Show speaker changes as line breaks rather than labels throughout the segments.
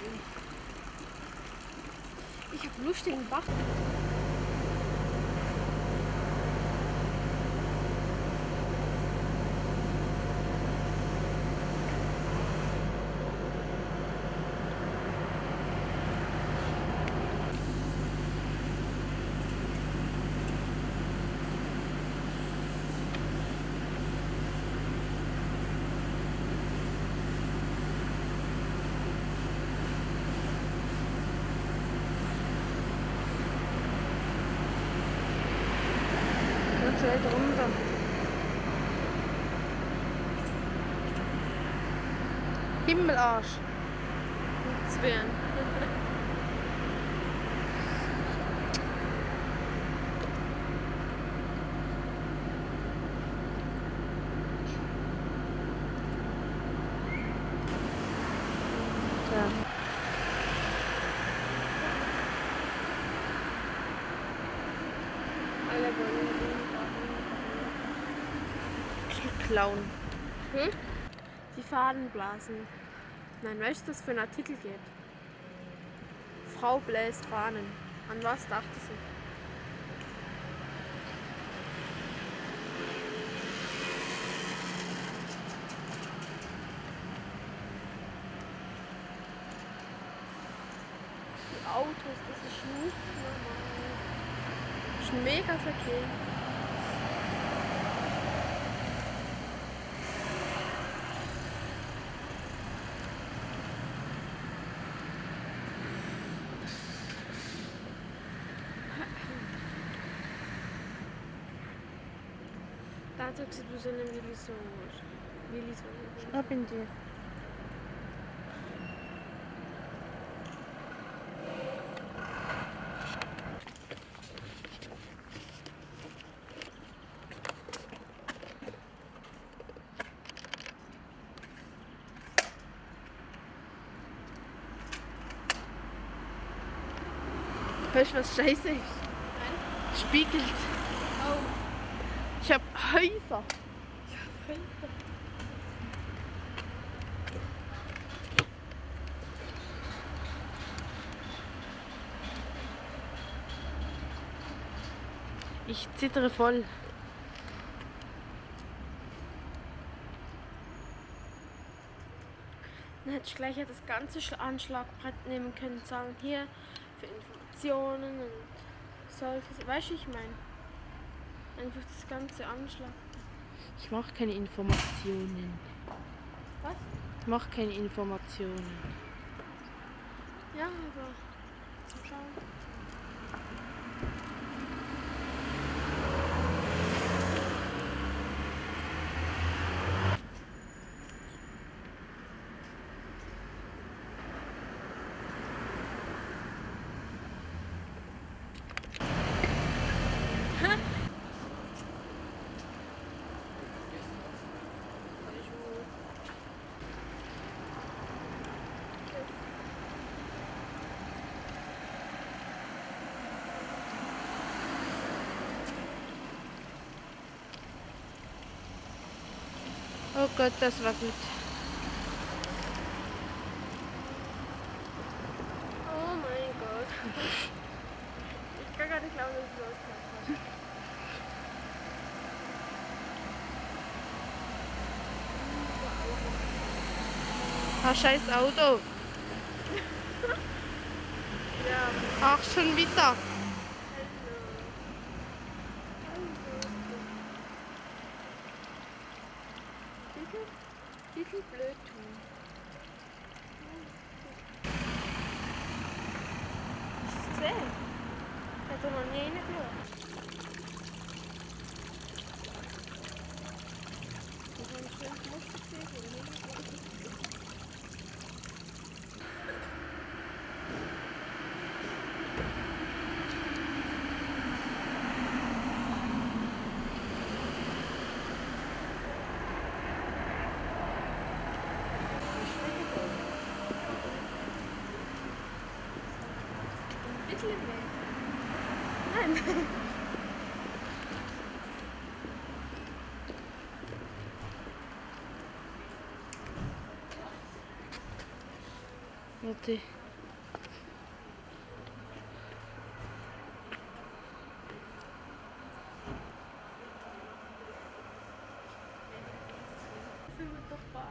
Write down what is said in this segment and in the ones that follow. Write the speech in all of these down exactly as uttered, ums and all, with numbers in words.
Ich habe Lust, den Bach. Weit runter. Himmelarsch.
Zwirn.
Ja.
Alle wollen
Klauen.
Hm? Die Fadenblasen. Nein, weißt du, was für ein Artikel geht? Frau bläst Fahnen. An was dachte sie? Die Autos, das ist nicht normal. Das ist ein mega Verkehr. Da tyckte du så en Willy så Willy så
Ab in dir. Weißt du, was scheiße ist?
Nein.
Spiegelt.
Oh.
Ich hab Häuser. Ich zittere voll.
Dann hätte ich gleich das ganze Anschlagbrett nehmen können und sagen, hier für Informationen und solches. Weißt du, ich meine? Einfach das ganze Anschlag.
Ich mache keine Informationen.
Was?
Ich mache keine Informationen.
Ja, aber zum Schauen.
Oh Gott, das war gut.
Oh mein Gott. Ich kann gar nicht glauben, dass es losgeht.
Ah, scheiß Auto.
Ja.
Ach, schon wieder.
Wie viel blöd tun. Hast du es gesehen? Ich hätte noch nie reingeschaut. Das haben wir schön Muster gesehen. Nein.
Warte.
doch mal.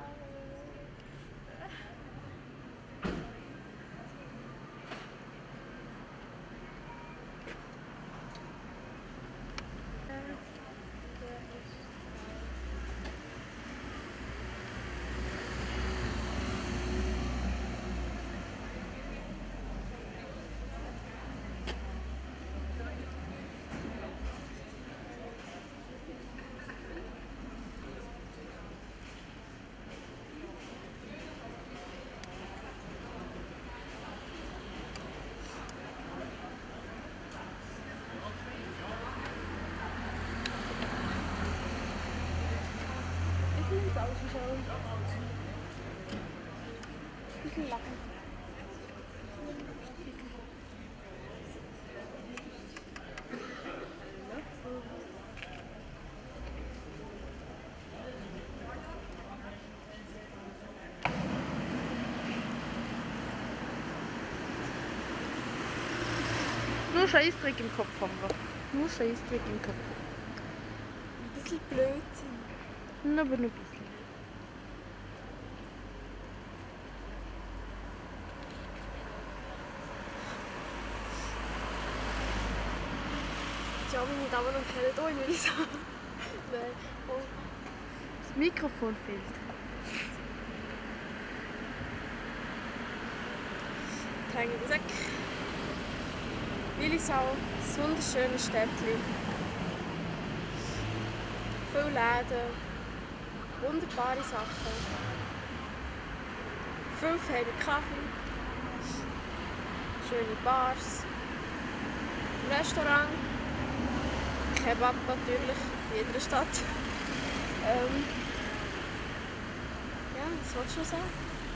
Bisschen lachen.
Nur Scheißdreck im Kopf haben wir. Nur Scheißdreck im Kopf.
Ein bisschen Blödsinn.
Nur aber nur ein bisschen.
Ja, meine Damen und Herren, hier will ich sagen. Nein. Oh.
Das Mikrofon fehlt.
Die hängen in den Sack. Willisau, ein wunderschönes Städtchen. Viele Läden, wunderbare Sachen. Viel feine Kaffee, schöne Bars, Restaurant, Kebab natürlich, in jeder Stadt. Ähm, ja, was soll ich noch sagen?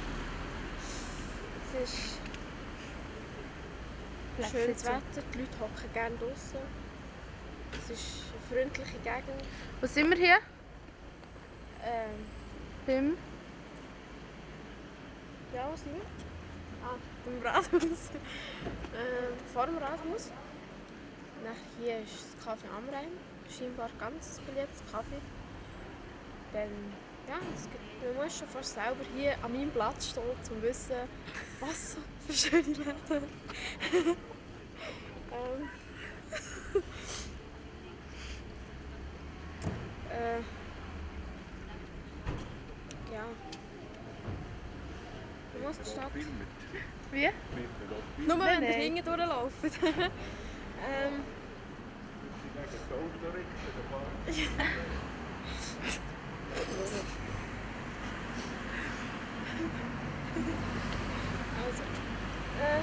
Es ist schönes Wetter, die Leute hocken gerne draußen. Es ist eine freundliche Gegend.
Wo sind wir hier?
Ähm,
Beim
ja, was sind wir? Ah, beim Rathaus. ähm, vor dem Rathaus. Nach hier ist das Café am Rhein. Scheinbar ganz ein beliebtes Kaffee. Dann, ja, es gibt, man muss schon fast selber hier an meinem Platz stehen, um zu wissen, was für schöne Läden. ähm, äh, ja. Man muss die Stadt.
Wie?
Nur
Nein,
wenn ihr
nein.
hinten durchlaufen. ähm, also, äh,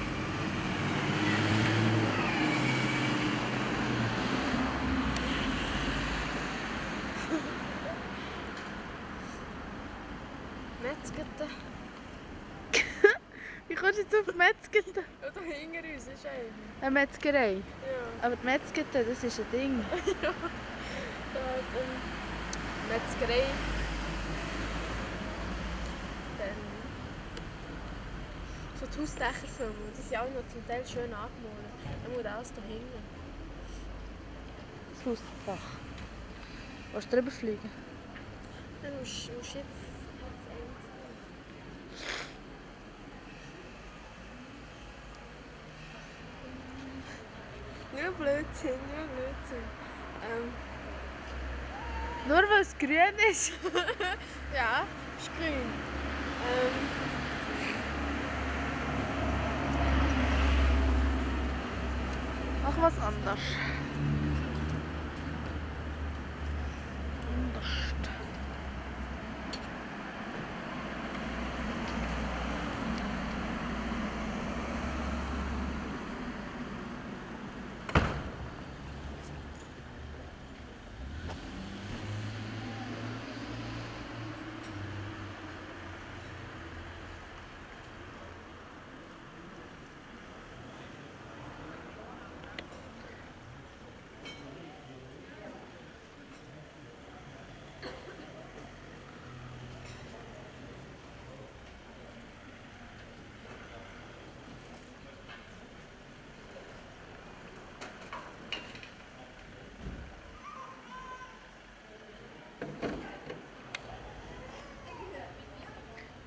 Metzgete.
Wie kommst du jetzt auf Metzgete?
Ja, da hinter uns ist eine.
Eine Metzgerei.
Ja.
Aber die Metzgete, das ist ein Ding.
Da hat eine Metzgerei. Dann so die Hausdächerfilme. Die sind auch noch zum Teil schön angemalt. Dann muss alles da hinten.
Das Hausdach. Willst du drüber fliegen?
Dann musst du musst jetzt. Nur Blödsinn, nur Blödsinn. Ähm,
Nur weil es grün ist.
ja, ist grün. Ähm,
Mach was anderes. Anders.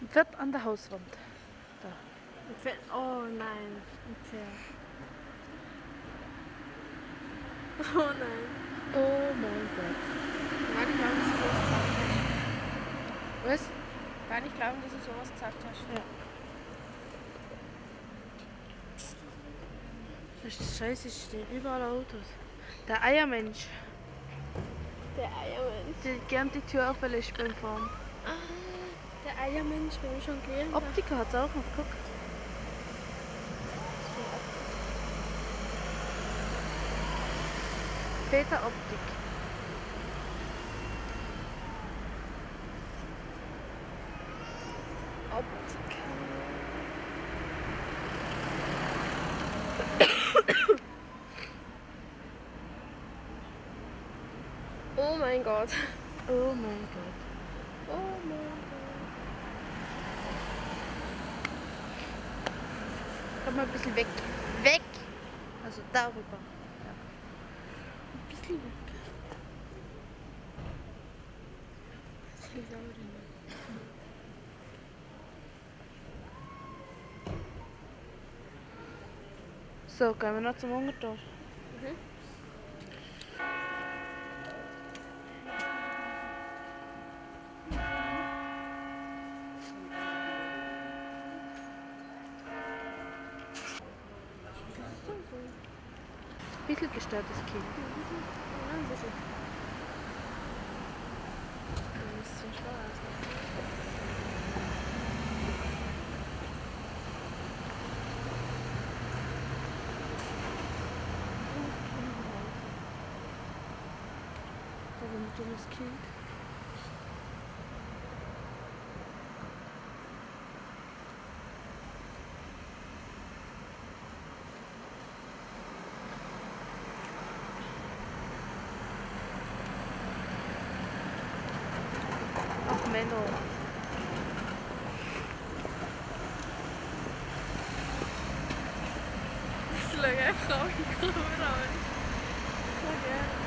Ein Pferd an der Hauswand. Da.
Ein Pferd. Oh nein, ein Pferd. Oh nein.
Oh mein Gott.
Gar nicht glauben, dass du sowas gesagt hast.
Was?
Gar nicht glauben, dass du sowas gesagt hast.
Ja. Das ist scheiße, es stehen überall Autos. Der Eiermensch,
Der Eiermensch.
der gern die Tür auflässt beim Fahren.
Ah, der Eiermensch, wir haben schon gelernt.
Optiker hat es auch noch, guck. Peter Optik.
Optik. Oh mein Gott.
Oh mein Gott.
Oh mein Gott.
Komm mal ein bisschen weg. Weg! Also darüber. Ja.
Ein bisschen weg. Was soll ich sagen?
So, gehen wir noch zum Untertor.
Mhm.
Ein bisschen gestörtes Kind.
Ja, ein bisschen. Ein bisschen schwarz.
Aber ein dummes Kind. Ach Menno.
Ich schaue einfach auf die Kamera an. So gerne.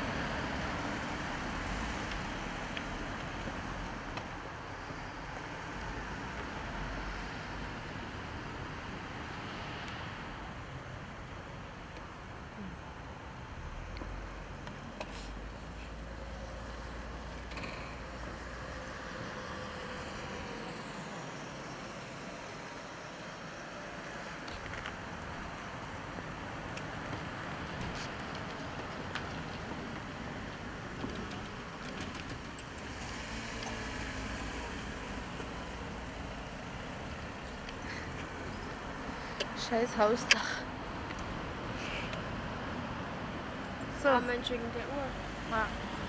Scheiß Hausdach. So.
Ah, Mensch, wegen der Uhr.
Ja.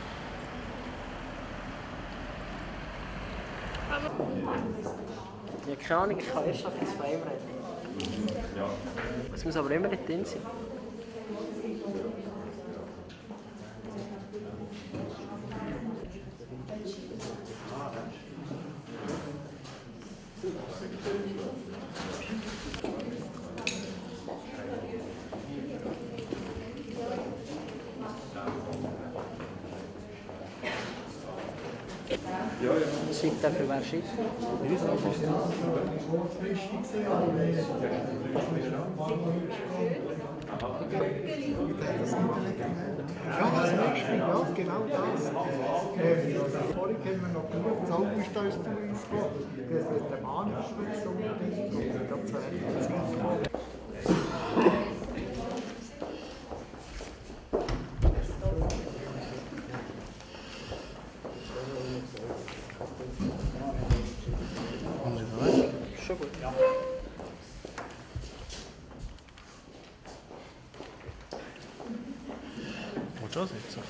Ja, keine Ahnung, ich kann erst auf das Framerate. Es muss aber immer nicht drin sein. Schickt dafür wer schickt?
Ja, das nächste, ja, genau das. Ähm, vorhin haben wir noch genug Zauberstoß zu uns gehabt. Das wird der Mann so unbedingt und dann zur rechten Zeit.
Schon gut. Ja.
Willst du auch sitzen?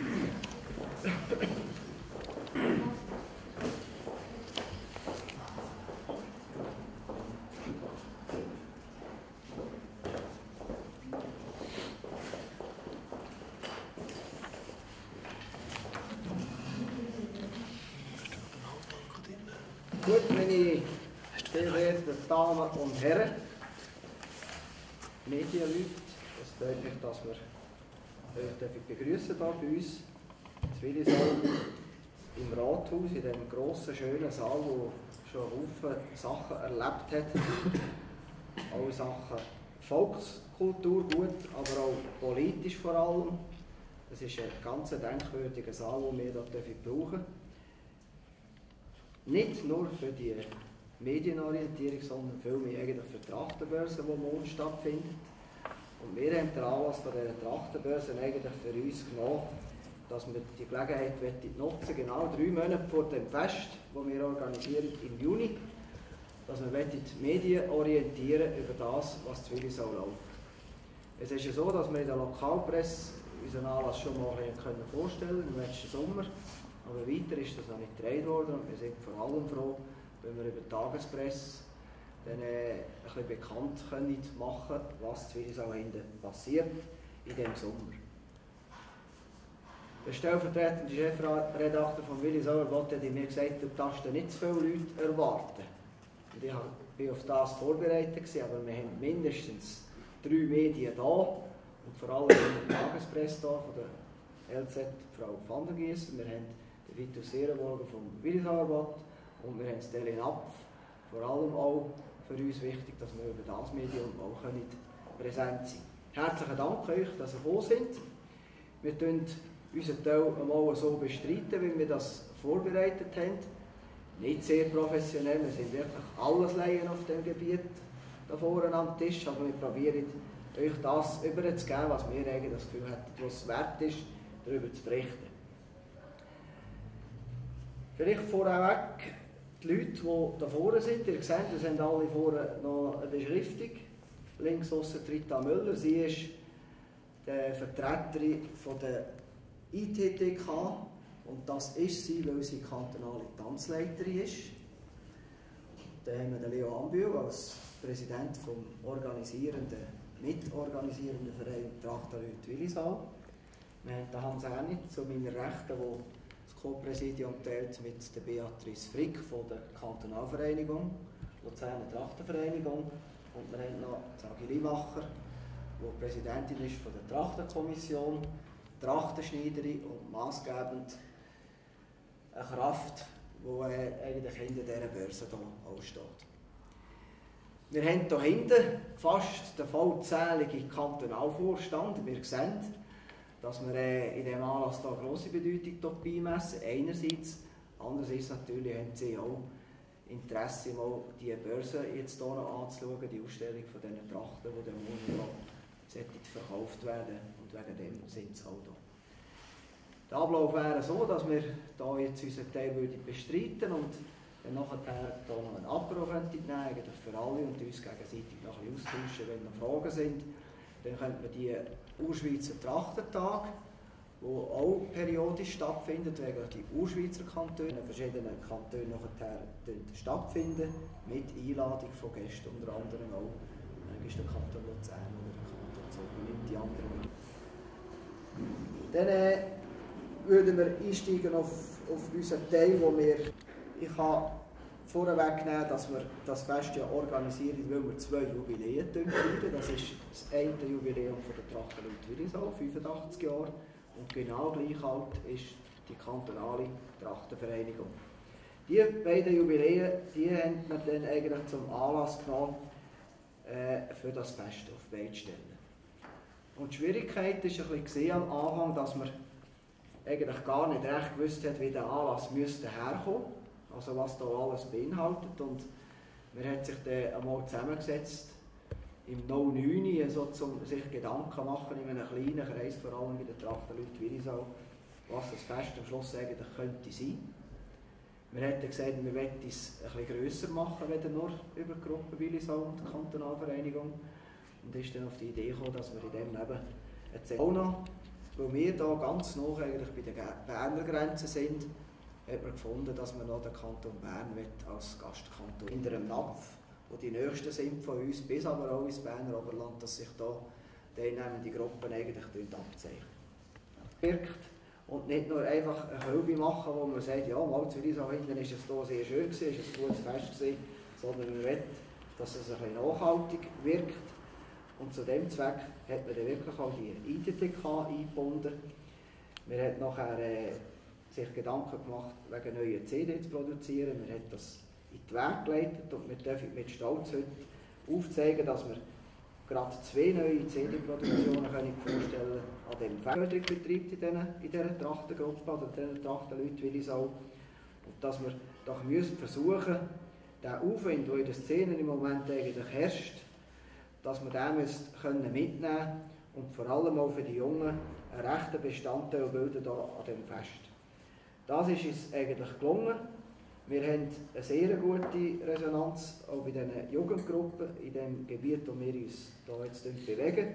Gut, meine sehr verehrten Damen und Herren, Medienleute, es freut mich, dass wir euch begrüßen hier bei uns in Willisau im Rathaus.
Rathaus, in diesem grossen, schönen Saal, wo schon Haufen Sachen erlebt hat. Auch Sachen Volkskultur gut, aber auch politisch vor allem. Es ist ein ganz denkwürdiger Saal, den wir hier brauchen dürfen. Nicht nur für die Medienorientierung, sondern vielmehr eigentlich für die Trachtenbörse, die morgen stattfindet. Und wir haben den Anlass von dieser Trachtenbörse eigentlich für uns genommen, dass wir die Gelegenheit nutzen, genau drei Monate vor dem Fest, das wir organisieren im Juni, dass wir die Medien orientieren über das, was zu Willisau läuft. Es ist ja so, dass wir in der Lokalpresse unseren Anlass schon mal vorstellen können, im letzten Sommer. Aber weiter ist das noch nicht gedreht worden und wir sind vor allem froh, wenn wir über die Tagespresse dann äh, ein bisschen bekannt können machen, was zu Willisau hinten passiert in diesem Sommer. Der stellvertretende Chefredakteur von Willisauer Bott hat mir gesagt, du darfst nicht zu viele Leute erwarten. Und ich war auf das vorbereitet, aber wir haben mindestens drei Medien da und vor allem die Tagespresse da von der L Z Frau van der Giessen. Wir haben den Vitus Seerenburger vom Willisauer Bott und wir haben das Tele Napf. Vor allem auch für uns wichtig, dass wir über das Medium auch präsent sind. Herzlichen Dank euch, dass ihr gekommen sind. Wir bestreiten unseren Teil einmal so bestreiten, wie wir das vorbereitet haben. Nicht sehr professionell, wir sind wirklich alles Laien auf dem Gebiet da vorne am Tisch, aber wir probieren euch das überzugeben, was wir eigentlich das Gefühl hätten, was es wert ist, darüber zu berichten. Vielleicht vorweg die Leute, die da vorne sind. Ihr seht, es haben alle vorne noch eine Beschriftung. Links aussen Rita Müller, sie ist die Vertreterin von der I T T K und das ist sie, weil sie kantonale Tanzleiterin ist. Dann haben wir den Leo Ambühl als Präsident vom organisierenden, mitorganisierenden Verein Trachtenleute Willisau. Wir haben den Hans Erni zu meiner Rechten, der das Co-Präsidium teilt mit der Beatrice Frick von der Kantonalvereinigung, Luzerner Trachtenvereinigung. Und wir haben noch Sagi Limacher, die Präsidentin ist von der Trachtenkommission, Trachtenschneiderin und maßgebend eine Kraft, die äh, eigentlich hinter dieser Börse hier auch steht. Wir haben hier hinten fast den vollzähligen Kantonalvorstand. Wir sehen, dass wir äh, in diesem Anlass hier grosse Bedeutung beimessen. Einerseits, andererseits natürlich haben sie auch Interesse, mal die Börse jetzt hier noch anzuschauen, die Ausstellung von diesen Trachten, die dann morgen verkauft werden, und wegen dem sind sie auch hier. Der Ablauf wäre so, dass wir hier jetzt unseren Teil bestreiten und dann nachher hier noch einen Apero nehmen könnten, für alle und uns gegenseitig noch ein bisschen austauschen, wenn noch Fragen sind. Dann könnte man die Urschweizer Trachtentage, die auch periodisch stattfinden, wegen die Urschweizer Kantone, in verschiedenen Kantonen nachher stattfinden, mit Einladung von Gästen, unter anderem auch manchmal der Kanton Luzern oder der Kanton Zug, nicht die anderen. Dann äh, würden wir einsteigen auf, auf unseren Teil, wo wir, ich kann vorweg nehmen, dass wir das Fest ja organisieren, weil wir zwei Jubiläen feiern. Das ist das eine Jubiläum von der Trachtenleute Willisau, fünfundachtzig Jahre. Und genau gleich alt ist die kantonale Trachtenvereinigung. Die beiden Jubiläen, die haben wir dann eigentlich zum Anlass genommen, äh, für das Fest auf beide Stellen. Und die Schwierigkeit war ein bisschen am Anfang, dass man eigentlich gar nicht recht gewusst hat, wie der Anlass müsste herkommen, also was da alles beinhaltet. Und man hat sich dann einmal zusammengesetzt, im neun neun, also um sich Gedanken machen in einem kleinen Kreis, vor allem bei den Trachtenleuten Willisau, was das Fest am Schluss eigentlich könnte sein. Wir hätten gesagt, wir wollen es ein bisschen grösser machen, als nur über die Gruppe Willisau und die Kantonalvereinigung. Und ist dann auf die Idee gekommen, dass wir in dem Leben erzählen. Auch noch, weil wir hier ganz nah eigentlich bei den Berner Grenzen sind, hat man gefunden, dass man noch den Kanton Bern als Gastkanton hinter dem Napf, wo die Nächsten sind von uns, bis aber auch ins Berner Oberland, dass sich da teilnehmende Gruppen eigentlich abzeichnen. Wirkt und nicht nur einfach eine Hälbe machen, wo man sagt, ja, mal zu Willisau hinten ist es hier sehr schön gewesen, ist ein gutes Fest gewesen, sondern man will, dass es ein bisschen nachhaltig wirkt. Und zu dem Zweck hat man dann wirklich auch die I T T K eingebunden. Wir haben nachher äh, sich Gedanken gemacht, wegen neuen C D zu produzieren. Wir haben das in die Wege geleitet und wir dürfen mit Stolz heute aufzeigen, dass wir gerade zwei neue C D-Produktionen vorstellen können an dem Förderungsbetrieb in dieser, in dieser Trachtengruppe oder diesen Trachtenleuten Willisau. Und dass wir doch müssen versuchen, den Aufwind, der in den Szenen im Moment eigentlich herrscht, dass wir den können mitnehmen und vor allem auch für die Jungen einen rechten Bestandteil bilden hier an diesem Fest. Das ist uns eigentlich gelungen. Wir haben eine sehr gute Resonanz auch bei diesen Jugendgruppen in dem Gebiet, wo wir uns hier jetzt bewegen.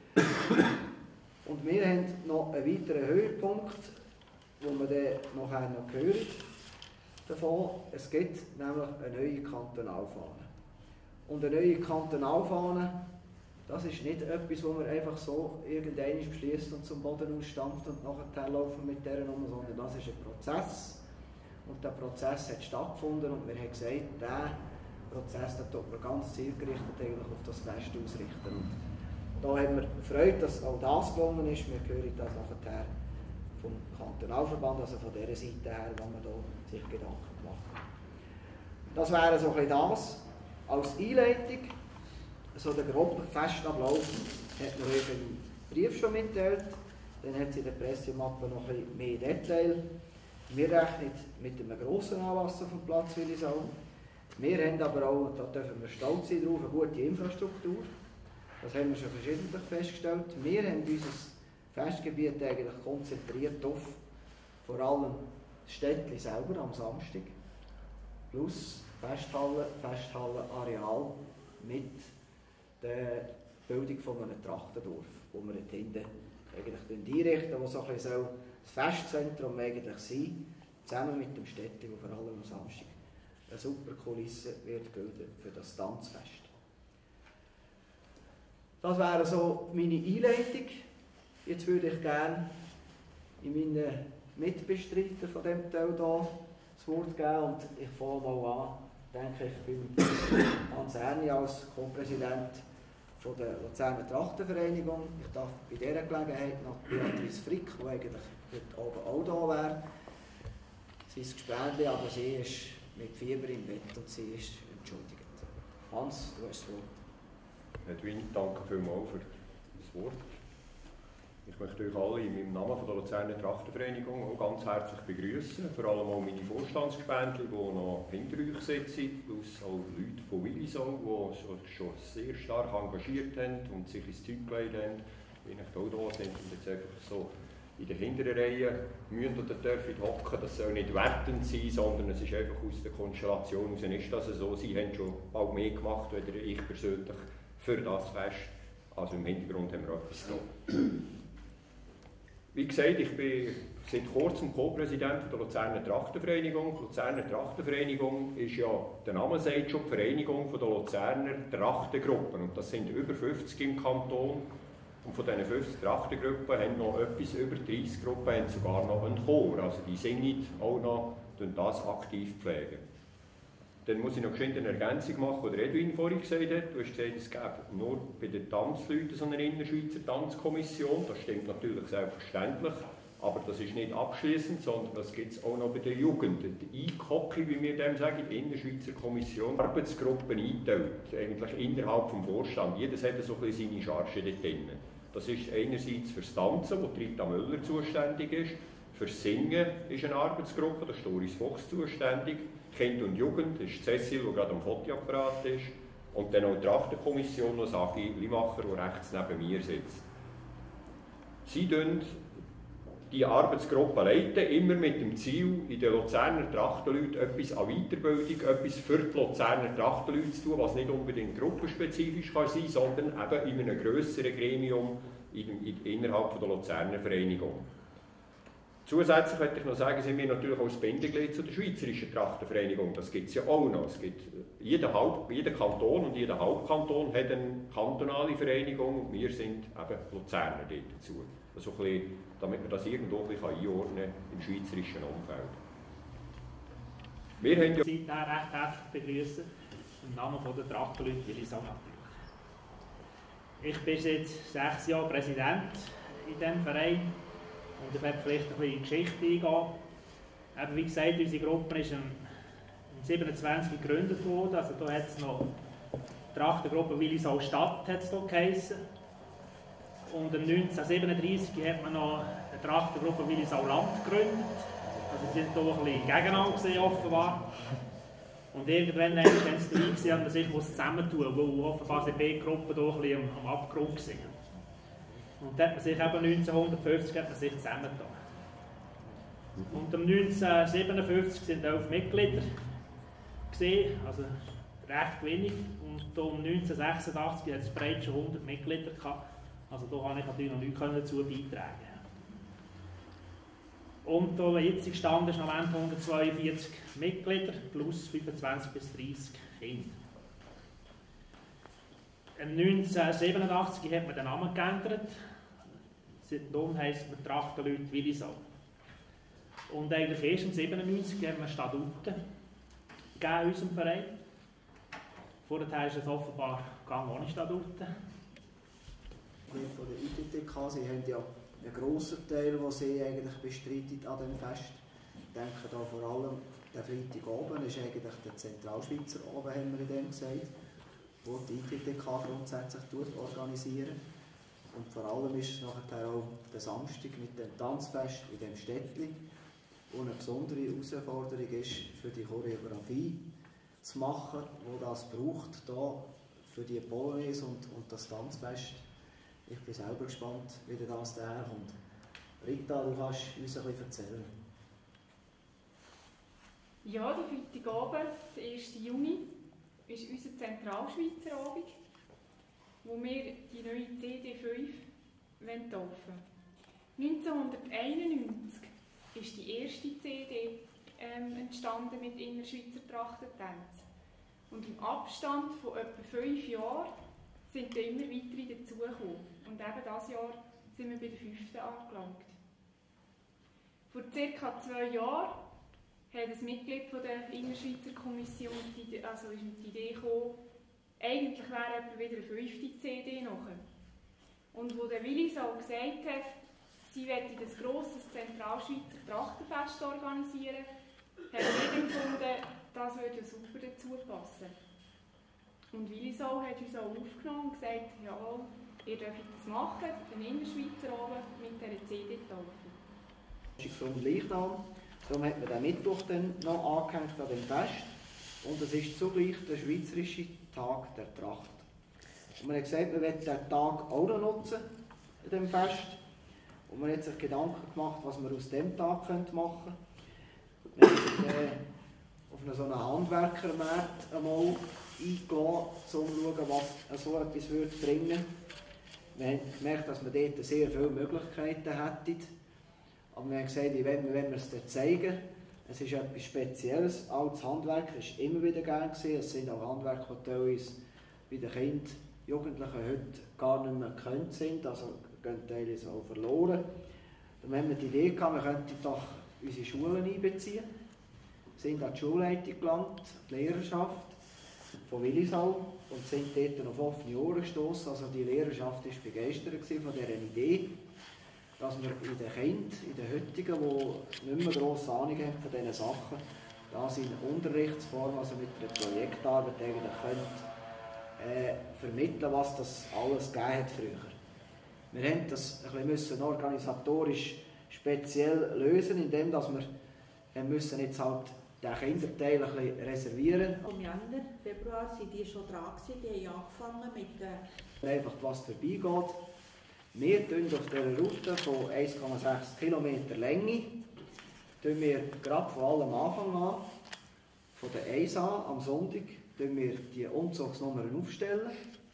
Und wir haben noch einen weiteren Höhepunkt, den wir dann nachher noch hören davon. Es gibt nämlich eine neue Kantonalfahne. Und eine neue Kantonalfahne, das ist nicht etwas, wo man einfach so irgendwann beschließt und zum Boden ausstampft und nachher laufen mit der um, sondern das ist ein Prozess. Und der Prozess hat stattgefunden und wir haben gesagt, diesen Prozess tut man ganz zielgerichtet eigentlich auf das Fest ausrichten. Und da haben wir Freude, dass auch das gelungen ist. Wir hören das nachher vom Kantonalverband, also von dieser Seite her, wo man da sich Gedanken gemacht hat. Das wäre so ein bisschen das. Als Einleitung, so der grobe Festablauf, hat man euch im Brief schon mitteilt. Dann hat es in der Pressemappe noch ein bisschen mehr Detail. Wir rechnen mit einem grossen Anlass auf dem Platz Willisau. Wir haben aber auch, und da dürfen wir stolz sein drauf, eine gute Infrastruktur. Das haben wir schon verschiedentlich festgestellt. Wir haben unser Festgebiet eigentlich konzentriert auf vor allem das Städtchen selber am Samstag, plus Festhalle, Festhallenareal mit der Bildung von einem Trachtendorf, wo wir dort hinten eigentlich einrichten, wo so ein bisschen das Festzentrum eigentlich sein, zusammen mit dem Städtchen, wo vor allem am Samstag eine super Kulisse wird bilden für das Tanzfest. Das wäre so meine Einleitung. Jetzt würde ich gerne in meinen Mitbestreiter von diesem Teil hier das Wort geben und ich fange mal an, denke ich, beim Hans Erni als Co-Präsident von der Luzerner Trachtenvereinigung. Ich darf bei dieser Gelegenheit noch Beatrice Frick, die eigentlich heute Abend auch da wäre. Sie ist Gesprächli, aber sie ist mit Fieber im Bett und sie ist entschuldigt. Hans, du hast das Wort.
Edwin, danke vielmals für das Wort. Ich möchte euch alle in meinem Namen von der Luzerner Trachtenvereinigung auch ganz herzlich begrüßen. Vor allem auch meine Vorstandsgespendli, die noch hinter euch sitzen, plus auch Leute von Willisau, die schon sehr stark engagiert haben und sich ins Zeug gelegt haben, wie ich auch da sind und jetzt einfach so in der hinteren Reihe müssen oder dürfen hocken. Das soll nicht wertend sein, sondern es ist einfach aus der Konstellation heraus ist das so. Sie haben schon bald mehr gemacht, als ich persönlich für das Fest. Also im Hintergrund haben wir etwas da. Wie gesagt, ich bin seit kurzem Co-Präsident der Luzerner Trachtenvereinigung. Die Luzerner Trachtenvereinigung ist ja, der Name sagt schon, die Vereinigung der Luzerner Trachtengruppen. Und das sind über fünfzig im Kanton. Und von diesen fünfzig Trachtengruppen haben noch etwas über dreissig Gruppen haben sogar noch einen Chor. Also die singen auch noch, das aktiv pflegen. Dann muss ich noch eine Ergänzung machen, die Edwin vorhin gesagt hat. Du hast gesagt, es gäbe nur bei den Tanzleuten so eine Innerschweizer Tanzkommission. Das stimmt natürlich selbstverständlich, aber das ist nicht abschließend, sondern das gibt es auch noch bei der Jugend. Die I K O K I, wie wir dem sagen, die Innerschweizer Kommission, Arbeitsgruppen einteilt, eigentlich innerhalb des Vorstands. Jedes hat so ein bisschen seine Charge dort drin. Das ist einerseits fürs Tanzen, wo Rita Müller zuständig ist. Fürs Singen ist eine Arbeitsgruppe, da ist Doris Fuchs zuständig. Kind und Jugend ist Cecil, die gerade am Fotoapparat ist. Und dann auch die Trachtenkommission, die Sagi Limacher, die rechts neben mir sitzt. Sie leiten die Arbeitsgruppe leiten, immer mit dem Ziel, in den Luzerner Trachtenleuten etwas an Weiterbildung, etwas für die Luzerner Trachtenleute zu tun, was nicht unbedingt gruppenspezifisch kann sein, sondern eben in einem grösseren Gremium in, in, innerhalb der Luzerner Vereinigung. Zusätzlich möchte ich noch sagen, sind wir natürlich auch das Bindeglied zu der Schweizerischen Trachtenvereinigung. Das gibt es ja auch noch. Es gibt, jeder, Haupt, jeder Kanton und jeder Hauptkanton hat eine kantonale Vereinigung und wir sind eben Luzerner dazu. Also ein bisschen, damit man das irgendwo ein bisschen einordnen kann im schweizerischen Umfeld. Wir haben ja
Zeit recht herzlich begrüßen, im Namen der Trachtenleute Willisau natürlich. Ich bin seit sechs Jahren Präsident in diesem Verein. Und ich werde vielleicht ein bisschen in die Geschichte eingehen. Eben, wie gesagt, unsere Gruppe ist im siebenundzwanzig gegründet worden. Also da hat es noch die Trachtengruppe Willisau Stadt hat es da geheissen. Und im neunzehnhundertsiebenunddreissig hat man noch eine Trachtengruppe Willisau Land gegründet. Also sie sind da ein bisschen gegeneinander gesehen, offenbar. Und irgendwann haben sie dabei gesehen, dass man sich zusammentun muss, weil offenbar sind beide Gruppen da ein bisschen am, am Abgrund gesehen. Und dann hat man sich eben neunzehnhundertfünfzig hat man sich zusammengetan. Und um neunzehnhundertsiebenundfünfzig sind elf Mitglieder gesehen, also recht wenig. Und um neunzehnhundertsechsundachtzig hat es bereits schon hundert Mitglieder gehabt. Also da kann ich natürlich noch nichts dazu beitragen. Und der jetzige Stand ist noch hundertzweiundvierzig Mitglieder plus fünfundzwanzig bis dreißig Kinder. neunzehnhundertsiebenundachtzig hat man den Namen geändert. Seitdem heisst man Trachtenleute Willisau. Und eigentlich erst im siebenundneunzig haben wir Statuten gegeben in unserem Verein. Vorher ist es offenbar gegangen ohne Statuten.
Von der I T T K, Sie haben ja einen grossen Teil, den Sie eigentlich bestreiten an diesem Fest. Ich denke da vor allem, der Freitag oben ist eigentlich der Zentralschweizer oben, haben wir in dem gesagt, wo die I T T K grundsätzlich organisieren. Und vor allem ist es nachher auch der Samstag mit dem Tanzfest in dem Städtli, wo eine besondere Herausforderung ist, für die Choreografie zu machen, wo das braucht, da für die Polonaise und, und das Tanzfest. Ich bin selber gespannt, wie das daherkommt. Rita, du kannst uns ein bisschen erzählen.
Ja, der Freitagabend, der erste Juni, ist unser Zentralschweizer Abend, wo wir die neue C D fünf taufen. neunzehnhunderteinundneunzig ist die erste C D ähm, entstanden mit Innerschweizer Trachtentänzen. Und im Abstand von etwa fünf Jahren sind da immer weitere dazugekommen. Und eben dieses Jahr sind wir bei der fünften angelangt. Vor ca. zwei Jahren hat ein Mitglied von der Innerschweizer Kommission die, also ist mit der Idee gekommen, eigentlich wäre etwa wieder eine fünfte C D nachher. Und wo der Willisau gesagt hat, sie wollten ein grosses Zentralschweizer Trachtenfest organisieren, haben wir gefunden, das würde super dazu passen. Und Willisau hat uns auch aufgenommen und gesagt, jawohl, ihr dürft das machen, den Innerschweizer oben mit dieser C D-Taufe.
Das ist vom Leichnam, darum hat man den Mittwoch dann noch angehängt an dem Fest. Und es ist zugleich der Schweizerische Tag der Tracht. Und man hat gesagt, man will diesen Tag auch noch nutzen, in diesem Fest. Und man hat sich Gedanken gemacht, was man aus diesem Tag machen könnte. Man hat sich äh, auf einen so einen Handwerkermarkt einmal eingeladen, um zu schauen, was so etwas würde bringen. Wir haben gemerkt, dass wir dort sehr viele Möglichkeiten hätten. Aber wir haben gesagt, wenn wir es dir zeigen, es ist etwas Spezielles. Auch das Handwerk war immer wieder gern gewesen. Es sind auch Handwerker, die teilweise bei den Kindern, Jugendlichen heute gar nicht mehr gekannt sind, also gehen teilweise auch verloren. Dann haben wir die Idee gehabt, wir könnten doch unsere Schulen einbeziehen. Wir sind an die Schulleitung gelangt, die Lehrerschaft von Willisau, und sind dort auf offene Ohren gestoßen. Also die Lehrerschaft war begeistert von dieser Idee, dass wir in den Kindern, in den heutigen, die nicht mehr grosse Ahnung haben von diesen Sachen, das in Unterrichtsform, also mit einer Projektarbeit eigentlich können, äh, vermitteln, was das alles gegeben hat früher. Wir haben das ein bisschen organisatorisch speziell lösen, indem dass wir, wir müssen jetzt halt den Kinderteil ein bisschen reservieren.
Im Januar, Februar sind die schon dran gewesen, die haben angefangen mit der...
Einfach was vorbeigeht. Wir tun auf dieser Route von eins Komma sechs Kilometer Länge, tun wir gerade von allem Anfang an, von der eins an am Sonntag, tun wir die Umzugsnummern aufstellen.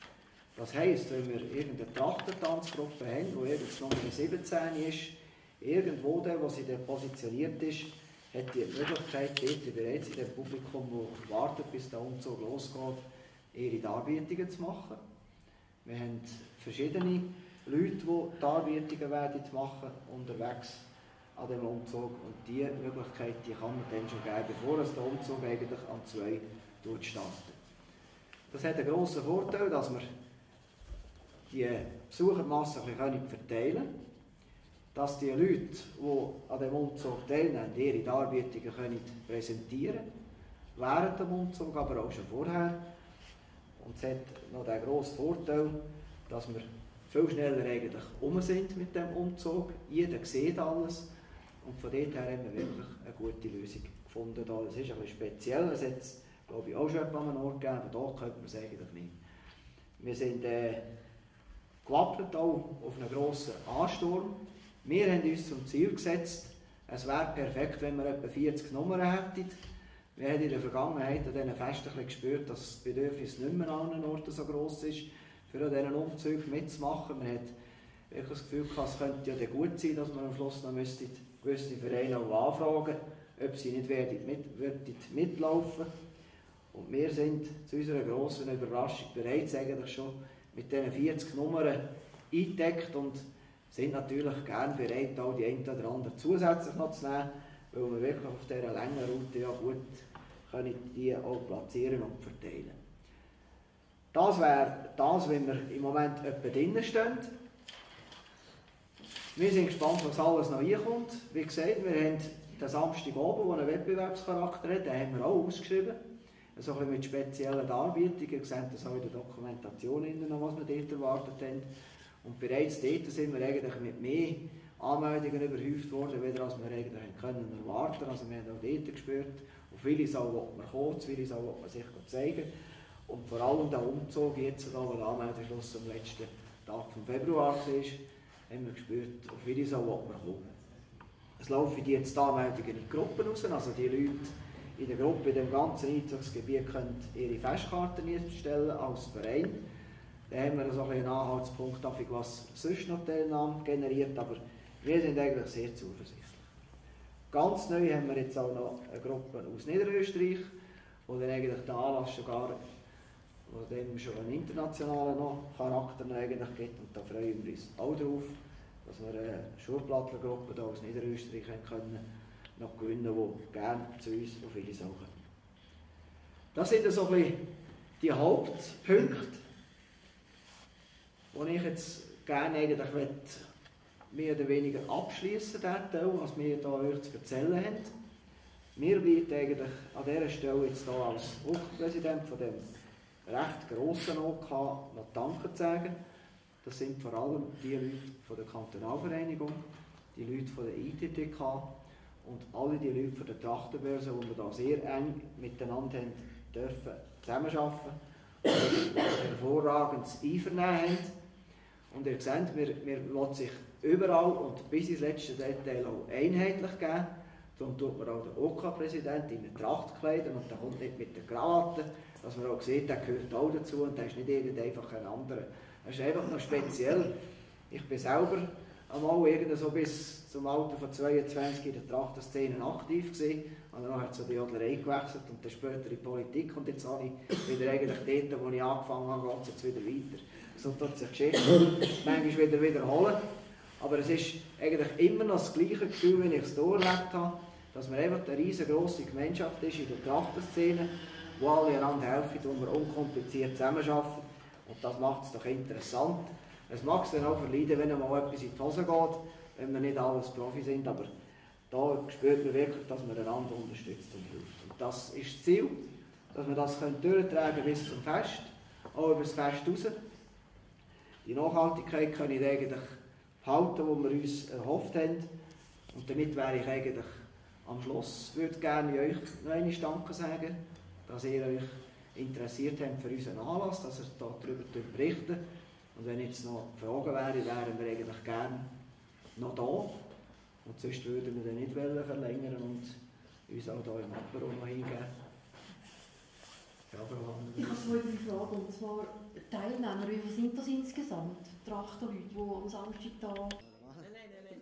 Das heisst, wenn wir irgendeine Trachtentanzgruppe haben, die irgendeine Nummer siebzehn ist, irgendwo da, wo sie dann positioniert ist, hat die Möglichkeit, dort bereits in dem Publikum, das wartet, bis der Umzug losgeht, ihre Darbietungen zu machen. Wir haben verschiedene Leute, die Darbietungen werden machen unterwegs an dem Umzug. Und diese Möglichkeit die kann man dann schon geben, bevor es der Umzug eigentlich am zwei startet. Das hat einen grossen Vorteil, dass wir die Besuchermasse ein bisschen verteilen können. dass die Leute, die an dem Umzug teilnehmen, ihre Darbietungen können präsentieren können, während dem Umzug, aber auch schon vorher. Und es hat noch den grossen Vorteil, dass wir viel schneller eigentlich um sind mit dem Umzug. Jeder sieht alles und von dort her haben wir wirklich eine gute Lösung gefunden. Das ist ein bisschen speziell, es hat es, glaube ich, auch schon an einem Ort gegeben, aber da könnte man es eigentlich nicht. Wir sind äh, gewappnet auch auf einen grossen Ansturm. Wir haben uns zum Ziel gesetzt, es wäre perfekt, wenn wir etwa vierzig Nummern hätten. Wir haben in der Vergangenheit an diesen Festen gespürt, dass das Bedürfnis nicht mehr an anderen Orten so gross ist, für an diesen Umzügen mitzumachen. Man hat wirklich das Gefühl gehabt, es könnte ja gut sein, dass man am Schluss noch müsste gewisse Vereine auch anfragen, ob sie nicht werden, mit, mitlaufen. Und wir sind zu unserer grossen Überraschung bereits eigentlich schon mit diesen vierzig Nummern eingedeckt und sind natürlich gerne bereit, auch die eine oder andere zusätzlich noch zu nehmen, weil wir wirklich auf dieser langen Route ja gut können die auch platzieren und verteilen. Das wäre das, wenn wir im Moment etwa drinnen stehen. Wir sind gespannt, was alles noch reinkommt. Wie gesagt, wir haben den Samstag oben, der einen Wettbewerbscharakter hat, den haben wir auch ausgeschrieben. So ein bisschen mit speziellen Darbietungen. Ihr seht das auch in der Dokumentation, was wir dort erwartet haben. Und bereits dort sind wir eigentlich mit mehr Anmeldungen überhäuft worden, weder als wir eigentlich können erwarten. Also wir haben auch dort gespürt, auf viele Sachen will man kommen, auf viele Sachen will man sich zeigen. Und vor allem der Umzug jetzt, wo der Anmeldeschluss am letzten Tag vom Februar war, haben wir gespürt, auf viele Sachen will man kommen. Es laufen jetzt die Anmeldungen in Gruppen raus, also die Leute in der Gruppe, in dem ganzen Einzugsgebiet können ihre Festkarten einstellen als Verein. Da haben wir so einen Anhaltspunkt, was sonst noch Teilnahme generiert, aber wir sind eigentlich sehr zuversichtlich. Ganz neu haben wir jetzt auch noch eine Gruppe aus Niederösterreich, wo dann eigentlich der Anlass sogar, wo dem schon einen internationalen noch Charakter noch eigentlich gibt, und da freuen wir uns auch drauf, dass wir eine Schulplattlergruppe aus Niederösterreich können, noch gewinnen, die gerne zu uns auf viele Sachen kommen. Das sind so ein bisschen die Hauptpunkte, die ich jetzt gerne eigentlich mehr oder weniger abschließen möchte, was wir hier euch zu erzählen haben. Mir bleibt eigentlich an dieser Stelle jetzt hier als O K A-Präsident von dem recht grossen O K A noch Danke zu sagen. Das sind vor allem die Leute von der Kantonalvereinigung, die Leute von der I T T K und alle die Leute von der Trachtenbörse, die wir da sehr eng miteinander haben dürfen zusammenarbeiten und ein hervorragendes Einvernehmen haben. Und ihr seht, wir, wir wollen sich überall und bis ins letzte Detail auch einheitlich geben. Darum tut man auch den O K A-Präsident in eine Tracht kleiden und der kommt nicht mit der Krawatte, dass man auch sieht, der gehört auch dazu und der ist nicht einfach ein anderer. Das ist einfach noch speziell. Ich bin selber einmal irgend so bis zum Alter von zweiundzwanzig in der Trachtenszene aktiv gewesen. Und dann hat so die Jodlerei gewechselt und dann später in die Politik. Und jetzt habe ich wieder eigentlich dort, wo ich angefangen habe, geht es jetzt wieder weiter. So tut sich die Geschichte manchmal wieder wiederholen. Aber es ist eigentlich immer noch das gleiche Gefühl, wie ich es hier erlebt habe, dass man einfach eine riesengroße Gemeinschaft ist in der Trachtenszene, wo alle einander helfen, wo wir unkompliziert zusammenarbeiten. Und das macht es doch interessant. Es mag es dann auch verleiden, wenn mal etwas in die Hose geht, wenn wir nicht alles Profi sind, aber da spürt man wirklich, dass man einander unterstützt und hilft. Und das ist das Ziel, dass wir das durchtragen können bis zum Fest, auch über das Fest raus. Die Nachhaltigkeit kann ich eigentlich behalten, die wir uns erhofft haben. Und damit wäre ich eigentlich am Schluss, würde gerne euch noch einmal Danke sagen, dass ihr euch interessiert habt für unseren Anlass, dass ihr darüber berichten. Und wenn jetzt noch Fragen wären, wären wir eigentlich gerne noch da. Und sonst würden wir den nicht verlängern und uns auch hier im Apero noch hingeben. Ja, Frau Hanna.
Ich habe noch eine Frage, und zwar Teilnehmer, wie viele sind das insgesamt? Trachtenleute, die am Samstag da...
Nein, nein, nein,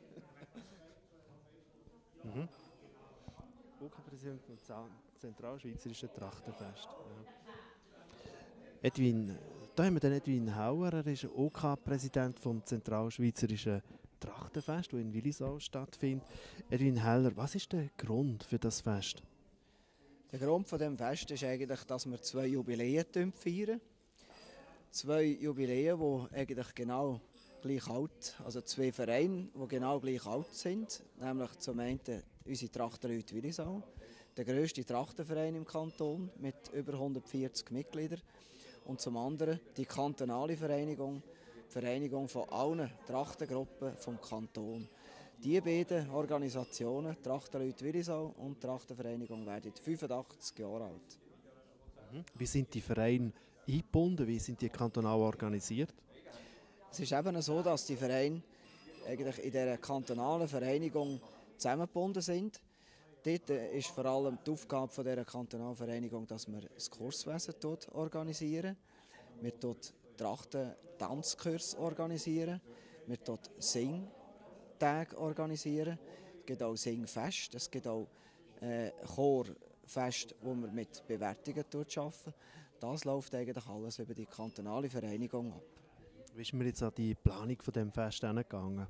nein. Mhm. O K A-Präsident vom Zentralschweizerischen Trachtenfest. Ja. Edwin, da haben wir den Edwin Hauer, er ist O K A-Präsident vom Zentralschweizerischen Trachtenfest, das in Willisau stattfindet. Edwin Heller, was ist der Grund für das Fest?
Der Grund für diesem Fest ist eigentlich, dass wir zwei Jubiläen feiern. Zwei Jubiläen, die eigentlich genau gleich alt, also zwei Vereine, die genau gleich alt sind, nämlich zum einen unsere Trachtenleute Willisau, der grösste Trachtenverein im Kanton mit über hundertvierzig Mitgliedern, und zum anderen die kantonale Vereinigung, die Vereinigung von allen Trachtengruppen vom Kanton. Diese beiden Organisationen, Trachtenleute Willisau und die Trachtenvereinigung, werden fünfundachtzig Jahre alt.
Wie sind die Vereine eingebunden? Wie sind die kantonal organisiert?
Es ist eben so, dass die Vereine eigentlich in dieser kantonalen Vereinigung zusammengebunden sind. Dort ist vor allem die Aufgabe von dieser kantonalen Vereinigung, dass wir das Kurswesen organisieren. Wir organisieren Trachten-Tanzkurs organisieren. Wir organisieren Singtage organisieren. Es gibt auch Singfest. Es gibt auch äh, Chorfest, wo wir mit Bewertungen arbeiten. Das läuft eigentlich alles über die kantonale Vereinigung ab.
Wie ist mir jetzt an die Planung von dem Fest gegangen?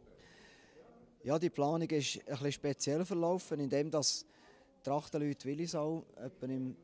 Ja, die Planung ist ein bisschen speziell verlaufen, indem das Trachtenleute Willisau etwa im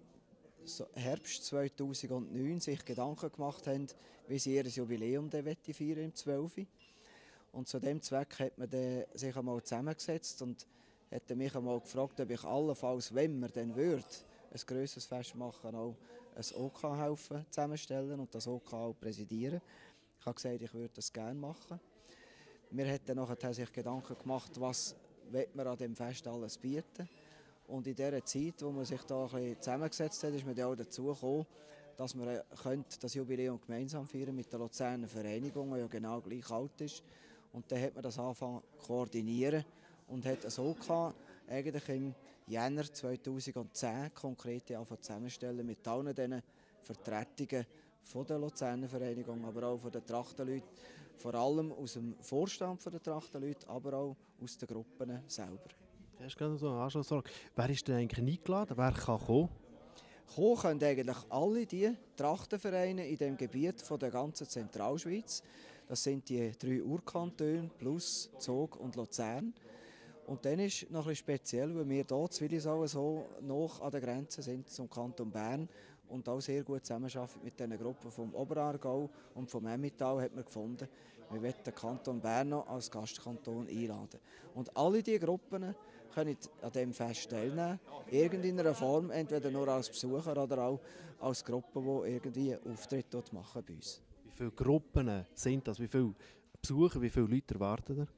Herbst zweitausendneun sich Gedanken gemacht haben, wie sie ihr Jubiläum feiern im zwölf. Und zu dem Zweck hat man sich einmal zusammengesetzt und hat mich einmal gefragt, ob ich allenfalls, wenn man dann würde, ein grösseres Fest machen, auch ein O K helfen zusammenstellen und das O K auch präsidieren. Ich habe gesagt, ich würde das gerne machen. Wir haben dann nachher sich Gedanken gemacht, was man an dem Fest alles bieten. Und in dieser Zeit, wo man sich da ein bisschen zusammengesetzt hat, ist man dann auch dazu gekommen, dass wir das Jubiläum gemeinsam feiern mit der Luzerner Vereinigung, die ja genau gleich alt ist. Und dann hat man das angefangen zu koordinieren und hat es O K eigentlich im Jänner zweitausendzehn konkret angefangen zusammenstellen mit allen diesen Vertretungen von der Luzerner Vereinigung, aber auch von den Trachtenleuten, vor allem aus dem Vorstand der Trachtenleute, aber auch aus den Gruppen selber.
Das ist gerade so eine Anschlussfrage. Wer ist denn eigentlich eingeladen? Wer kann kommen?
Kommen können eigentlich alle die Trachtenvereine in dem Gebiet von der ganzen Zentralschweiz. Das sind die drei Urkantone plus Zug und Luzern. Und dann ist noch ein bisschen speziell, weil wir hier in Willisau so noch an der Grenze sind zum Kanton Bern und auch sehr gut zusammenarbeiten mit diesen Gruppen vom Oberaargau und vom Emmental, hat man gefunden, wir wollen den Kanton Bern noch als Gastkanton einladen. Und alle diese Gruppen können an diesem Fest teilnehmen, irgendeiner Form, entweder nur als Besucher oder auch als Gruppe, die irgendwie einen Auftritt dort machen bei uns.
Wie viele Gruppen sind das? Wie viele Besucher, wie viele Leute erwarten ihr?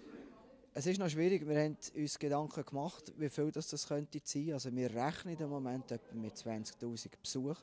Es ist noch schwierig, wir haben uns Gedanken gemacht, wie viel das, das könnte sein. Also wir rechnen im Moment etwa mit zwanzigtausend Besuchern.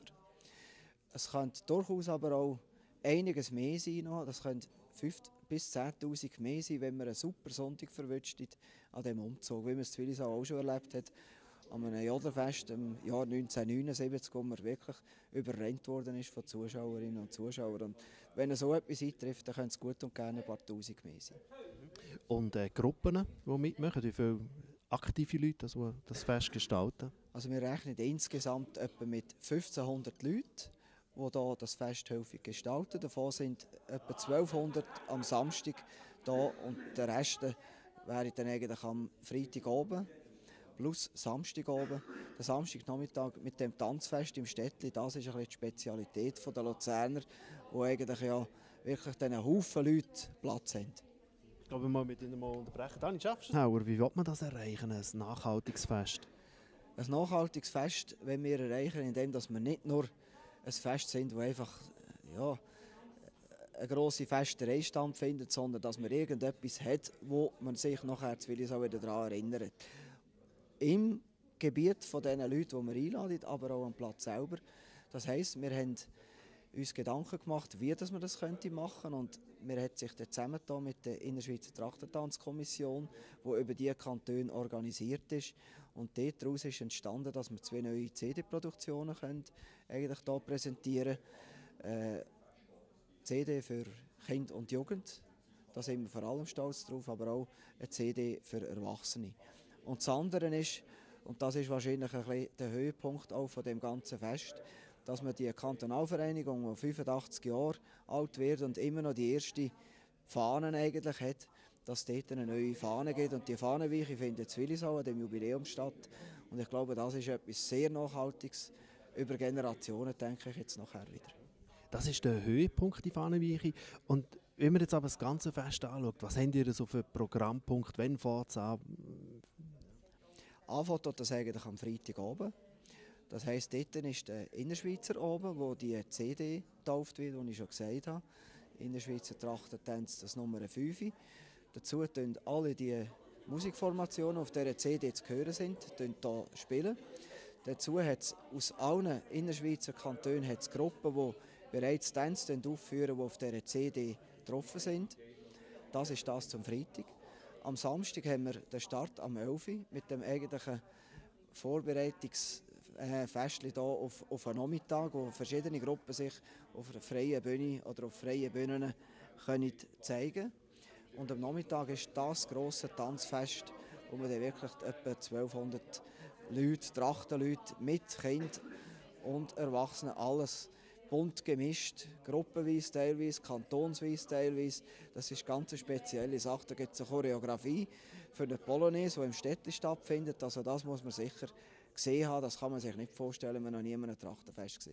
Es könnte durchaus aber auch einiges mehr sein. Noch. Das könnte fünftausend bis zehntausend mehr sein, wenn man einen super Sonntag verwünscht an diesem Umzug. Wie man es in Willisau auch schon erlebt hat, an einem Jodlerfest im Jahr neunzehnhundertneunundsiebzig, wo man wirklich überrennt worden ist von Zuschauerinnen und Zuschauern. Und wenn so etwas eintrifft, dann können es gut und gerne ein paar Tausend mehr sein.
Und äh, Gruppen, die mitmachen, wie viele aktive Leute, die das Fest gestalten?
Also wir rechnen insgesamt etwa mit fünfzehnhundert Leuten, die hier das Fest häufig gestalten. Davon sind etwa zwölfhundert am Samstag da und der Rest wäre dann eigentlich am Freitag oben plus Samstag oben. Der Samstagnachmittag mit dem Tanzfest im Städtli, das ist ein bisschen die Spezialität der Luzerner, wo eigentlich ja wirklich einen Haufen Leute Platz haben.
Ich glaube, wir mal mit Ihnen mal unterbrechen. Dani, schaffst du es? Wie will man das erreichen, ein nachhaltiges Fest?
Ein nachhaltiges Fest wollen wir erreichen, indem wir nicht nur ein Fest sind, das einfach ja, eine grosse Festerei stattfindet, sondern dass man irgendetwas hat, wo man sich nachher zu Willisau wieder daran erinnert. Im Gebiet von den Leuten, die wir einladen, aber auch am Platz selber. Das heisst, wir haben uns Gedanken gemacht, wie das man das könnte machen, und wir haben sich dann zusammengetan mit der Innerschweizer Trachtentanzkommission, die über diese Kantone organisiert ist, und daraus ist entstanden, dass wir zwei neue C D-Produktionen können eigentlich hier präsentieren können. Äh, C D für Kind und Jugend, da sind wir vor allem stolz drauf, aber auch eine C D für Erwachsene. Und das andere ist, und das ist wahrscheinlich ein bisschen der Höhepunkt auch von dem ganzen Fest, dass man die Kantonalvereinigung, die fünfundachtzig Jahre alt wird und immer noch die erste Fahne eigentlich hat, dass es dort eine neue Fahne gibt. Und die Fahnenweiche findet in Willisau an dem Jubiläum statt. Und ich glaube, das ist etwas sehr Nachhaltiges. Über Generationen denke ich jetzt nachher wieder.
Das ist der Höhepunkt, die Fahnenweiche. Und Wenn man jetzt aber das ganze Fest anschaut, was habt ihr so für Programmpunkt? Wann fängt es an?
Anfängt tut das eigentlich am Freitag oben. Das heisst, dort ist der Innerschweizer oben, wo die C D getauft wird, wie ich schon gesagt habe. Innerschweizer Trachtentanz, das Nummer fünf. Dazu tun alle die Musikformationen, auf dieser C D zu hören sind, hier spielen. Dazu hat es aus allen Innerschweizer Kantonen hat's Gruppen, die bereits Tänze aufführen, die auf dieser C D getroffen sind. Das ist das zum Freitag. Am Samstag haben wir den Start am elf Uhr mit dem eigentlichen Vorbereitungsfest hier auf, auf einen Nachmittag, wo verschiedene Gruppen sich auf einer freien Bühne oder auf freien Bühnen können zeigen. Und am Nachmittag ist das grosse Tanzfest, wo wir dann wirklich etwa zwölfhundert Leute, Trachtenleute mit Kindern und Erwachsenen, alles bunt gemischt, gruppenweise teilweise, kantonsweise teilweise. Das ist eine ganz spezielle Sache. Da gibt es eine Choreografie für eine Polonaise, die im Städtchen stattfindet. Also das muss man sicher gesehen haben. Das kann man sich nicht vorstellen, wenn man noch nie in einem Trachtenfest war.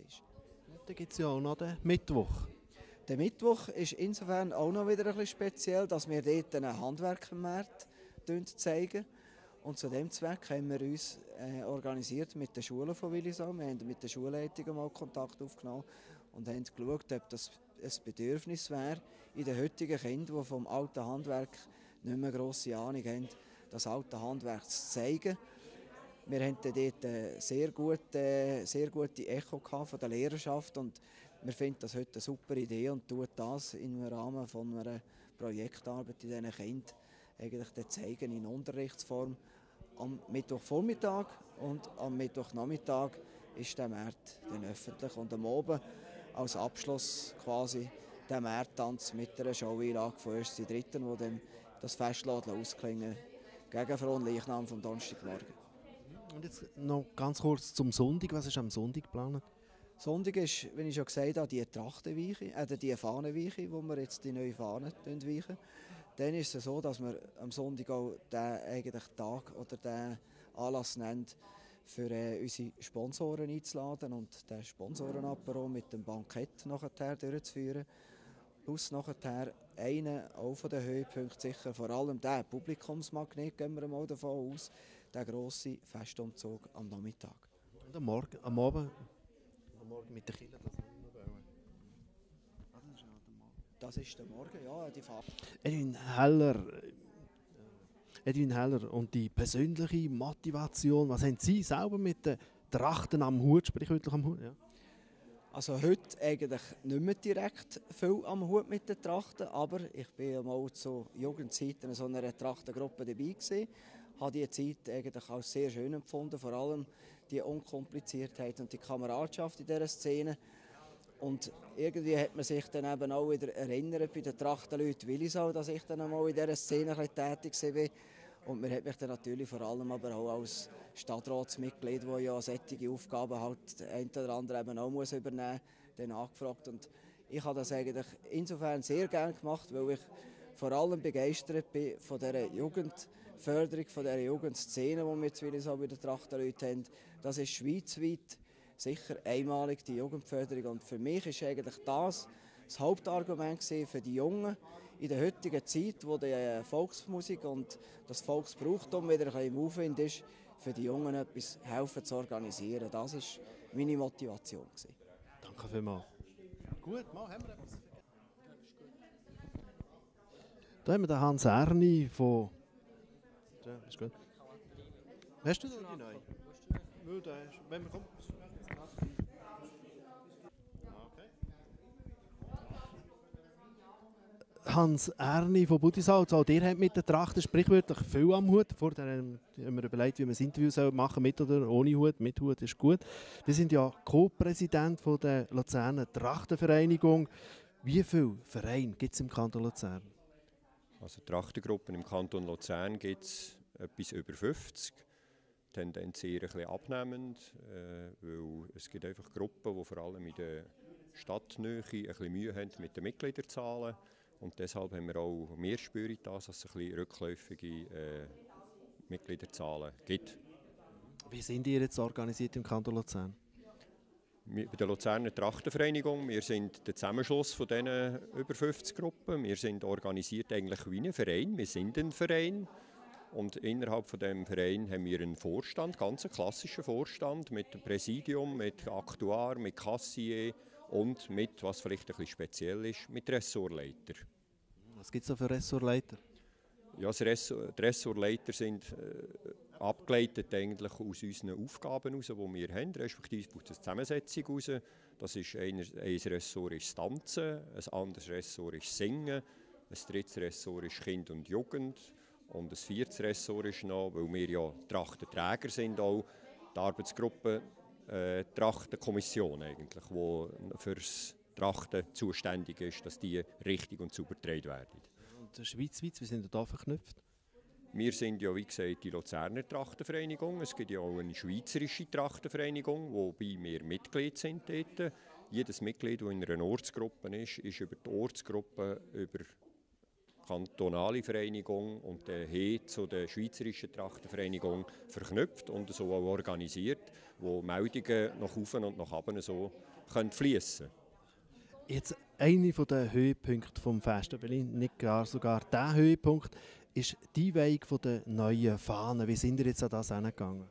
Da gibt es ja auch noch den Mittwoch.
Der Mittwoch ist insofern auch noch wieder ein bisschen speziell, dass wir dort einen Handwerkermarkt zeigen. Und zu diesem Zweck haben wir uns äh, organisiert mit den Schulen von Willisau. Wir haben mit den Schulleitungen mal Kontakt aufgenommen und haben geschaut, ob das ein Bedürfnis wäre, in den heutigen Kindern, die vom alten Handwerk nicht mehr grosse Ahnung haben, das alte Handwerk zu zeigen. Wir hatten dort eine sehr gute, sehr gute Echo von der Lehrerschaft und wir finden das heute eine super Idee und tun das im Rahmen von einer Projektarbeit in diesen Kindern eigentlich zeigen in Unterrichtsform. Am Mittwochvormittag und am Mittwochnachmittag ist der Markt dann öffentlich und am Abend als Abschluss quasi der Markttanz mit einer Show-Einlage von ersten Dritten, wo dann das Fest ausklingen gegen Fronleichnam vom Donnerstagmorgen.
Und jetzt noch ganz kurz zum Sonntag. Was ist am Sonntag geplant?
Sonntag ist, wie ich schon gesagt habe, die Trachtenweiche, äh, die Fahnenweiche, wo wir jetzt die neue Fahne weichen. Dann ist es so, dass wir am Sonntag auch den eigentlich Tag oder den Anlass nehmen, für äh, unsere Sponsoren einzuladen und den Sponsorenapero mit dem Bankett nachher durchzuführen. Plus nachher einen auch von den Höhepunkten sicher, vor allem der Publikumsmagnet, gehen wir mal davon aus, der grosse Festumzug am Nachmittag.
Und am Morgen, am Abend, am Morgen mit der Kirche, das
Das ist der Morgen, ja, die Fahrt.
Edwin Heller, Edwin Heller, und die persönliche Motivation, was haben Sie selber mit den Trachten am Hut, sprichwörtlich am Hut? Ja.
Also heute eigentlich nicht mehr direkt viel am Hut mit den Trachten, aber ich war mal zu Jugendzeiten in so einer Trachtengruppe dabei gewesen, habe die Zeit eigentlich als sehr schön empfunden, vor allem die Unkompliziertheit und die Kameradschaft in dieser Szene. Und irgendwie hat man sich dann eben auch wieder erinnert bei den Trachtenleuten Willisau, dass ich dann einmal in dieser Szene ein bisschen tätig war. Und man hat mich dann natürlich vor allem aber auch als Stadtratsmitglied, das ja solche Aufgaben halt ein oder andere eben auch muss übernehmen muss, dann angefragt. Und ich habe das eigentlich insofern sehr gerne gemacht, weil ich vor allem begeistert bin von dieser Jugendförderung, von dieser Jugendszene, die wir jetzt Willisau bei den Trachtenleuten haben. Das ist schweizweit sicher einmalig, die Jugendförderung. Und für mich ist eigentlich das das Hauptargument für die Jungen in der heutigen Zeit, wo die Volksmusik und das Volksbrauchtum wieder ein bisschen im Aufwind ist, für die Jungen etwas helfen zu organisieren. Das war meine Motivation.
Danke vielmals. Gut, mal haben wir etwas. Da haben wir den Hans Erni von... Ja, ist gut. Hast du da die neue? Nö, da ist... Wenn wir kommen... Hans Erni von Budisau, auch ihr habt mit der Trachten sprichwörtlich viel am Hut. Vorher haben wir überlegt, wie wir das Interview machen, mit oder ohne Hut. Mit Hut ist gut. Wir sind ja Co-Präsident der Luzerner Trachtenvereinigung. Wie viele Vereine gibt es im Kanton Luzern?
Also Trachtengruppen im Kanton Luzern gibt es etwas über fünfzig. Tendenz eher ein bisschen abnehmend, äh, weil es gibt einfach Gruppen, die vor allem in der Stadtnähe ein bisschen Mühe haben mit den Mitgliederzahlen. Und deshalb haben wir auch, wir spüren das, dass es ein bisschen rückläufige äh, Mitgliederzahlen gibt.
Wie sind ihr jetzt organisiert im Kanton Luzern?
Bei der Luzerner Trachtenvereinigung, wir sind der Zusammenschluss von diesen über fünfzig Gruppen. Wir sind organisiert eigentlich wie ein Verein. Wir sind ein Verein. Und innerhalb von diesem Verein haben wir einen Vorstand, ganz einen klassischen Vorstand mit dem Präsidium, mit Aktuar, mit Kassier und mit, was vielleicht ein bisschen speziell ist, mit Ressortleiter.
Was gibt es da für Ressortleiter? Ja,
die Ressortleiter sind äh, abgeleitet eigentlich aus unseren Aufgaben heraus, die wir haben, respektive aus der Zusammensetzung heraus. Das ist ein, ein Ressort ist Tanzen, ein anderes Ressort ist Singen, ein drittes Ressort ist Kind und Jugend und ein viertes Ressort ist noch, weil wir ja Trachtenträger sind, auch die Arbeitsgruppe äh, Trachtenkommission eigentlich, die für das Trachten zuständig ist, dass die richtig und sauber getragen werden.
Und schweizweit, wie sind wir da verknüpft?
Wir sind ja, wie gesagt, die Luzerner Trachtenvereinigung. Es gibt ja auch eine schweizerische Trachtenvereinigung, wobei wir Mitglied sind dort. Jedes Mitglied, das in einer Ortsgruppe ist, ist über die Ortsgruppe, über die kantonale Vereinigung und der H zu der schweizerischen Trachtenvereinigung verknüpft und so auch organisiert, wo Meldungen nach oben und nach unten so fließen können.
Jetzt einer der Höhepunkte des Festes Berlin, nicht gar sogar der Höhepunkt, ist die Einweihung der neuen Fahnen. Wie sind ihr jetzt an das herangegangen?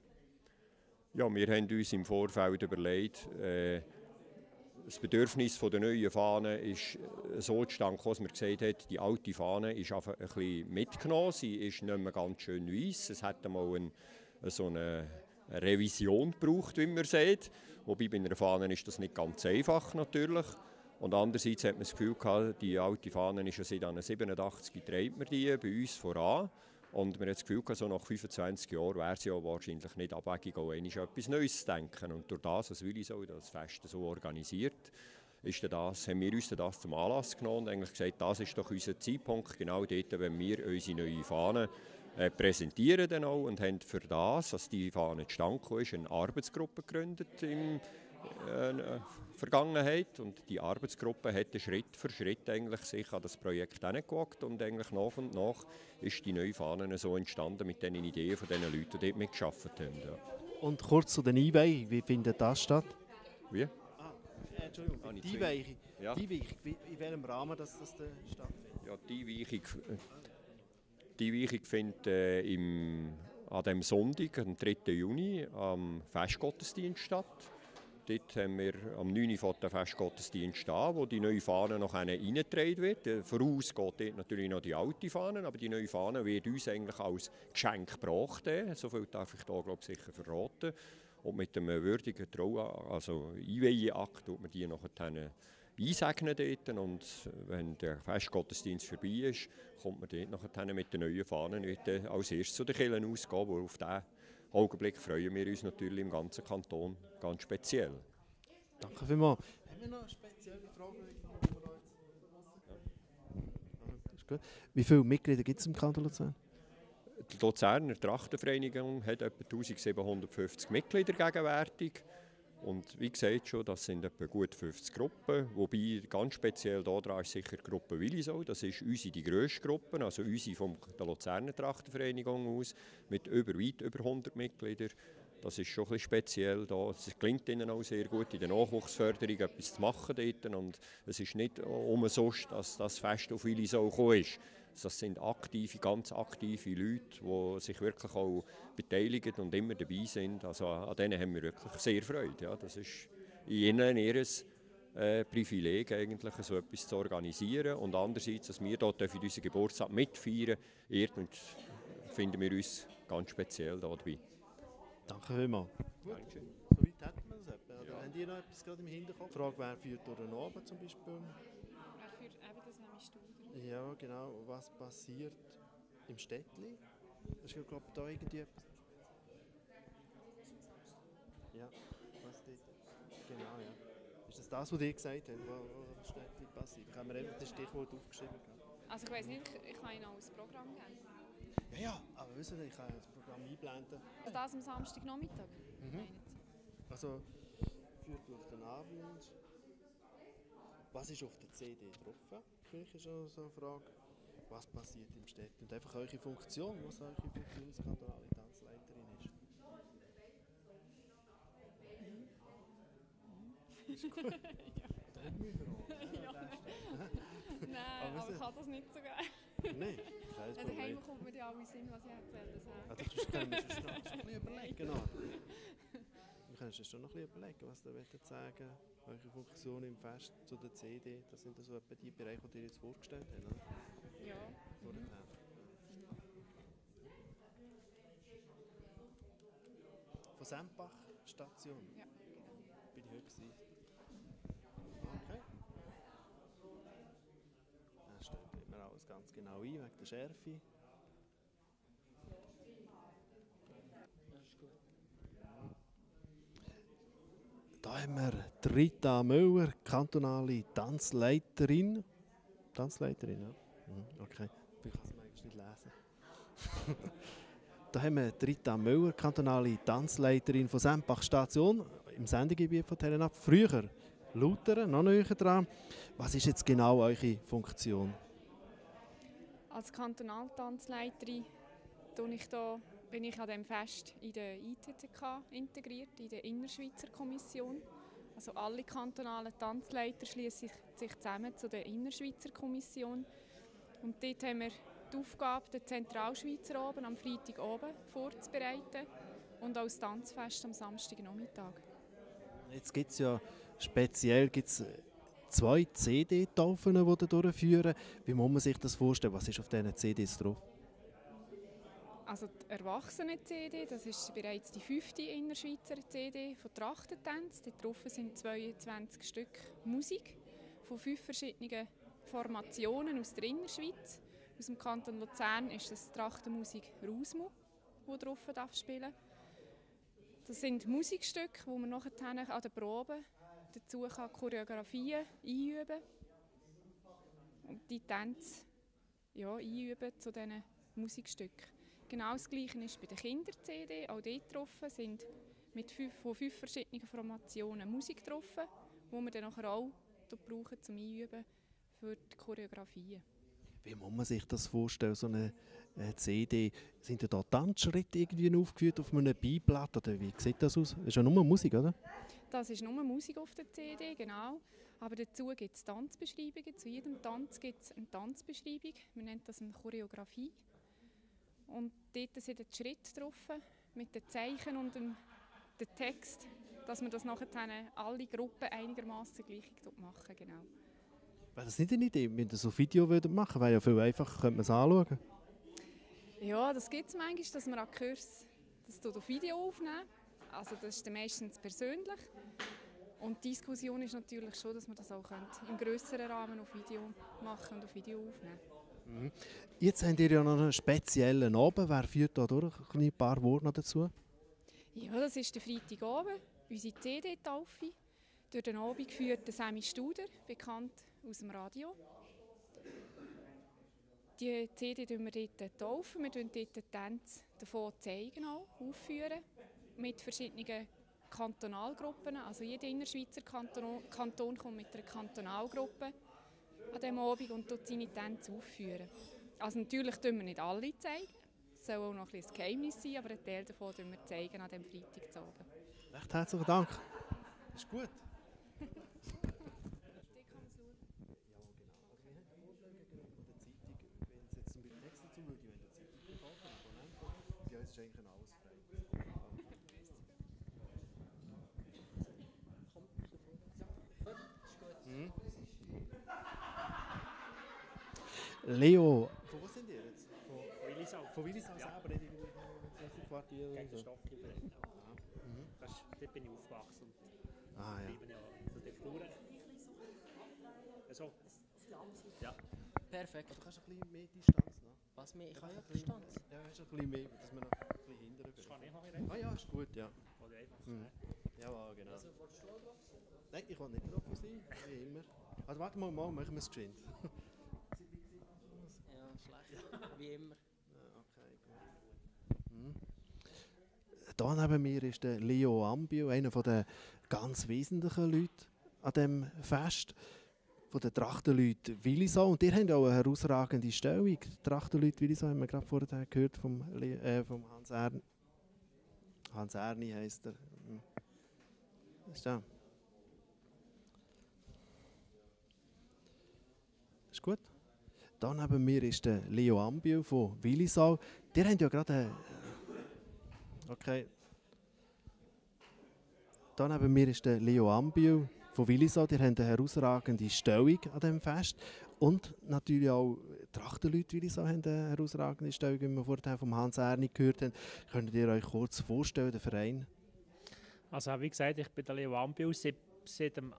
Ja, wir haben uns im Vorfeld überlegt, äh, das Bedürfnis der neuen Fahne ist so zustande gekommen, dass man gesagt hat, die alte Fahne ist einfach ein bisschen mitgenommen, sie ist nicht mehr ganz schön weiss. Es hat einmal ein, so eine Revision gebraucht, wie man sagt. Wobei bei einer Fahne ist das nicht ganz einfach natürlich. Und andererseits hat man das Gefühl gehabt, die alte Fahne ist ja seit siebenundachtzig trägt man die bei uns voran. Und man hat das Gefühl gehabt, so nach fünfundzwanzig Jahren wäre es ja wahrscheinlich nicht abwegig, auch einmal etwas Neues zu denken. Und durch das, was Willisau das Fest so organisiert, ist das, haben wir uns das zum Anlass genommen und eigentlich gesagt, das ist doch unser Zeitpunkt, genau dort, wenn wir unsere neue Fahne äh, präsentieren dann auch, und haben für das, dass die Fahne zustande gekommen ist, eine Arbeitsgruppe gegründet im äh, Vergangenheit, und die Arbeitsgruppe hat Schritt für Schritt eigentlich sich an das Projekt herangewagt und eigentlich nach und nach ist die neue Fahne so entstanden mit den Ideen von den Leuten, die dort mitgearbeitet haben. Ja.
Und kurz zu den Einweihungen, wie findet das statt?
Wie?
Ah, äh, Entschuldigung, ah, die Einweihung, ja. Die Einweihung, in welchem Rahmen das, das stattfindet?
Ja, die Einweihung, die Einweihung findet äh, im, an dem Sonntag, am dritten Juni, am Festgottesdienst statt. Dort haben wir am neun Uhr fängt der Festgottesdienst an, wo die neue Fahne noch reingetragen wird. Voraus geht dort natürlich noch die alte Fahne, aber die neue Fahne wird uns eigentlich als Geschenk gebracht. So viel darf ich da, glaube ich, sicher verraten. Und mit einem würdigen Trau, also Einweiheakt, tut man die nachher einsegnen dort. Und wenn der Festgottesdienst vorbei ist, kommt man dort nachher mit der neuen Fahne wieder als erstes zu den Kirchen ausgehen, wo auf den Augenblick freuen wir uns natürlich im ganzen Kanton ganz speziell.
Danke vielmals. Haben wir noch eine spezielle Frage? Ja. Wie viele Mitglieder gibt es im Kanton Luzern?
Die Luzerner Trachtenvereinigung hat etwa eintausendsiebenhundertfünfzig Mitglieder gegenwärtig. Und wie gesagt schon, das sind etwa gut fünfzig Gruppen, wobei ganz speziell daran ist sicher die Gruppe Willisau. Das ist unsere die grösste Gruppe, also unsere von der Luzerner Trachtenvereinigung aus, mit über, weit über hundert Mitgliedern. Das ist schon ein bisschen speziell da. Es gelingt ihnen auch sehr gut, in der Nachwuchsförderung etwas zu machen dort. Und es ist nicht umsonst, dass das Fest auf Willisau gekommen ist. Das sind aktive, ganz aktive Leute, die sich wirklich auch beteiligen und immer dabei sind. Also an denen haben wir wirklich sehr Freude. Ja, das ist in ihnen ihr äh, Privileg, eigentlich, so etwas zu organisieren. Und andererseits, dass wir dort für unseren Geburtstag mitfeiern dürfen, finden wir uns ganz speziell da dabei.
Danke vielmals.
Dankeschön.
So weit hätten wir es etwa. Oder ja. Haben die noch etwas gerade im Hinterkopf? Die Frage, wer führt durch den Abend zum Beispiel?
Wer führt eben das nämlich Studium?
Ja, genau. Was passiert im Städtli? Das ist, glaube ich, da irgendwie etwas. Ja, was dort? Genau, ja. Ist das das, was ihr gesagt habt, was im Städtli passiert? Da haben wir eben das Stichwort aufgeschrieben.
Also ich weiss nicht, ich kann Ihnen auch ein Programm geben.
Ja, ja, aber wissen Sie, ich kann das Programm einblenden.
Also das am Samstagnachmittag,
mhm.
meinen Sie?
Also, führt durch den Abend. Was ist auf der C D drauf? Vielleicht ist auch so eine Frage. Was passiert im Städtli? Und einfach eure Funktion, was eure Funktion als kantonale Tanzleiterin ist. Ist gut.
Ja. Nein, aber ich kann das nicht so gerne.
Nein, kein
Also
Problem.
daheim kommt mir ja alles Sinn, was ich erzählen soll.
Ah, das können wir schon noch ein bisschen überlegen. Noch. Wir können uns schon noch ein bisschen überlegen, was ihr wollt sagen, welche Funktionen im Fest zu der C D. Das sind so etwa die Bereiche, die ihr jetzt vorgestellt habt, oder?
Ja.
Vorher. Von Sempach Station?
Ja,
genau. Bin ich heute gewesen. Okay. Dann stellen wir alles ganz genau ein, wegen der Schärfe. Da haben wir Rita Müller, kantonale Tanzleiterin. Tanzleiterin, ja. Okay, ich kann es eigentlich nicht lesen. Da haben wir Rita Müller, kantonale Tanzleiterin von Sempach Station im Sendegebiet von Telenab. Früher Lutern, noch näher dran. Was ist jetzt genau eure Funktion?
Als Kantonaltanzleiterin bin ich, da, bin ich an diesem Fest in der I T T K integriert, in der Innerschweizer Kommission. Also alle kantonalen Tanzleiter schließen sich zusammen zu der Innerschweizer Kommission. Und dort haben wir die Aufgabe, den Zentralschweizer oben am Freitag oben vorzubereiten und auch das Tanzfest am Samstagnachmittag.
Jetzt gibt es ja speziell gibt's zwei C D-Taufen, die ihr durchführen. Wie muss man sich das vorstellen? Was ist auf diesen C Ds drauf?
Also die Erwachsenen-C D, das ist bereits die fünfte Innerschweizer C D von Trachtentänz. Dort drauf sind zweiundzwanzig Stück Musik von fünf verschiedenen Formationen aus der Innerschweiz. Aus dem Kanton Luzern ist das Trachtenmusik Rausmu, die drauf spielen darf. Das sind Musikstücke, die man nachher an den Proben dazu kann Choreografien einüben kann und die Tänze ja, einüben zu diesen Musikstücken. Genau das Gleiche ist bei der Kinder-C D. Auch dort drauf sind mit fünf, von fünf verschiedenen Formationen Musik drauf, die wir dann nachher auch brauchen zum Einüben für die Choreografien.
Wie muss man sich das vorstellen, so eine äh, C D? Sind da Tanzschritte irgendwie aufgeführt auf einem Beiblatt? Oder wie sieht das aus? Das ist ja nur Musik, oder?
Das ist nur Musik auf der C D, genau. Aber dazu gibt es Tanzbeschreibungen. Zu jedem Tanz gibt es eine Tanzbeschreibung. Man nennt das eine Choreografie. Und dort sind die Schritte drauf, mit den Zeichen und dem, dem Text, dass man das nachher alle Gruppen einigermaßen gleich machen. Genau.
Wäre das nicht eine Idee, wenn ihr so ein Video machen würdet? Wäre ja viel einfacher, könnte man es anschauen.
Ja, das gibt es manchmal, dass man an Kurs das auf Video aufnehmen. Also das ist dann meistens persönlich. Und die Diskussion ist natürlich schon, dass man das auch im grösseren Rahmen auf Video machen und auf Video aufnehmen.
Mhm. Jetzt habt ihr ja noch einen speziellen Abend. Wer führt da durch? Ein paar Worte noch dazu?
Ja, das ist der Freitagabend, unsere C D-Taufe. Durch den Abend führt der Sammy Studer, bekannt aus dem Radio. Die C D taufen wir dort taufen. Wir zeigen dort die Tänze davon zeigen, auch, aufführen, mit verschiedenen Kantonalgruppen. Also jeder Innerschweizer Kanton, Kanton kommt mit einer Kantonalgruppe an diesem Abend und tut seine Tänze aufführen. Also natürlich zeigen wir nicht alle zeigen. Es soll auch noch ein bisschen ein Geheimnis sein, aber einen Teil davon zeigen wir zeigen an diesem Freitagabend.
Recht herzlichen Dank. Ist gut. Leo, von wo sind ihr jetzt?
Von Willisau.
Von Willisau
ja.
selber, nicht irgendwie im Quartier oder
Gegen
so?
Stockholm.
Mhm.
Dort bin ich aufgewachsen.
Ah, ja.
Ich bin ja so der Flur. Also, ja.
Perfekt.
Du kannst ein bisschen mehr Distanz noch.
Was mehr? Ich
Ja,
habe ja
ein bisschen-
Distanz.
Ja, hast ein bisschen mehr, dass wir noch ein bisschen hinterher
Das kann ich noch
gehen. Ah ja, ist gut, ja.
Oder einfach
Mhm. Ja, genau.
Also, wolltest du drauf sein?
Nein, ich will nicht drauf sein, wie immer. Also warte mal, mal machen wir es geschwind.
Ja, schlecht. Wie immer.
Ja, okay, gut. Mhm. Da neben mir ist der Leo Ambio, einer der ganz wesentlichen Leute an diesem Fest. Von den Trachtenleuten Willisau. Und ihr habt auch eine herausragende Stellung. Die Trachtenleute Willisau haben wir gerade vorher gehört vom, Le äh, vom Hans Erni. Hans Erni heisst er. Was ist der? gut. Da neben mir ist der Leo Ambio von Willisau. Der habt ja gerade... Äh, okay. Da neben mir ist der Leo Ambio von Willisau. Die haben eine herausragende Stellung an diesem Fest. Und natürlich auch Trachtenleute Willisau haben eine herausragende Stellung, wie wir vorhin vom Hans Erni gehört haben. Könnt ihr euch kurz vorstellen, den Verein?
Also wie gesagt, ich bin der Leo Ambio, seit, seit dem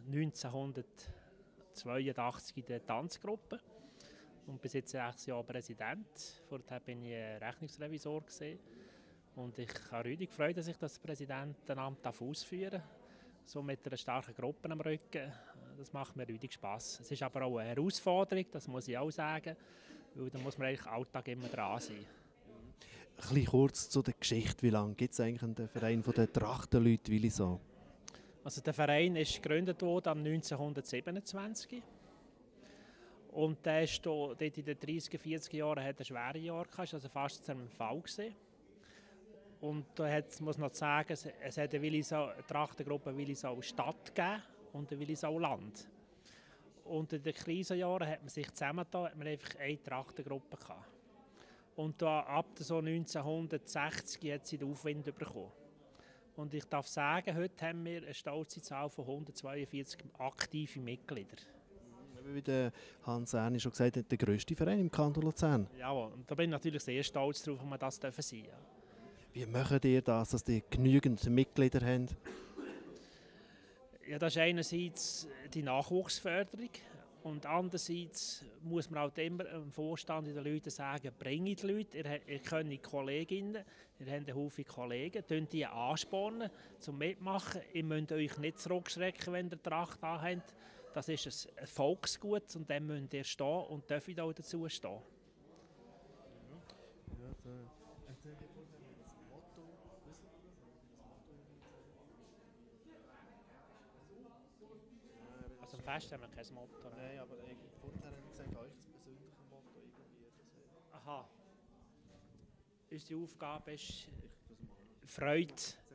neunzehnhundertzweiundachtzig in der Tanzgruppe und bis jetzt sechs Jahre Präsident. Vorher bin ich Rechnungsrevisor gewesen. Und ich habe riesig Freude, dass ich das Präsidentenamt ausführen darf. So mit einer starken Gruppe am Rücken. Das macht mir riesig Spass. Es ist aber auch eine Herausforderung, das muss ich auch sagen. Weil da muss man eigentlich Alltag immer dran sein.
Ein bisschen kurz zu der Geschichte. Wie lange gibt es eigentlich den Verein der Trachtenleute Willisau?
Also der Verein ist gegründet worden neunzehnhundertsiebenundzwanzig. Und der ist da, dort in den dreißig, vierzig Jahren hat er schwere Jahre gehabt, also fast zu einem Fall gewesen. Und da hat, muss man noch sagen, es, es hat eine, Willisau, eine Trachtengruppe Willisau Stadt gegeben und eine Willisau Land. Und in den Krisenjahren hat man sich zusammengetan, hat man einfach eine Trachtengruppe gehabt. Und da, ab so neunzehnhundertsechzig hat sie den Aufwind bekommen. Und ich darf sagen, heute haben wir eine stolze Zahl von hundertzweiundvierzig aktive Mitglieder.
Wie der Hans Erni schon gesagt hat, der grösste Verein im Kanton Luzern.
Ja, und da bin ich natürlich sehr stolz darauf, dass wir das sein dürfen. Ja.
Wie macht ihr das, dass ihr genügend Mitglieder habt?
Ja, das ist einerseits die Nachwuchsförderung und andererseits muss man auch immer im Vorstand den Leuten sagen, bringt die Leute, ihr, ihr könnt Kolleginnen, ihr habt einen Haufen Kollegen, könnt die anspornen zum Mitmachen. Ihr müsst euch nicht zurückschrecken, wenn ihr Tracht anhabt. Das ist ein Volksgut und dann müsst ihr stehen und dürft auch dazu stehen. Also am Fest haben wir kein Motto.
Nein, aber vorher haben wir gesagt, euch das persönliche Motto irgendwie.
Aha. Unsere Aufgabe ist Freude.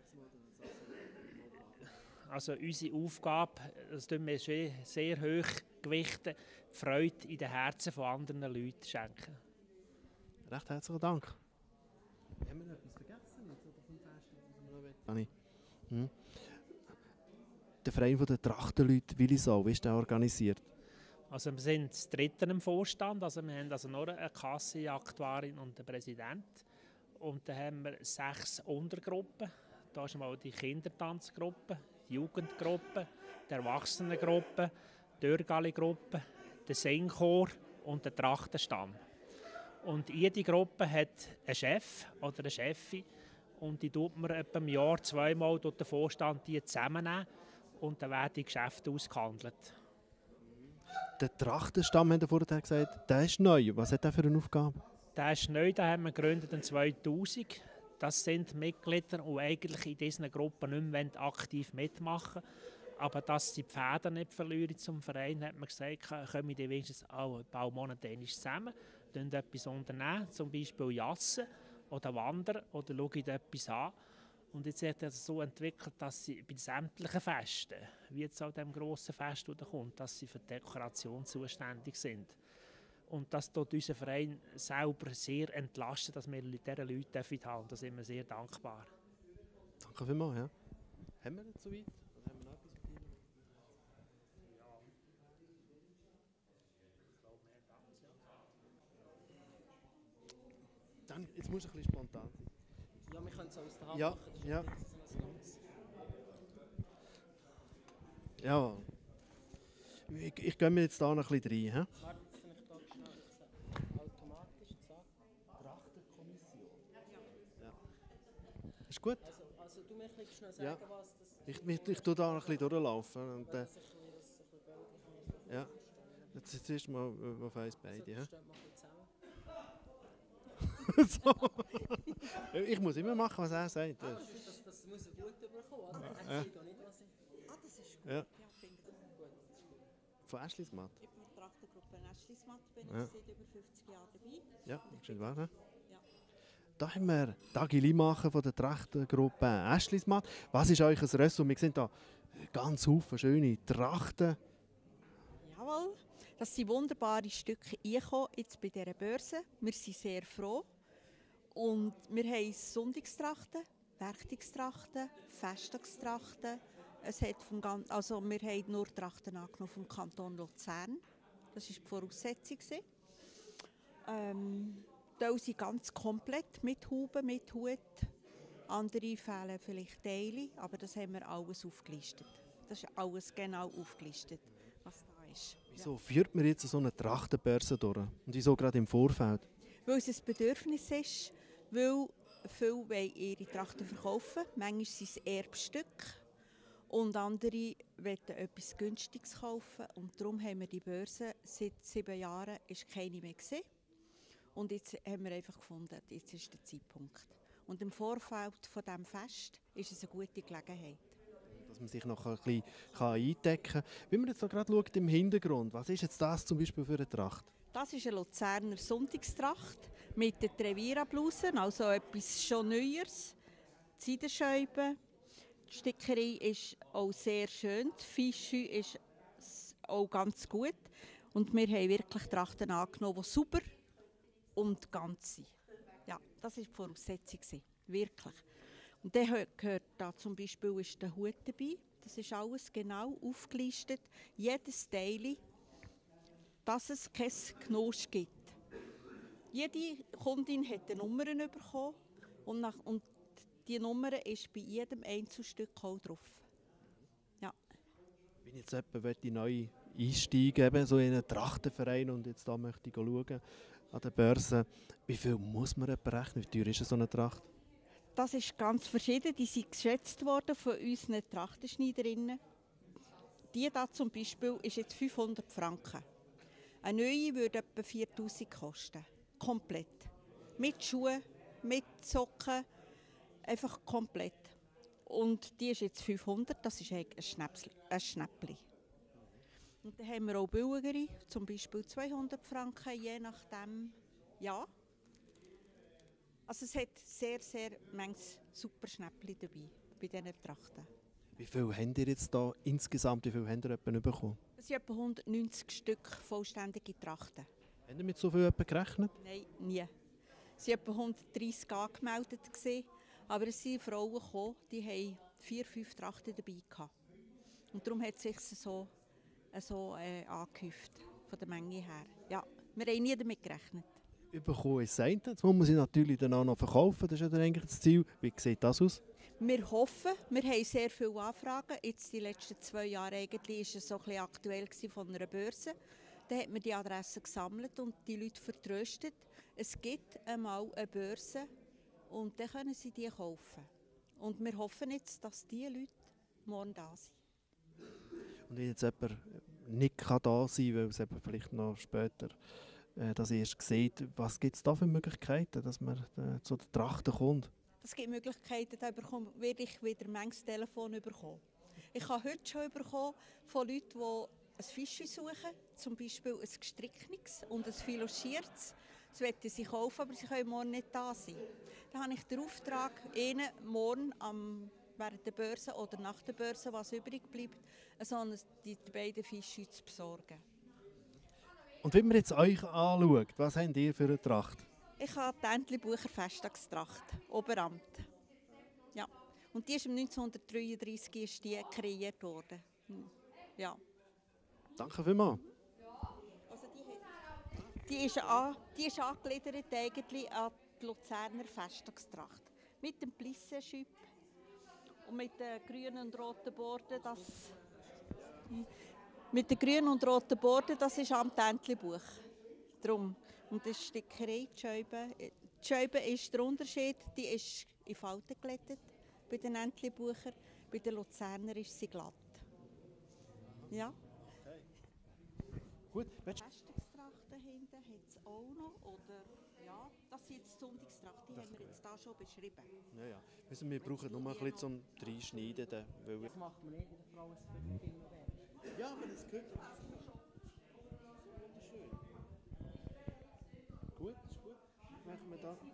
Also unsere Aufgabe, das tun wir sehr hoch gewichten, Freude in den Herzen von anderen Leuten schenken.
Recht herzlichen Dank. Haben wir noch etwas vergessen? Anni. Hm. Der Verein der Trachtenleute Willisau, wie ist der organisiert?
Also wir sind das Dritte im Vorstand, also wir haben also nur eine Kasse, eine Aktuarin und einen Präsident. Und dann haben wir sechs Untergruppen. Da ist mal die Kindertanzgruppe, die Jugendgruppe, die Erwachsenengruppe, die Dörrgali-Gruppe, der Singchor und der Trachtenstamm. Und jede Gruppe hat einen Chef oder eine Chefin und die tut man etwa im Jahr zweimal durch den Vorstand die zusammennehmen und dann werden die Geschäfte ausgehandelt.
Der Trachtenstamm, haben wir vorher gesagt, der ist neu. Was hat der für eine Aufgabe?
Der ist neu, den haben wir gegründet in zweitausend. Das sind Mitglieder, die eigentlich in diesen Gruppen nicht mehr aktiv mitmachen wollen. Aber dass sie die Fäden nicht verlieren zum Verein, hat man gesagt, kommen die wenigstens auch ein paar Monate zusammen, unternehmen etwas unternehmen, zum Beispiel Jassen oder Wandern oder schauen etwas an. Und jetzt hat er es so entwickelt, dass sie bei sämtlichen Festen, wie jetzt auch dem grossen Fest, das kommt, dass sie für die Dekoration zuständig sind. Und das tut unser Verein selber sehr entlasten, dass wir diese Leute haben. Und da sind wir sehr dankbar.
Danke vielmals. Ja. Haben wir nicht so weit? Oder haben wir noch etwas mit Ihnen? Dann, jetzt muss ich ein bisschen spontan sein.
Ja, wir können es aus der Hand
ja,
machen.
Ja, ja. Ich, ich gehe mir jetzt da noch ein bisschen rein. He?
Warte, vielleicht da schnell automatisch, zack. Trachtenkommission.
Ja. Ist gut?
Also, also du mir ein schnell sagen,
ja.
was das ist.
Ich, ich, ich tue da ein bisschen durchlaufen. Und, äh,
das ist ein bisschen,
ja. Jetzt, jetzt ist mal auf eins beide. Ja. So. Ich muss immer machen, was er sagt.
Ah, das, das, das muss er gut überkommen. Also, er
ja.
sieht auch nicht, was ich...
Ah, das ist gut.
Ja.
Ja, finde ich gut.
Von Aschlismatt?
Ich bin in der Trachtengruppe Aschlismatt, bin
ja.
ich seit über fünfzig Jahren dabei.
Ja, schön wahr, ne?
Ja.
Da haben wir Dagi Limacher von der Trachtengruppe Aschlismatt. Was ist euch ein Ressort? Wir sehen da ganz viele schöne Trachten.
Jawohl. Das sind wunderbare Stücke eingekommen, jetzt bei dieser Börse. Wir sind sehr froh. Und wir haben Sonntagstrachten, Werktagstrachten, Festtagstrachten. Es hat vom Gan- also wir haben nur Trachten angenommen vom Kanton Luzern. Das war die Voraussetzung. Ähm, Teile sind ganz komplett mit Huben, mit Hut. Andere fehlen vielleicht Teile, aber das haben wir alles aufgelistet. Das ist alles genau aufgelistet, was da ist.
Wieso führt man jetzt so eine Trachtenbörse durch? Und wieso gerade im Vorfeld?
Weil es ein Bedürfnis ist, weil viele wollen ihre Trachten verkaufen. Manchmal sind es Erbstücke und andere wollen etwas Günstiges kaufen. Und darum haben wir die Börse seit sieben Jahren ist keine mehr gesehen. Und jetzt haben wir einfach gefunden, jetzt ist der Zeitpunkt. Und im Vorfeld von diesem Fest ist es eine gute Gelegenheit.
Dass man sich noch ein bisschen eindecken kann. Wenn man jetzt so gerade schaut im Hintergrund, was ist jetzt das zum Beispiel für eine Tracht?
Das ist eine Luzerner Sonntagstracht mit den Trevira-Blusen, also etwas schon Neues. Die Seidenscheibe, die Stickerei ist auch sehr schön, die Fischü ist auch ganz gut. Und wir haben wirklich Trachten angenommen, die super und ganz sind. Ja, das war die Voraussetzung, wirklich. Und dann gehört da zum Beispiel ist der Hut dabei. Das ist alles genau aufgelistet, jedes Teil, dass es kein Knusch gibt. Jede Kundin hat eine Nummer bekommen und, nach, und die Nummer ist bei jedem Einzelstück auch drauf. Ja.
Wenn jetzt jemand neu einsteigen möchte, so in einen Trachtenverein und jetzt da möchte ich schauen an der Börse, wie viel muss man berechnen? Wie teuer ist so eine Tracht?
Das ist ganz verschieden. Die sind geschätzt worden von unseren Trachtenschneiderinnen. Die da zum Beispiel ist jetzt fünfhundert Franken. Eine neue würde etwa viertausend kosten. Komplett. Mit Schuhen, mit Socken, einfach komplett. Und die ist jetzt fünfhundert, das ist ein Schnäpsli, ein Schnäppli. Und dann haben wir auch billigere, zum Beispiel zweihundert Franken, je nachdem, ja. Also es hat sehr, sehr manches super Schnäppli dabei, bei diesen Trachten.
Wie viel habt ihr jetzt da insgesamt, wie viel habt ihr etwa bekommen?
Es sind etwa hundertneunzig Stück vollständige Trachten.
Habt ihr mit so viel gerechnet?
Nein, nie. Es waren etwa hundertdreissig angemeldet, aber es sind Frauen gekommen, die haben vier, fünf Trachten dabei gehabt. Und darum hat es sich so, so äh, angehäuft, von der Menge her. Ja, wir haben nie damit gerechnet.
Überkommen ist das eine, jetzt muss man sie natürlich dann auch noch verkaufen, das ist ja dann eigentlich das Ziel. Wie sieht das aus?
Wir hoffen, wir haben sehr viele Anfragen. Jetzt die letzten zwei Jahre eigentlich war es so ein bisschen aktuell von einer Börse. Da hat man die Adressen gesammelt und die Leute vertröstet. Es gibt einmal eine Börse und dann können sie die kaufen. Und wir hoffen jetzt, dass diese Leute morgen da sind.
Und wenn jetzt jemand nicht da sein kann, weil es eben vielleicht noch später äh, das erst sieht, was gibt es da für Möglichkeiten, dass man äh, zu den Trachten kommt?
Es gibt Möglichkeiten, da bekomme, werde ich wieder manches Telefon bekommen. Ich habe heute schon bekommen von Leuten, die ein Fischchen suchen, zum Beispiel ein gestricktes und ein filoschiertes. Das wollen sie kaufen, aber sie können morgen nicht da sein. Dann habe ich den Auftrag, ihnen morgen am, während der Börse oder nach der Börse, was übrig bleibt, also die beiden Fischchen zu besorgen.
Und wenn man jetzt euch anschaut, was habt ihr für eine Tracht?
Ich habe die Entlebucher Festtagstracht, Oberamt. Ja. Und die ist neunzehnhundertdreiunddreissig ist die kreiert worden. Ja.
Danke vielmals.
Also die, hat, die, ist an, die ist angegliedert eigentlich an die Luzerner Festtagstracht. Mit dem Plissenschüpp und mit den grünen und roten Borden. Das, mit den grünen und roten Borden, das ist am Entlebuch. Drum. Und das ist die Stickerei, die Scheibe. Die Scheibe ist der Unterschied, die ist in Falten glättet bei den Entlebucher. Bei den Luzerner ist sie glatt. Ja.
Okay. Gut.
Festtagstrachten hinten hat es auch noch, oder? Ja, das sind jetzt Sonntagstrachten, die haben wir jetzt hier schon beschrieben.
Ja, ja. Also wir brauchen nur ein bisschen zum Reinschneiden. Weil
Das macht man nicht in der Frauenfilm.
Ja, aber das gehört dazu. Gut, ist gut. Machen wir da.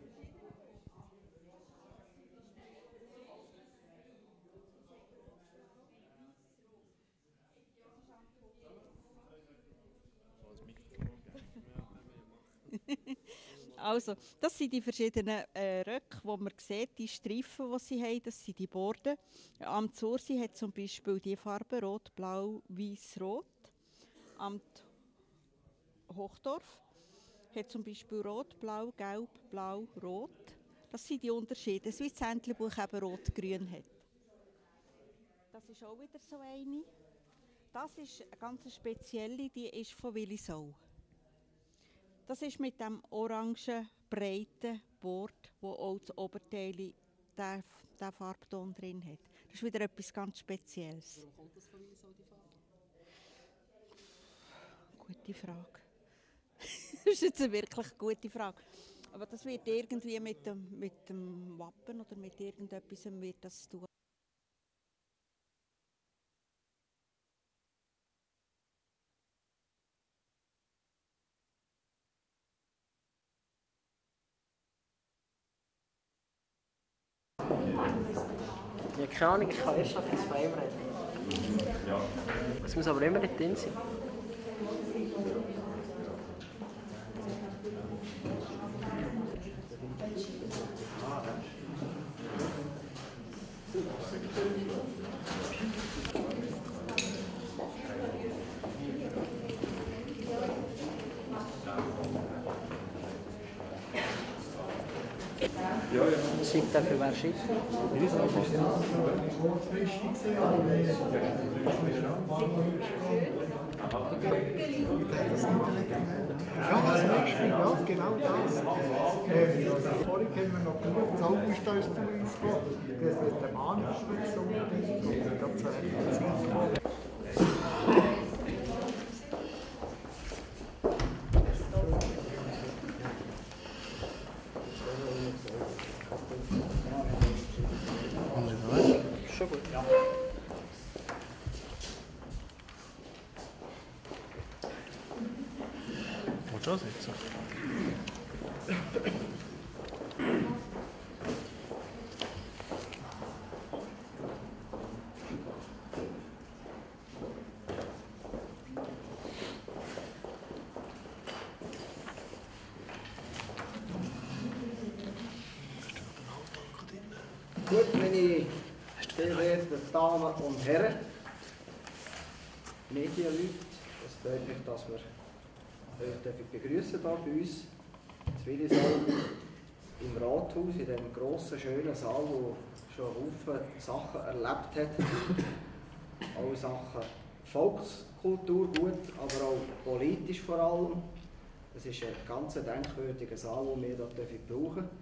Also, das sind die verschiedenen äh, Röcke, die man sieht, die Streifen, die sie haben, das sind die Borden. Amt Sursi hat zum Beispiel die Farbe Rot, Blau, Weiß, Rot. Amt Hochdorf hat zum Beispiel Rot, Blau, Gelb, Blau, Rot. Das sind die Unterschiede, wie das Entlebuch eben Rot-Grün hat. Das ist auch wieder so eine. Das ist eine ganz spezielle, die ist von Willisau. Das ist mit dem orangen, breiten Bord, wo auch das Oberteil diesen Farbton drin hat. Das ist wieder etwas ganz Spezielles.
Warum kommt das von Willisau, die Farbe?
Gute Frage. Das ist jetzt eine wirklich gute Frage. Aber das wird irgendwie mit dem, mit dem Wappen oder mit irgendetwas wird das tun.
Ja, keine Ahnung, ich kann erst auf das Fame reden. Es muss aber immer nicht drin sein.
Ja, ja.
Schickt dafür wer schickt?
Ja, das nächste, ja, genau das. Ähm, vorhin haben wir noch genug Zauberstäuß zu uns gehabt. Das wird der Mahnschritt so unbedingt und dann zur rechten Zeit.
Schon gut. Ja.
Willst du auch sitzen?
Gut, meine sehr verehrten Damen und Herren, Medienleute, es freut mich, dass wir euch begrüßen hier bei uns in Willisau im Rathaus, in diesem grossen, schönen Saal, wo schon Haufen Sachen erlebt hat. Auch Sachen Volkskultur gut, aber auch politisch vor allem. Es ist ein ganz denkwürdiger Saal, den wir hier brauchen dürfen.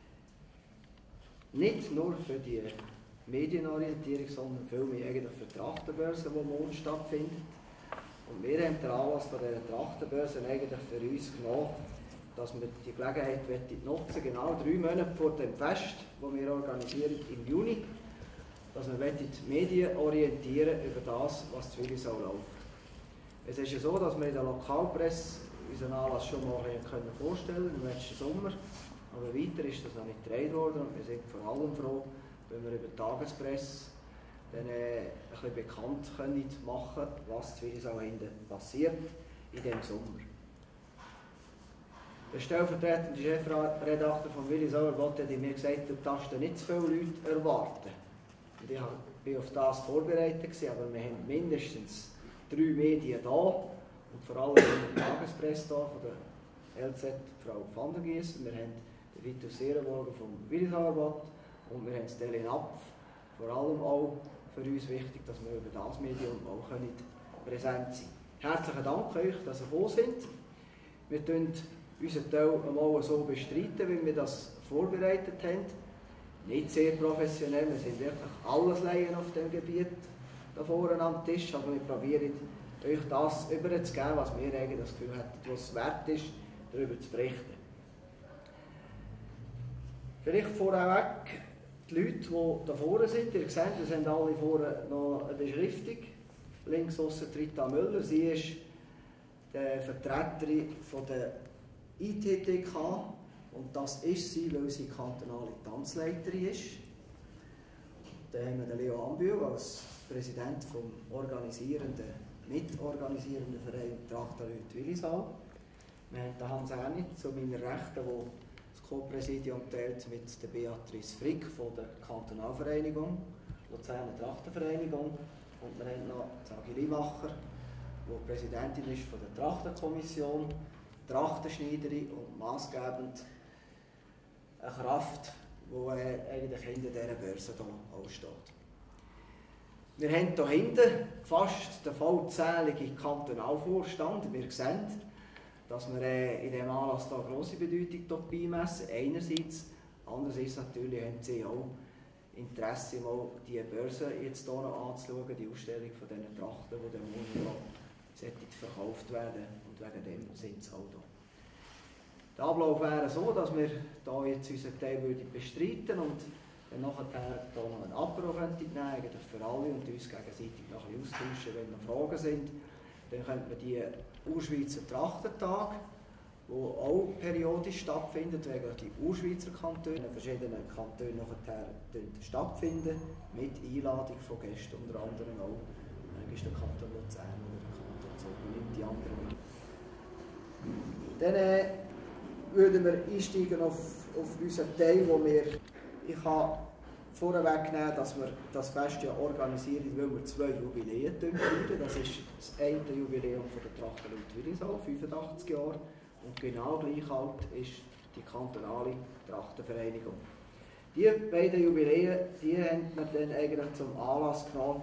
Nicht nur für die Medienorientierung, sondern vielmehr eigentlich für die Trachtenbörse, die morgen stattfindet. Und wir haben den Anlass von dieser Trachtenbörse eigentlich für uns genommen, dass wir die Gelegenheit nutzen, genau drei Monate vor dem Fest, das wir organisieren im Juni, dass wir die Medien orientieren über das, was zu Willisau läuft. Es ist ja so, dass wir in der Lokalpresse unseren Anlass schon mal vorstellen können, im letzten Sommer. Aber weiter ist das noch nicht gedreht worden und wir sind vor allem froh, wenn wir über die Tagespresse dann äh, ein bisschen bekannt können machen, was zu Willisau passiert in diesem Sommer. Der stellvertretende Chefredakteur von Willisauer Bott hat mir gesagt, du darfst nicht zu viele Leute erwarten. Und ich war auf das vorbereitet, aber wir haben mindestens drei Medien da und vor allem die Tagespresse da von der L Z, Frau van der Giessen. Wir haben den Vitus Seerenburger vom Willisauer Bott und wir haben Stellin Apf. Vor allem auch für uns wichtig, dass wir über das Medium auch präsent sein können. Herzlichen Dank euch, dass ihr gekommen sind. Wir tun unseren Teil einmal so bestreiten, wie wir das vorbereitet haben. Nicht sehr professionell, wir sind wirklich alles Laien auf dem Gebiet da vorne am Tisch, aber wir probieren euch das überzugeben, was wir eigentlich das Gefühl hätten, was es wert ist, darüber zu berichten. Vielleicht vorweg die Leute, die da vorne sind. Ihr seht, wir haben alle vorne noch eine Beschriftung. Links aussen Rita Müller, sie ist die Vertreterin von der I T T K und das ist sie, weil sie kantonale Tanzleiterin ist. Dann haben wir den Leo Ambühl als Präsident vom organisierenden, mitorganisierenden Verein Trachtenleute Willisau. Wir haben den Hans Erni zu meiner Rechten, der das Co-Präsidium teilt mit der Beatrice Frick von der Kantonalvereinigung, Luzerner Trachtenvereinigung. Und wir haben noch Sagi Limacher, die Präsidentin ist von der Trachtenkommission, Trachtenschneiderin und maßgebend eine Kraft, die äh, eigentlich hinter dieser Börse hier auch steht. Wir haben hier hinten fast den vollzähligen Kantonalvorstand. Wir sehen, dass wir äh, in diesem Anlass hier grosse Bedeutung beimessen. Einerseits, andererseits natürlich haben sie auch Interesse, mal die Börse jetzt hier noch anzuschauen, die Ausstellung von diesen Trachten, die dann morgen verkauft werden, und wegen dem sind sie auch da. Der Ablauf wäre so, dass wir hier jetzt unseren Teil bestreiten und dann nachher hier noch einen Apero nehmen könnten, für alle, und uns gegenseitig noch ein bisschen austauschen, wenn noch Fragen sind. Dann könnte man die Urschweizer Trachtentage, die auch periodisch stattfinden, wegen die Urschweizer Kantone, in verschiedenen Kantonen nachher stattfinden, mit Einladung von Gästen, unter anderem auch manchmal der Kanton Luzern oder der Kanton Zug, und die anderen. Dann äh, würden wir einsteigen auf, auf unseren Teil, wo wir, ich kann vorweg nehmen, dass wir das Fest ja organisieren, weil wir zwei Jubiläen feiern. Das ist das eine Jubiläum von der Trachtenleute Willisau, fünfundachtzig Jahre, und genau gleich alt ist die kantonale Trachtenvereinigung. Die beiden Jubiläen, die haben wir dann eigentlich zum Anlass genommen,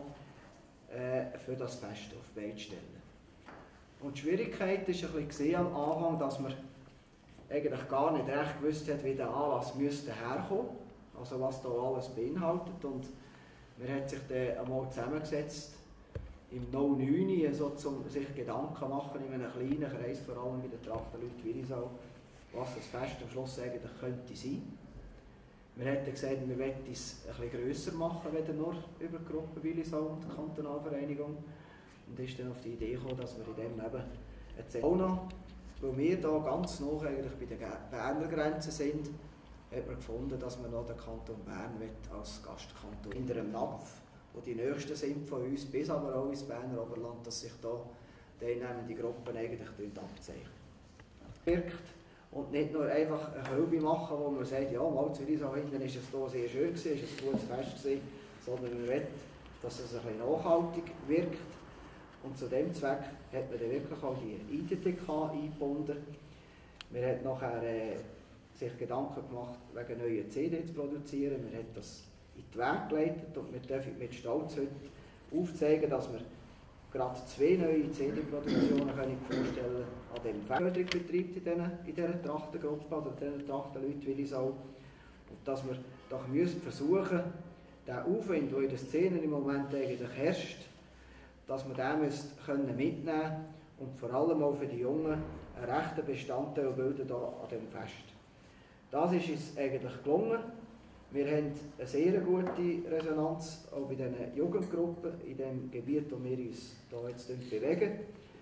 äh, für das Fest auf beide Stellen. Und die Schwierigkeit war ein bisschen am Anfang, dass wir eigentlich gar nicht recht gewusst hat, wie der Anlass müsste herkommen, also was da alles beinhaltet. Und man hat sich dann einmal zusammengesetzt im neun neun, so zum sich Gedanken machen in einem kleinen Kreis, vor allem bei den Trachtenleuten Willisau, was das Fest am Schluss eigentlich könnte sein. Wir hätten gesagt, wir wollen es ein bisschen grösser machen, als nur über die Gruppe Willisau und die Kantonalvereinigung. Und ist dann auf die Idee gekommen, dass wir in dem eben erzählen. Auch noch, weil wir hier ganz nah eigentlich bei den Berner Grenzen sind, hat man gefunden, dass man noch den Kanton Bern als Gastkanton in einem Napf, wo die Nächsten sind von uns, bis aber auch ins Berner Oberland, dass sich da teilnehmende Gruppen eigentlich abzeichnen. Wirkt und nicht nur einfach eine Kölbe machen, wo man sagt, ja, mal zu Willisau hinten ist es hier sehr schön gewesen, ist ein gutes Fest gewesen, sondern man will, dass es ein bisschen nachhaltig wirkt. Und zu dem Zweck hat man dann wirklich auch die I D T K eingebunden. Man hat nachher äh, sich Gedanken gemacht, wegen neue C D zu produzieren. Man hat das in die Wege geleitet und wir dürfen mit Stolz heute aufzeigen, dass wir gerade zwei neue C D-Produktionen vorstellen können an dem Förderungsbetrieb in dieser, in dieser Trachtengruppe oder diesen Trachtenleuten Willisau. Und dass wir doch müssen versuchen, den Aufwand, der in den Szenen im Moment eigentlich herrscht, dass wir den können mitnehmen und vor allem auch für die Jungen einen rechten Bestandteil bilden hier an diesem Fest. Das ist uns eigentlich gelungen. Wir haben eine sehr gute Resonanz auch bei diesen Jugendgruppen in dem Gebiet, wo wir uns hier jetzt bewegen.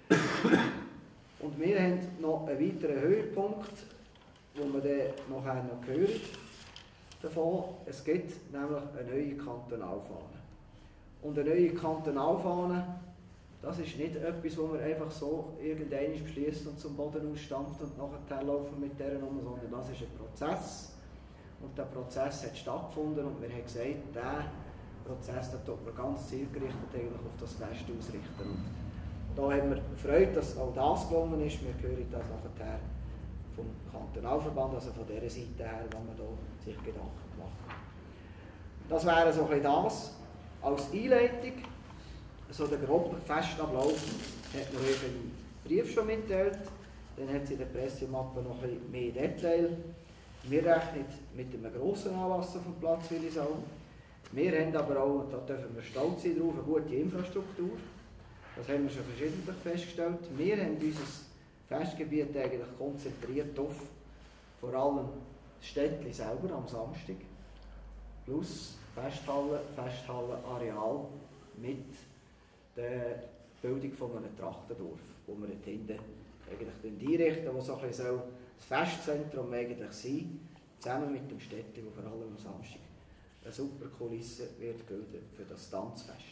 Und wir haben noch einen weiteren Höhepunkt, wo wir dann nachher noch hören davon. Es gibt nämlich eine neue Kantonalfahne. Und eine neue Kantonalfahne, das ist nicht etwas, wo man einfach so irgendwann beschließt und zum Boden ausstampft und nachher laufen mit der um, sondern das ist ein Prozess. Und der Prozess hat stattgefunden und wir haben gesagt, diesen Prozess den tut man ganz zielgerichtet eigentlich auf das Fest ausrichten. Und da haben wir Freude, dass auch das gelungen ist. Wir hören das nachher vom Kantonalverband, also von dieser Seite her, wo man da sich Gedanken gemacht hat. Das wäre so ein bisschen das. Als Einleitung, so der grobe Festablauf, hat man euch im Brief schon mitteilt. Dann hat es in der Pressemappe noch ein bisschen mehr Detail. Wir rechnen mit einem grossen Anlass auf dem Platz Willisau. Wir haben aber auch, da dürfen wir stolz sein drauf, eine gute Infrastruktur. Das haben wir schon verschiedentlich festgestellt. Wir haben unser Festgebiet eigentlich konzentriert auf vor allem das Städtchen selber am Samstag, plus Festhalle, Festhallenareal mit der Bildung von einem Trachtendorf, wo wir dort hinten eigentlich einrichten, wo so ein bisschen das Festzentrum eigentlich sein, zusammen mit dem Städtchen, wo vor allem am Samstag eine super Kulisse wird bilden für das Tanzfest.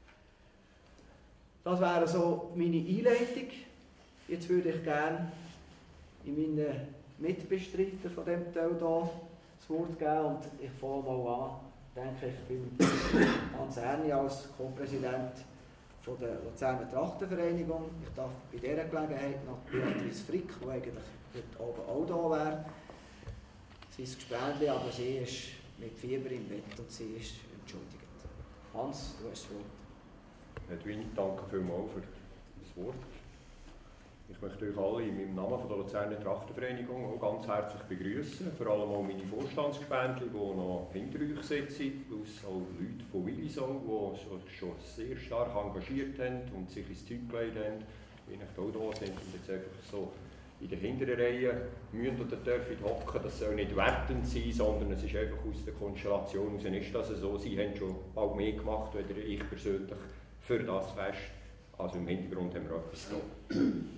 Das wäre so meine Einleitung. Jetzt würde ich gerne in meinen Mitbestreiter von diesem Teil hier das Wort geben. Und ich fange mal an, denke ich, beim Hans Erni als Co-Präsident der Luzerner Trachtenvereinigung. Ich darf bei dieser Gelegenheit noch Beatrice Frick, die eigentlich heute Abend auch da wäre. Sie ist Gesprächli, aber sie ist mit Fieber im Bett und sie ist entschuldigt. Hans, du hast das Wort.
Herr Dwin, danke vielmals für das Wort. Ich möchte euch alle in meinem Namen von der Luzerner Trachtenvereinigung auch ganz herzlich begrüßen. Vor allem auch meine Vorstandsgespendli, die noch hinter euch sitzen, plus auch Leute von Willisau, die sich schon sehr stark engagiert haben und sich ins Zeug gelegt haben, wie ich auch da sind und jetzt einfach so in der hinteren Reihe müssen oder dürfen hocken. Das soll nicht wertend sein, sondern es ist einfach aus der Konstellation heraus nicht, dass es so, sie haben schon bald mehr gemacht, als ich persönlich für das Fest. Also im Hintergrund haben wir etwas da.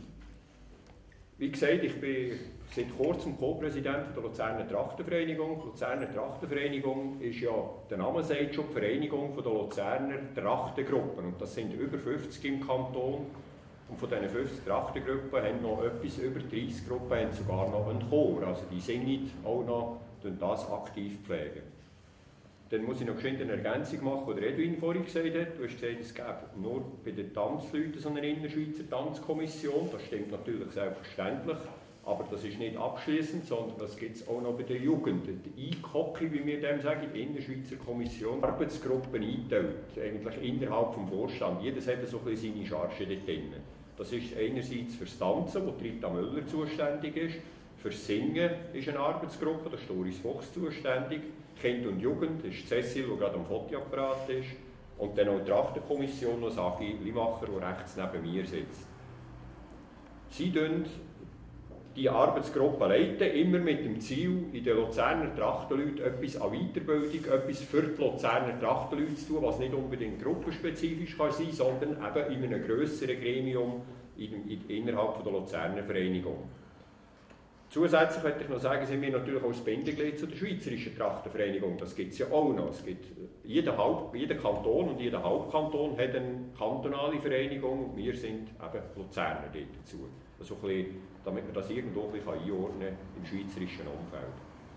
Wie gesagt, ich bin seit kurzem Co-Präsident der Luzerner Trachtenvereinigung. Die Luzerner Trachtenvereinigung ist ja, der Name sagt schon, die Vereinigung der Luzerner Trachtengruppen. Und das sind über fünfzig im Kanton. Und von diesen fünfzig Trachtengruppen haben noch etwas über dreißig Gruppen haben sogar noch einen Chor. Also die singen auch noch, das aktiv pflegen. Dann muss ich noch eine Ergänzung machen, die Edwin vorhin gesagt hat. Du hast gesagt, es gäbe nur bei den Tanzleuten so eine Innerschweizer Tanzkommission. Das stimmt natürlich selbstverständlich, aber das ist nicht abschließend, sondern das gibt es auch noch bei der Jugend. Die I C O C I, wie wir dem sagen, die Innerschweizer Kommission, Arbeitsgruppen einteilt, eigentlich innerhalb des Vorstands. Jedes hat so ein bisschen seine Charge dort drin. Das ist einerseits fürs Tanzen, wo Rita Müller zuständig ist. Fürs Singen ist eine Arbeitsgruppe, da ist Doris Fuchs zuständig. Kind und Jugend ist Cecil, die gerade am Fotoapparat ist. Und dann auch die Trachtenkommission, die Sagi Limacher, die rechts neben mir sitzt. Sie leiten die Arbeitsgruppe leiten, immer mit dem Ziel, in den Luzerner Trachtenleuten etwas an Weiterbildung, etwas für die Luzerner Trachtenleute zu tun, was nicht unbedingt gruppenspezifisch kann sein, sondern eben in einem grösseren Gremium in, in, innerhalb der Luzerner Vereinigung. Zusätzlich möchte ich noch sagen, sind wir natürlich auch das Bindeglied zu der Schweizerischen Trachtenvereinigung. Das gibt es ja auch noch. Es gibt, jeder, Haupt, jeder Kanton und jeder Hauptkanton hat eine kantonale Vereinigung und wir sind eben Luzerner dazu. Also ein bisschen, damit man das irgendwo ein bisschen einordnen kann im schweizerischen Umfeld.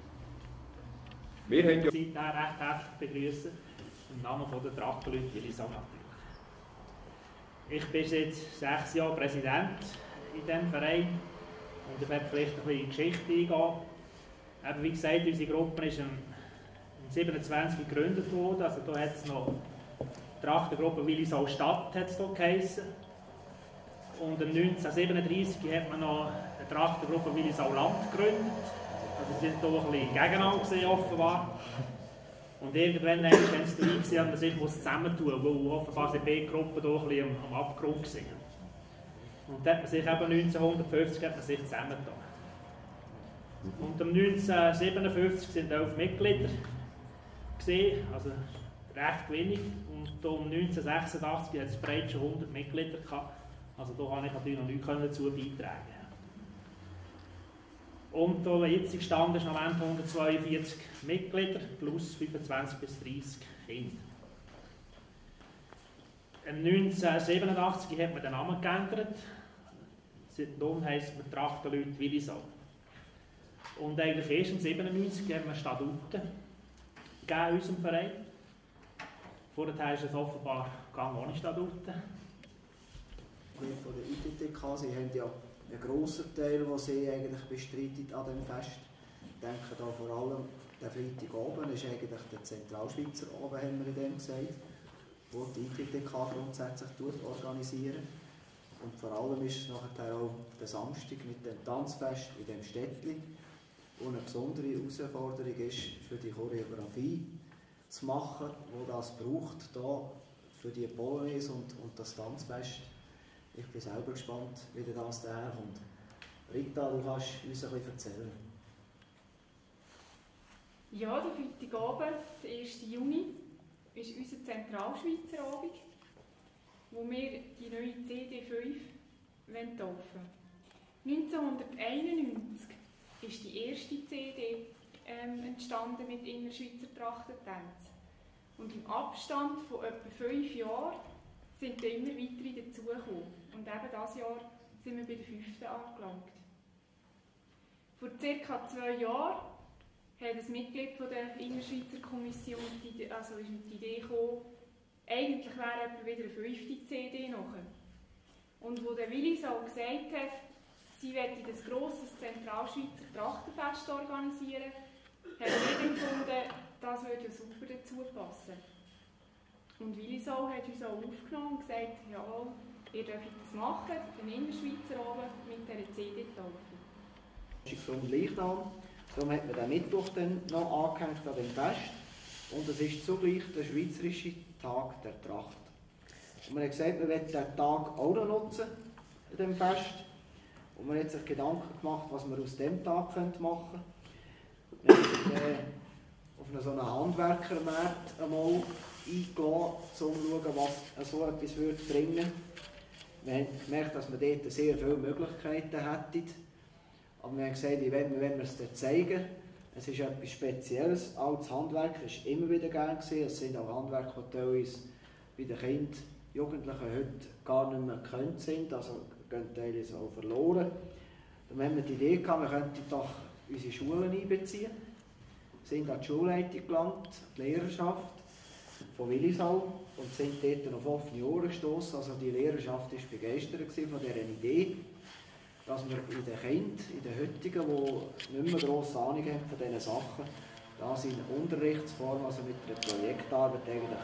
Wir haben ja
Sie recht herzlich begrüßen im Namen der Trachtenleute Willisau natürlich. Ich bin jetzt sechs Jahre Präsident in diesem Verein. Und ich werde vielleicht ein bisschen in die Geschichte eingehen. Eben, wie gesagt, unsere Gruppe ist im siebenundzwanzig gegründet worden. Also da hat es noch die Trachtengruppe Willisau Stadt hat es da geheissen. Und im neunzehnhundertsiebenunddreissig hat man noch eine Trachtengruppe Willisau Land gegründet. Also sie sind da ein bisschen gegeneinander gesehen, offenbar. Und irgendwann haben sie dabei gesehen, dass man sich zusammentun muss, weil offenbar sind beide Gruppen da ein bisschen am, am Abgrund waren. Und dann hat man sich eben neunzehnhundertfünfzig hat man sich zusammengetan. Und um neunzehnhundertsiebenundfünfzig sind elf Mitglieder gewesen, also recht wenig. Und um neunzehnhundertsechsundachtzig hat es bereits schon hundert Mitglieder gehabt. Also da kann ich natürlich noch nichts dazu beitragen. Und der jetzige Stand ist noch hundertzweiundvierzig Mitglieder plus fünfundzwanzig bis dreißig Kinder. neunzehnhundertsiebenundachtzig hat man den Namen geändert. Seitdem heisst man Trachtenleute Willisau. Und eigentlich erst im siebenundneunzig haben wir Statuten gegeben in unserem Verein. Vorher ist es offenbar gegangen ohne Statuten.
Von der I T T K, Sie haben ja einen grossen Teil, den Sie eigentlich bestreiten an diesem Fest. Ich denke da vor allem, der Freitagabend ist eigentlich der Zentralschweizer Abend, haben wir in dem gesagt, wo die I T T K grundsätzlich organisieren. Und vor allem ist es nachher auch der Samstag mit dem Tanzfest in dem Städtli, wo eine besondere Herausforderung ist, für die Choreografie zu machen, wo das braucht, da für die Polonaise und, und das Tanzfest. Ich bin selber gespannt, wie das daherkommt. Rita, du kannst uns ein bisschen erzählen.
Ja, der Freitagabend, der erste Juni, ist unser Zentralschweizer Abend, wo wir die neue C D fünf taufen. neunzehnhunderteinundneunzig ist die erste C D ähm, entstanden mit Innerschweizer Trachtentänzen. Und im Abstand von etwa fünf Jahren sind da immer weitere dazugekommen. Und eben dieses Jahr sind wir bei der fünften angelangt. Vor ca. zwei Jahren hat ein Mitglied von der Innerschweizer Kommission die, also ist mit der Idee gekommen, eigentlich wäre etwa wieder eine fünfte C D nachher. Und wo der Willis auch gesagt hat, sie wollten ein grosses Zentralschweizer Trachtenfest organisieren, haben wir gefunden, das würde super dazu passen. Und Willisau hat uns auch aufgenommen und gesagt, ja, ihr dürft das machen, den Innerschweizer oben mit dieser C D-Taufe.
Das ist vom Leichnam, darum hat man den Mittwoch dann noch angehängt an dem Fest. Und es ist zugleich der Schweizerische Tag der Tracht. Und man hat gesagt, man will diesen Tag auch noch nutzen, in diesem Fest. Und man hat sich Gedanken gemacht, was man aus diesem Tag machen könnte. Wir haben sich äh, auf einen so einen Handwerkermarkt einmal eingeladen, um zu schauen, was so etwas würde bringen würde. Wir haben gemerkt, dass wir dort sehr viele Möglichkeiten hätten. Aber wir haben gesagt, wenn wir es dir zeigen, es ist etwas Spezielles. Auch das Handwerk war immer wieder gern gewesen. Es sind auch Handwerker, die teilweise bei den Kindern, Jugendlichen heute gar nicht mehr gekannt sind, also gehen teilweise auch verloren. Dann haben wir die Idee gehabt, wir könnten doch unsere Schulen einbeziehen. Wir sind an die Schulleitung gelangt, die Lehrerschaft von Willisau, und sind dort auf offene Ohren gestoßen. Also die Lehrerschaft war begeistert von dieser Idee, dass wir in den Kindern, in den heutigen, die nicht mehr grosse Ahnung haben von diesen Sachen, das in Unterrichtsform, also mit einer Projektarbeit eigentlich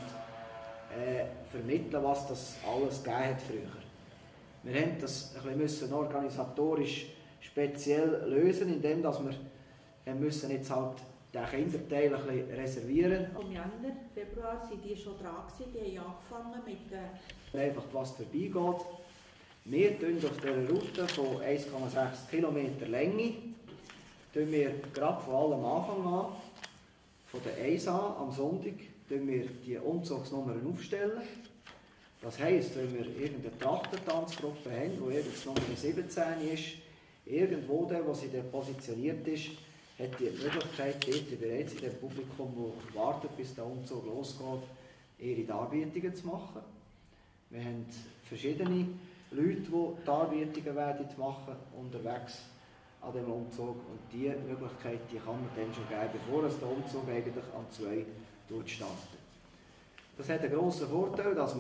können, äh, vermitteln, was das alles gegeben hat früher. Wir haben das ein bisschen organisatorisch speziell lösen, indem dass wir, wir müssen jetzt halt den Kinderteil ein bisschen reservieren.
Im Januar, Februar sind die schon dran gewesen, die haben angefangen mit der...
Einfach was vorbeigeht. Wir tun auf dieser Route von eins Komma sechs Kilometer Länge, tun wir gerade von allem Anfang an, von der eins an am Sonntag, tun wir die Umzugsnummern aufstellen. Das heisst, wenn wir irgendeine Trachtentanzgruppe haben, die irgendeine Nummer siebzehn ist, irgendwo, da, wo sie dann positioniert ist, hat die Möglichkeit, dort bereits in dem Publikum, das wartet, bis der Umzug losgeht, ihre Darbietungen zu machen. Wir haben verschiedene Leute, die Darbietungen werden machen unterwegs an dem Umzug. Und diese Möglichkeit die kann man dann schon geben, bevor es der Umzug eigentlich an zwei startet. Das hat einen grossen Vorteil, dass wir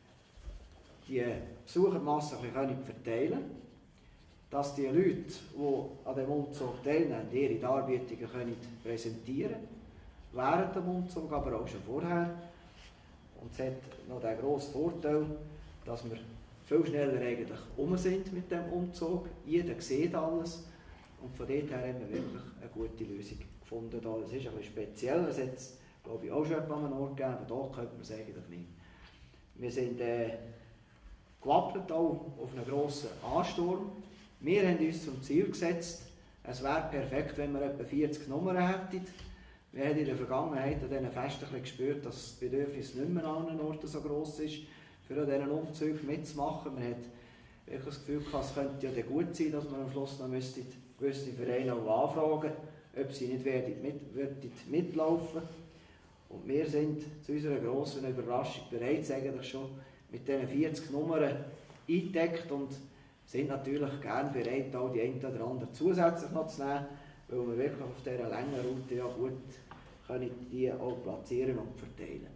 die Besuchermasse ein bisschen verteilen können, dass die Leute, die an dem Umzug teilnehmen, ihre Darbietungen können präsentieren können, während dem Umzug, aber auch schon vorher. Und es hat noch den grossen Vorteil, dass wir viel schneller eigentlich um sind mit dem Umzug. Jeder sieht alles. Und von dort her haben wir wirklich eine gute Lösung gefunden. Das ist ein bisschen speziell. Es hat es, glaube ich, auch schon an einem Ort gegeben, aber da könnte man es eigentlich nicht. Wir sind äh, gewappnet auch auf einen grossen Ansturm. Wir haben uns zum Ziel gesetzt, es wäre perfekt, wenn wir etwa vierzig Nummern hätten. Wir haben in der Vergangenheit an diesen Festen gespürt, dass das Bedürfnis nicht mehr an anderen Orten so gross ist, für an diesen Umzügen mitzumachen. Man hat wirklich das Gefühl gehabt, es könnte ja gut sein, dass man am Schluss noch müsste gewisse Vereine auch anfragen, ob sie nicht mit, mitlaufen. Und wir sind zu unserer grossen Überraschung bereits eigentlich schon mit diesen vierzig Nummern eingedeckt und sind natürlich gerne bereit, auch die eine oder andere zusätzlich noch zu nehmen, weil wir wirklich auf dieser langen Route ja gut können die auch platzieren und verteilen.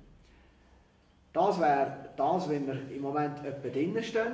Das wäre das, wenn wir im Moment etwa drinnen stehen.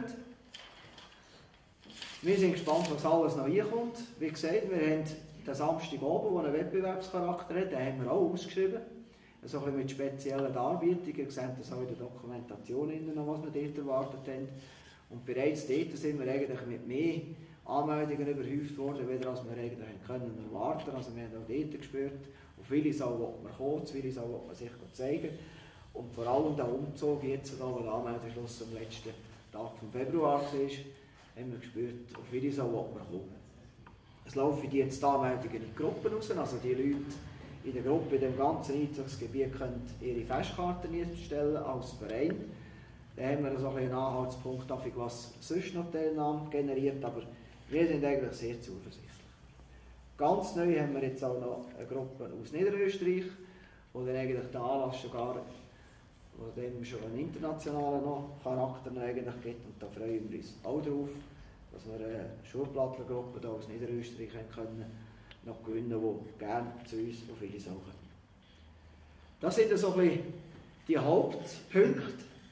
Wir sind gespannt, was alles noch reinkommt. Wie gesagt, wir haben den Samstag oben, der einen Wettbewerbscharakter hat, den haben wir auch ausgeschrieben. So ein bisschen mit speziellen Darbietungen. Ihr seht das auch in der Dokumentation, noch, was wir dort erwartet haben. Und bereits dort sind wir eigentlich mit mehr Anmeldungen überhäuft worden, als wir eigentlich können erwarten. Also wir haben auch dort gespürt, auf Willisau will man kommen, auf Willisau will man sich zeigen. Und vor allem der Umzug jetzt, wo der Anmeldeschluss am letzten Tag vom Februar war, haben wir gespürt, auf Willisau will man kommen. Es laufen jetzt die Anmeldungen in Gruppen raus, also die Leute in der Gruppe, in dem ganzen Einzugsgebiet können ihre Festkarten einstellen als Verein. Dann haben wir so einen Anhaltspunkt, was sonst noch Teilnahme generiert, aber wir sind eigentlich sehr zuversichtlich. Ganz neu haben wir jetzt auch noch eine Gruppe aus Niederösterreich, wo dann eigentlich der Anlass sogar, wo dem schon einen internationalen noch Charakter noch eigentlich gibt, und da freuen wir uns auch drauf, dass wir eine Schulplattlergruppe hier aus Niederösterreich können, noch gewinnen, die gerne zu uns auf Willisau kommen. Das sind so ein bisschen die Hauptpunkte,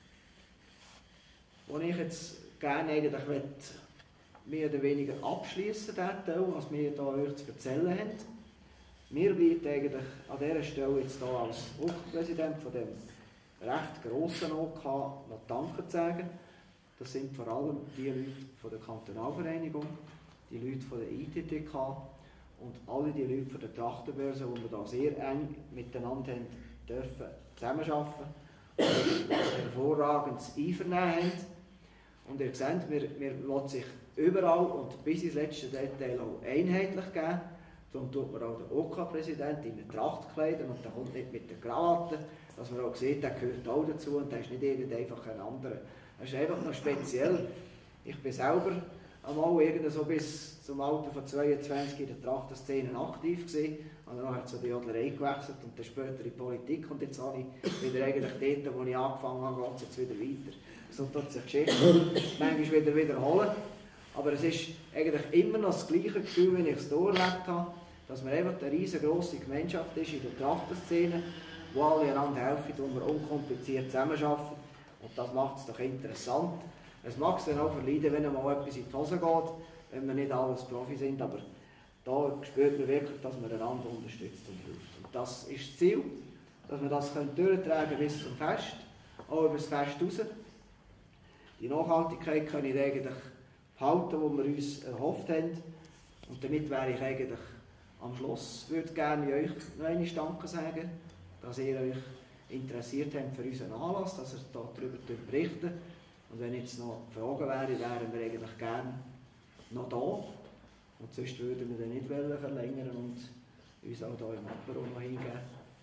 die ich jetzt gerne eigentlich mehr oder weniger abschließen möchte, was wir hier euch zu erzählen haben. Mir bleibt eigentlich an dieser Stelle jetzt hier als O K A-Präsident von dem recht grossen O K A noch Danke zu sagen. Das sind vor allem die Leute von der Kantonalvereinigung, die Leute von der I T T K und alle die Leute von der Trachtenbörse, die wir da sehr eng miteinander haben dürfen zusammenarbeiten und ein hervorragendes Einvernehmen haben. Und ihr seht, wir, wir lassen sich überall und bis ins letzte Detail auch einheitlich geben. Darum tut man auch den O K A-Präsident in eine Tracht kleiden und der kommt nicht mit der Krawatte, dass man auch sieht, der gehört auch dazu und der ist nicht irgend einfach ein anderer. Das ist einfach noch speziell. Ich bin selber einmal irgend so bis zum Alter von zweiundzwanzig in der Trachtenszene aktiv gewesen, und dann habe ich zu der Jodlerei gewechselt und dann später in die Politik und jetzt habe ich wieder eigentlich dort, wo ich angefangen habe, geht es jetzt wieder weiter. So tut sich die Geschichte manchmal wieder wiederholen, aber es ist eigentlich immer noch das gleiche Gefühl, wenn ich es durchlebt habe, dass man einfach eine riesengroße Gemeinschaft ist in der Trachtenszene, wo alle einander helfen, wo wir unkompliziert zusammenarbeiten. Und das macht es doch interessant. Es mag es dann auch verleiden, wenn mal etwas in die Hose geht, wenn wir nicht alles Profi sind, aber da spürt man wirklich, dass man einander unterstützt und hilft. Und das ist das Ziel, dass wir das durchtragen können bis zum Fest, auch über das Fest raus. Die Nachhaltigkeit kann ich eigentlich behalten, die wir uns erhofft haben. Und damit wäre ich eigentlich am Schluss, würde gerne euch noch einmal Danke sagen, dass ihr euch interessiert habt für unseren Anlass, dass ihr darüber berichten. Und wenn jetzt noch Fragen wären, wären wir eigentlich gerne noch da. Und sonst würden wir den nicht verlängern und uns auch hier im Apero noch hingeben.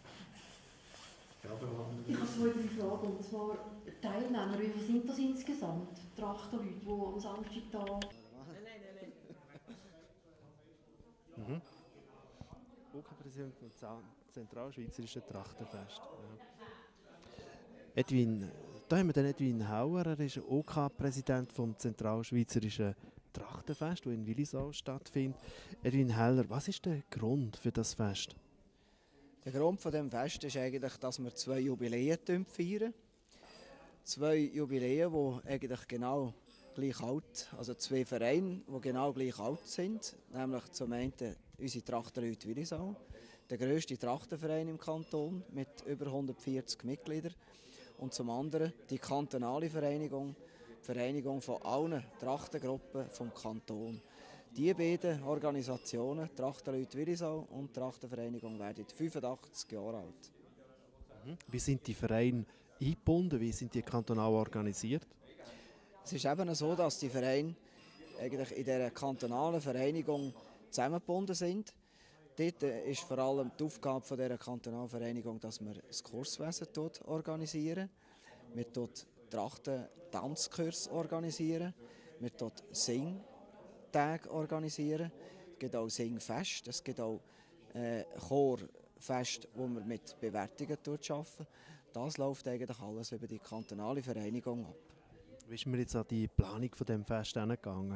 Ja,
ich habe zwei, drei Fragen. Und zwar Teilnehmer, wie viele sind das insgesamt? Trachtenleute, die am Samstag da...
Nein, nein, nein, nein. Mhm. O K A-Präsident vom Zentralschweizerischen Trachtenfest. Ja. Edwin, da haben wir den Edwin Hauer, er ist O K A-Präsident vom Zentralschweizerischen Trachtenfest, das in Willisau stattfindet. Edwin Heller, was ist der Grund für das Fest?
Der Grund für dem Fest ist eigentlich, dass wir zwei Jubiläen feiern. Zwei Jubiläen, die eigentlich genau gleich alt, also zwei Vereine, die genau gleich alt sind. Nämlich zum einen unsere Trachtenleute Willisau, der grösste Trachtenverein im Kanton mit über hundertvierzig Mitgliedern. Und zum anderen die kantonale Vereinigung, die Vereinigung von allen Trachtengruppen vom Kanton. Die beiden Organisationen, Trachtenleute Willisau und die Trachtenvereinigung, werden fünfundachtzig Jahre alt.
Wie sind die Vereine eingebunden? Wie sind die kantonal organisiert?
Es ist eben so, dass die Vereine eigentlich in dieser kantonalen Vereinigung zusammengebunden sind. Dort ist vor allem die Aufgabe von dieser kantonalen Vereinigung, dass wir das Kurswesen organisieren. Wir organisieren Trachten-Tanzkurs organisieren. Wir organisieren Singtage organisieren. Es gibt auch Singfest. Es gibt auch äh, Chorfest, wo wir mit Bewertungen arbeiten. Das läuft eigentlich alles über die kantonale Vereinigung ab.
Wie ist mir jetzt an die Planung von dem Fest angegangen?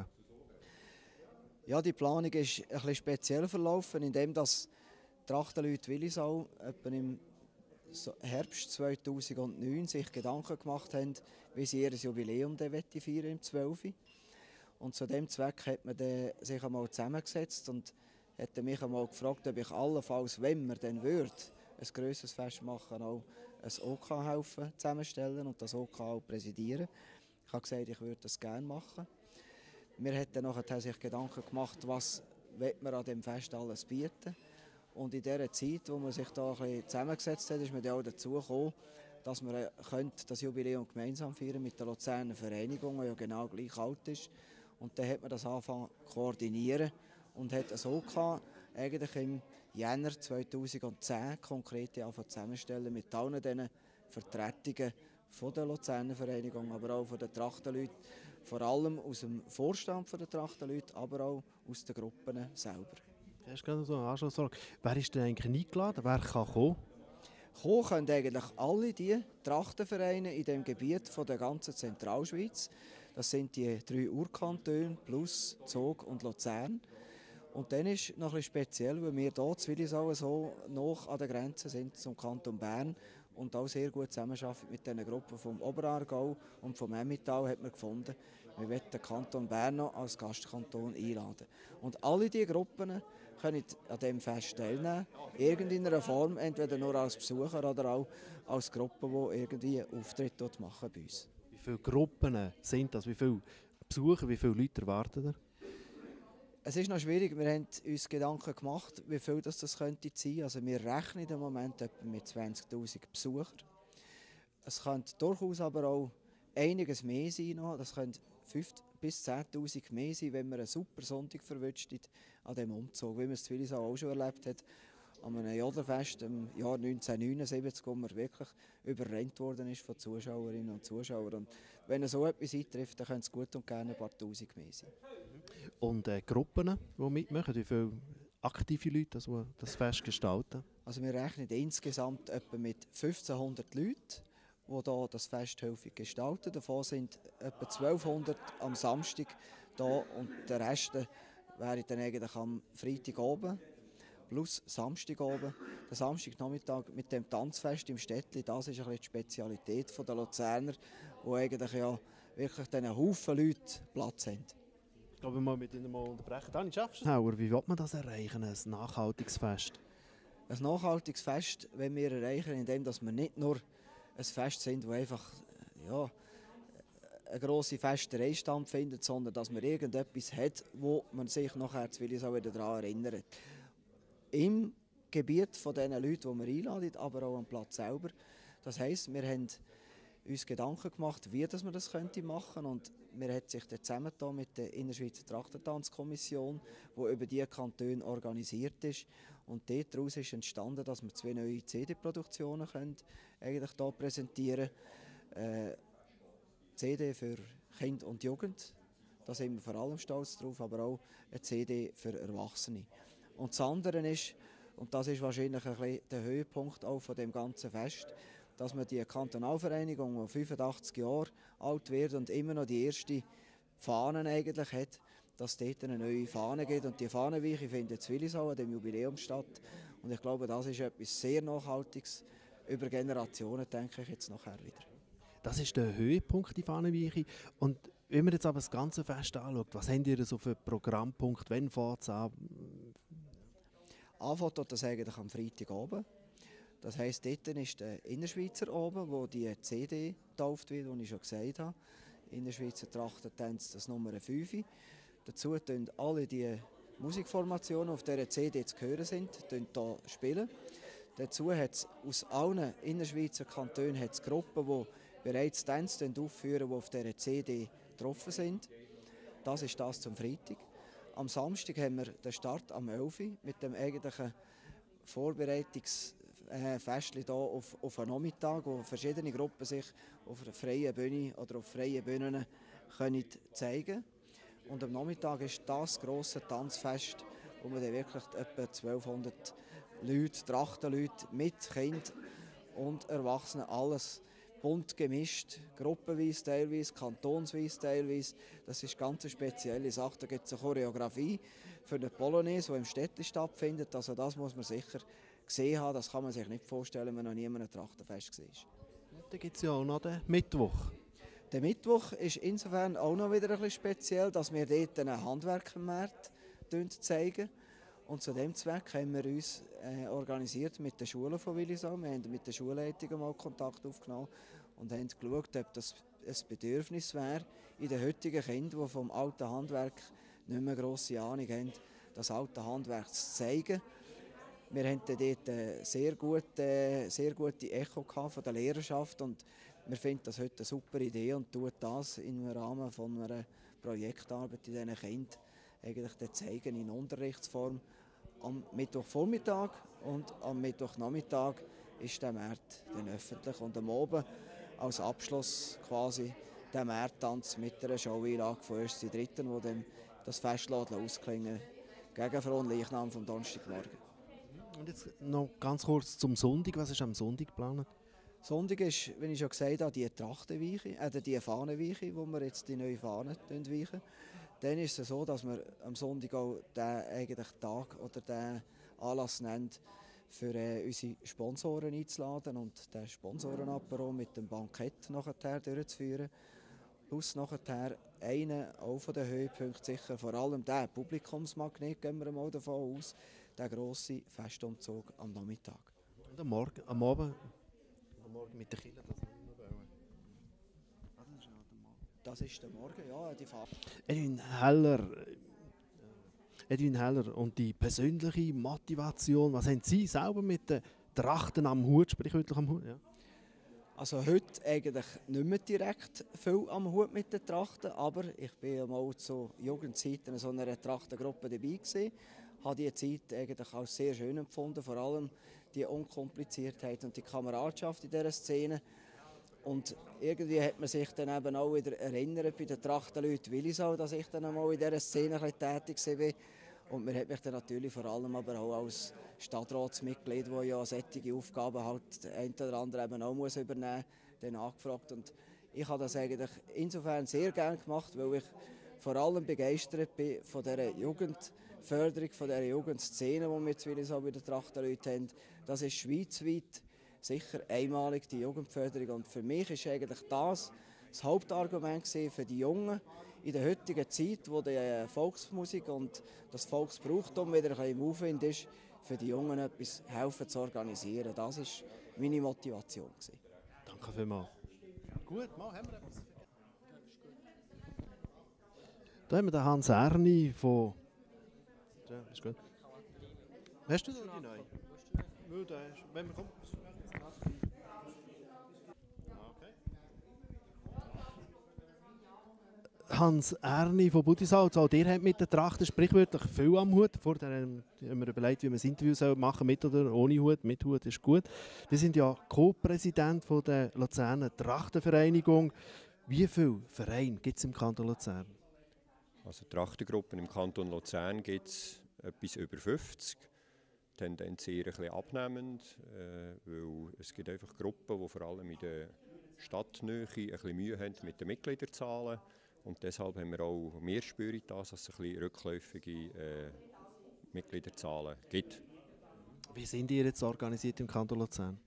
Ja, die Planung ist ein bisschen speziell verlaufen, indem das Trachtenleute Willisau etwa im Herbst zweitausendneun sich Gedanken gemacht haben, wie sie ihr Jubiläum feiern im zwölf. Und zu dem Zweck hat man sich einmal zusammengesetzt und hat mich einmal gefragt, ob ich allenfalls, wenn man dann würde, ein grösseres Fest machen, auch ein O K A helfen zusammenstellen und das O K A auch präsidieren. Ich habe gesagt, ich würde das gerne machen. Wir haben dann nachher sich Gedanken gemacht, was man an dem Fest alles bieten. Und in dieser Zeit, wo man sich da ein bisschen zusammengesetzt hat, ist man dann auch dazu gekommen, dass wir das Jubiläum gemeinsam feiern mit der Luzerner Vereinigung, die ja genau gleich alt ist. Und dann hat man das angefangen zu koordinieren und hat das O K A eigentlich im Jänner zweitausendzehn konkret zusammenstellen mit allen diesen Vertretungen von der Luzerner Vereinigung, aber auch von den Trachtenleuten, vor allem aus dem Vorstand der Trachtenleute, aber auch aus den Gruppen selber.
Das ist gerade so eine Anschlussfrage. Wer ist denn eigentlich eingeladen? Wer kann kommen?
Kommen können eigentlich alle die Trachtenvereine in dem Gebiet von der ganzen Zentralschweiz. Das sind die drei Urkantone plus Zug und Luzern. Und dann ist noch ein bisschen speziell, weil wir hier in Willisau so noch an der Grenze sind zum Kanton Bern und auch sehr gut zusammenarbeiten mit diesen Gruppen vom Oberaargau und vom Emmental, hat man gefunden, wir wollen den Kanton Bern noch als Gastkanton einladen. Und alle diese Gruppen können an diesem Fest teilnehmen, irgendeiner Form, entweder nur als Besucher oder auch als Gruppe, die irgendwie Auftritt machen bei uns.
Wie viele Gruppen sind das? Wie viele Besucher, wie viele Leute erwarten ihr?
Es ist noch schwierig, wir haben uns Gedanken gemacht, wie viel das, das könnte sein. Also wir rechnen im Moment etwa mit zwanzigtausend Besuchern. Es könnte durchaus aber auch einiges mehr sein. Noch. Das könnte fünftausend bis zehntausend mehr sein, wenn man einen super Sonntag verwünscht an diesem Umzug. Wie man es in Willisau auch schon erlebt hat, an einem Jodlerfest im Jahr neunzehnhundertneunundsiebzig, wo man wirklich überrennt worden ist von Zuschauerinnen und Zuschauern. Und wenn so etwas eintrifft, dann können es gut und gerne ein paar Tausend mehr sein.
Und äh, Gruppen, die mitmachen, wie viele aktive Leute die das Fest gestalten?
Also wir rechnen insgesamt etwa mit fünfzehnhundert Leuten, die hier das Fest häufig gestalten. Davon sind etwa zwölfhundert am Samstag da und der Rest wäre dann eigentlich am Freitag oben plus Samstag oben. Der Samstagnachmittag mit dem Tanzfest im Städtli, das ist ein bisschen die Spezialität der Luzerner, wo eigentlich ja wirklich einen Haufen Leute Platz haben.
Ich glaube, wir mal mit Ihnen mal unterbrechen. Dani, schaffst du es? Wie will man das erreichen, ein nachhaltiges Fest?
Ein nachhaltiges Fest wollen wir erreichen, indem wir nicht nur ein Fest sind, das einfach ja, eine grosse Festerei stattfindet, sondern dass man irgendetwas hat, wo man sich nachher zu Willisau wieder daran erinnert. Im Gebiet von den Leuten, die wir einladen, aber auch am Platz selber. Das heisst, wir haben uns Gedanken gemacht, wie das man das könnte machen, und wir haben sich dann zusammengetan mit der Innerschweizer Trachtentanzkommission, die über diese Kantone organisiert ist, und daraus ist entstanden, dass wir zwei neue C D-Produktionen eigentlich hier präsentieren können. Äh, C D für Kind und Jugend, da sind wir vor allem stolz drauf, aber auch eine C D für Erwachsene. Und das andere ist, und das ist wahrscheinlich ein bisschen der Höhepunkt auch von dem ganzen Fest, dass man die Kantonalvereinigung, die fünfundachtzig Jahre alt wird und immer noch die erste Fahne eigentlich hat, dass es dort eine neue Fahne gibt. Und die Fahnenweiche findet in Willisau an dem Jubiläum statt. Und ich glaube, das ist etwas sehr Nachhaltiges. Über Generationen denke ich jetzt nachher wieder.
Das ist der Höhepunkt, die Fahnenweiche. Und wenn man jetzt aber das ganze Fest anschaut, was habt ihr so für Programmpunkt? Wann fängt es an?
Anfängt das eigentlich am Freitagabend. Das heisst, dort ist der Innerschweizer oben, wo die C D getauft wird, die ich schon gesagt habe. Innerschweizer Trachtentanz, das Nummer fünf. Dazu tun alle die Musikformationen, auf dieser C D zu hören sind, hier spielen. Dazu hat es aus allen Innerschweizer Kantonen hat's Gruppen, die bereits Tänze aufführen, die auf dieser C D getroffen sind. Das ist das zum Freitag. Am Samstag haben wir den Start am elf Uhr mit dem eigentlichen Vorbereitungsfest hier auf, auf einen Nachmittag, wo verschiedene Gruppen sich auf einer freien Bühne oder auf freien Bühnen können zeigen können. Und am Nachmittag ist das grosse Tanzfest, wo man dann wirklich etwa zwölfhundert Leute, Trachtenleute mit Kind und Erwachsenen, alles bunt gemischt, gruppenweise teilweise, kantonsweise teilweise. Das ist eine ganz spezielle Sache. Da gibt es eine Choreografie für eine Polonaise, die im Städtli stattfindet. Also das muss man sicher gesehen haben. Das kann man sich nicht vorstellen, wenn man noch nie in einem Trachtenfest war.
Da gibt es ja auch noch den Mittwoch.
Der Mittwoch ist insofern auch noch wieder ein bisschen speziell, dass wir dort einen Handwerkermarkt zeigen. Und zu diesem Zweck haben wir uns äh, organisiert mit den Schulen von Willisau. Wir haben mit den Schulleitungen mal Kontakt aufgenommen und haben geschaut, ob das ein Bedürfnis wäre, in den heutigen Kindern, die vom alten Handwerk nicht mehr grosse Ahnung haben, das alte Handwerk zu zeigen. Wir hatten dort äh, sehr, gut, äh, sehr gute Echo von der Lehrerschaft und wir finden das heute eine super Idee und tun das im Rahmen von einer Projektarbeit in diesen Kindern eigentlich zeigen in Unterrichtsform. Am Mittwochvormittag und am Mittwochnachmittag ist der Markt dann öffentlich und am Abend als Abschluss quasi der Markttanz mit einer Showeinlage von ersten dritten, wo dann das Fest ausklingen gegen Fronleichnam vom Donnerstagmorgen.
Und jetzt noch ganz kurz zum Sonntag. Was ist am Sonntag geplant?
Sonntag ist, wie ich schon gesagt habe, die Trachtenweiche, äh, die Fahnenweiche, wo wir jetzt die neue Fahne weichen. Dann ist es so, dass wir am Sonntag auch den eigentlich Tag oder den Anlass nehmen, für äh, unsere Sponsoren einzuladen und den Sponsorenapero mit dem Bankett nachher durchzuführen. Plus nachher einen auch von den Höhepunkten sicher, vor allem der Publikumsmagnet, gehen wir mal davon aus, der grosse Festumzug am Nachmittag.
Und am Morgen, am Abend, am Morgen mit der Kirche, das haben wir noch wollen. Ah, das ist auch der Morgen.
Das ist der Morgen, ja, die Fahrt.
Edwin Heller, Edwin Heller, und die persönliche Motivation, was haben Sie selber mit den Trachten am Hut, sprichwörtlich am Hut? Ja.
Also heute eigentlich nicht mehr direkt viel am Hut mit den Trachten, aber ich war mal zu Jugendzeiten in so einer Trachtengruppe dabei gewesen, habe diese Zeit eigentlich als sehr schön empfunden, vor allem die Unkompliziertheit und die Kameradschaft in dieser Szene. Und irgendwie hat man sich dann eben auch wieder erinnert bei den Trachtenleuten Willisau, dass ich dann einmal in dieser Szene ein bisschen tätig war. Und man hat mich dann natürlich vor allem aber auch als Stadtratsmitglied, das ja solche Aufgaben halt ein oder andere eben auch muss übernehmen muss, dann angefragt. Und ich habe das eigentlich insofern sehr gerne gemacht, weil ich vor allem begeistert bin von dieser Jugendförderung, von dieser Jugendszene, die wir jetzt Willisau bei den Trachtenleuten haben. Das ist schweizweit sicher einmalig, die Jugendförderung. Und für mich ist eigentlich das das Hauptargument für die Jungen in der heutigen Zeit, wo die Volksmusik und das Volksbrauchtum wieder ein bisschen im Aufwind ist, für die Jungen etwas helfen zu organisieren. Das war meine Motivation.
Danke vielmals. Gut, mal haben wir etwas. Da haben wir den Hans Erni von... Ja, ist gut. Hast du da die neue? Weil da ist... Wenn wir kommen... Hans Erni von Budisau, auch der hat mit der Trachten sprichwörtlich viel am Hut. Vorher haben wir überlegt, wie wir das Interview machen, mit oder ohne Hut. Mit Hut ist gut. Wir sind ja Co-Präsident der Luzerner Trachtenvereinigung. Wie viele Vereine gibt es im Kanton Luzern?
Also Trachtengruppen im Kanton Luzern gibt es etwas über fünfzig. Tendenz eher ein bisschen abnehmend, äh, weil es gibt einfach Gruppen, die vor allem in der Stadtnähe ein bisschen Mühe haben mit den Mitgliederzahlen. Und deshalb haben wir auch mehr spüren, dass es ein bisschen rückläufige äh, Mitgliederzahlen gibt.
Wie sind ihr jetzt organisiert im Kanton Luzern?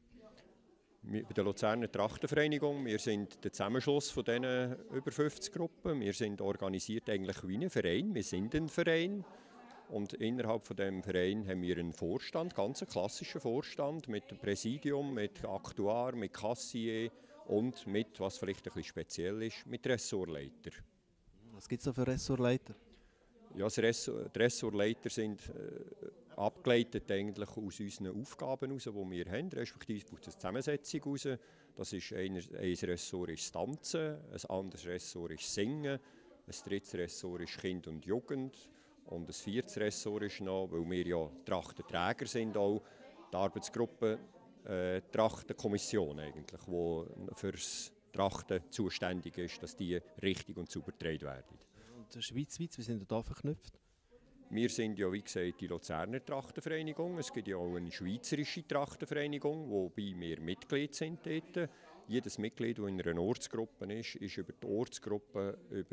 Wir, bei der Luzerner Trachtenvereinigung, wir sind der Zusammenschluss von diesen über fünfzig Gruppen. Wir sind organisiert eigentlich wie ein Verein. Wir sind ein Verein. Und innerhalb von diesem Verein haben wir einen Vorstand, ganz einen klassischen Vorstand mit dem Präsidium, mit Aktuar, mit Kassier und mit, was vielleicht ein bisschen speziell ist, mit Ressortleiter.
Was gibt es da für Ressortleiter?
Ja, die Ressortleiter sind äh, abgeleitet eigentlich aus unseren Aufgaben heraus, die wir haben, respektive aus der Zusammensetzung heraus. Das ist ein, ein Ressort ist Tanzen, ein anderes Ressort ist Singen, ein drittes Ressort ist Kind und Jugend und ein viertes Ressort ist noch, weil wir ja Trachtenträger sind, auch die Arbeitsgruppe äh, Trachtenkommission eigentlich, die für das Trachten zuständig ist, dass die richtig und sauber getragen werden.
Und schweizweit, wie sind da verknüpft?
Wir sind ja, wie gesagt, die Luzerner Trachtenvereinigung. Es gibt ja auch eine schweizerische Trachtenvereinigung, wobei wir Mitglied sind dort. Jedes Mitglied, das in einer Ortsgruppe ist, ist über die Ortsgruppe, über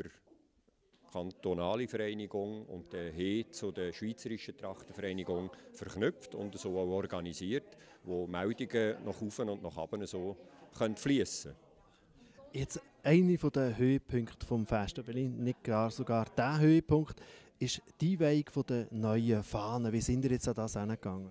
die kantonale Vereinigung und der H zu der schweizerischen Trachtenvereinigung verknüpft und so auch organisiert, wo Meldungen nach oben und nach unten so fließen können.
Jetzt einer der Höhepunkte des Festes, nicht gar sogar der Höhepunkt, ist die Einweihung der neuen Fahnen. Wie sind ihr jetzt an das hingegangen?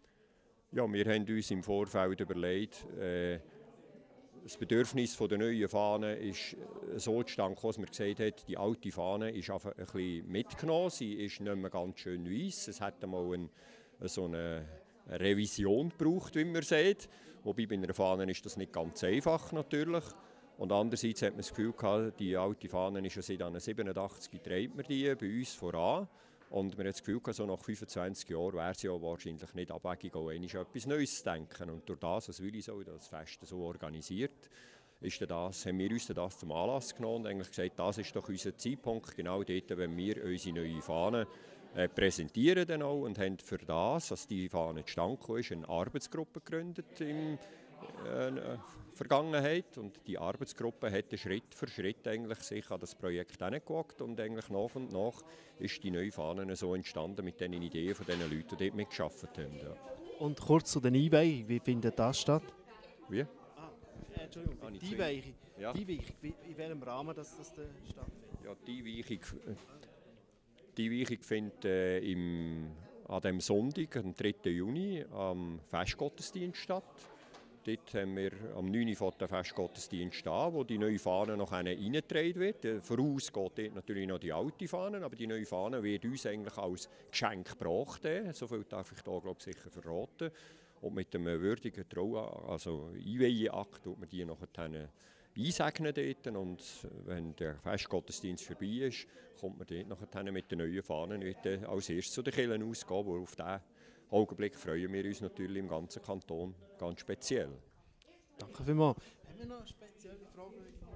Ja, wir haben uns im Vorfeld überlegt, äh, das Bedürfnis der neuen Fahne ist so zustande gekommen, dass man gesagt hat, die alte Fahne ist einfach ein bisschen mitgenommen, sie ist nicht mehr ganz schön weiss. Es hat mal ein, so eine Revision gebraucht, wie man sieht. Wobei bei einer Fahne ist das nicht ganz einfach natürlich. Und andererseits hat man das Gefühl gehabt, die alte Fahne ist ja seit siebenundachtzig trägt man die bei uns voran. Und man hat das Gefühl gehabt, so nach fünfundzwanzig Jahren wäre es ja wahrscheinlich nicht abwegig, auch einmal etwas Neues zu denken. Und durch das, was Willisau das Fest so organisiert, ist das, haben wir uns das zum Anlass genommen und eigentlich gesagt, das ist doch unser Zeitpunkt, genau dort, wenn wir unsere neue Fahne äh, präsentieren dann auch und haben für das, dass die Fahne zustande kam, eine Arbeitsgruppe gegründet im äh, Vergangenheit und die Arbeitsgruppe hat Schritt für Schritt eigentlich sich an das Projekt herangewagt und eigentlich nach und nach ist die neue Fahne so entstanden mit den Ideen von den Leuten, die dort mitgearbeitet haben. Ja.
Und kurz zu den Einweihungen, wie findet das statt?
Wie?
Ah, äh, Entschuldigung,
Ah,
die Einweihung,
ja.
die Einweihung, wie, in welchem Rahmen das, das da stattfindet?
Ja, die Einweihung, die Einweihung findet äh, im, an dem Sonntag, am dritten Juni, am Festgottesdienst statt. Dort haben wir am neun Uhr vor dem Festgottesdienst an, wo die neue Fahne noch reingetragen wird. Voraus geht dort natürlich noch die alte Fahne, aber die neue Fahne wird uns eigentlich als Geschenk gebracht. So viel darf ich da, glaube ich, sicher verraten. Und mit einem würdigen Trau, also Einweiheakt, tut man die nachher einsegnen dort. Und wenn der Festgottesdienst vorbei ist, kommt man dort nachher mit der neuen Fahne als erstes zu den Kirchen ausgehen, wo auf diesen Augenblick freuen wir uns natürlich im ganzen Kanton ganz speziell.
Danke vielmals. Haben wir noch eine spezielle Frage?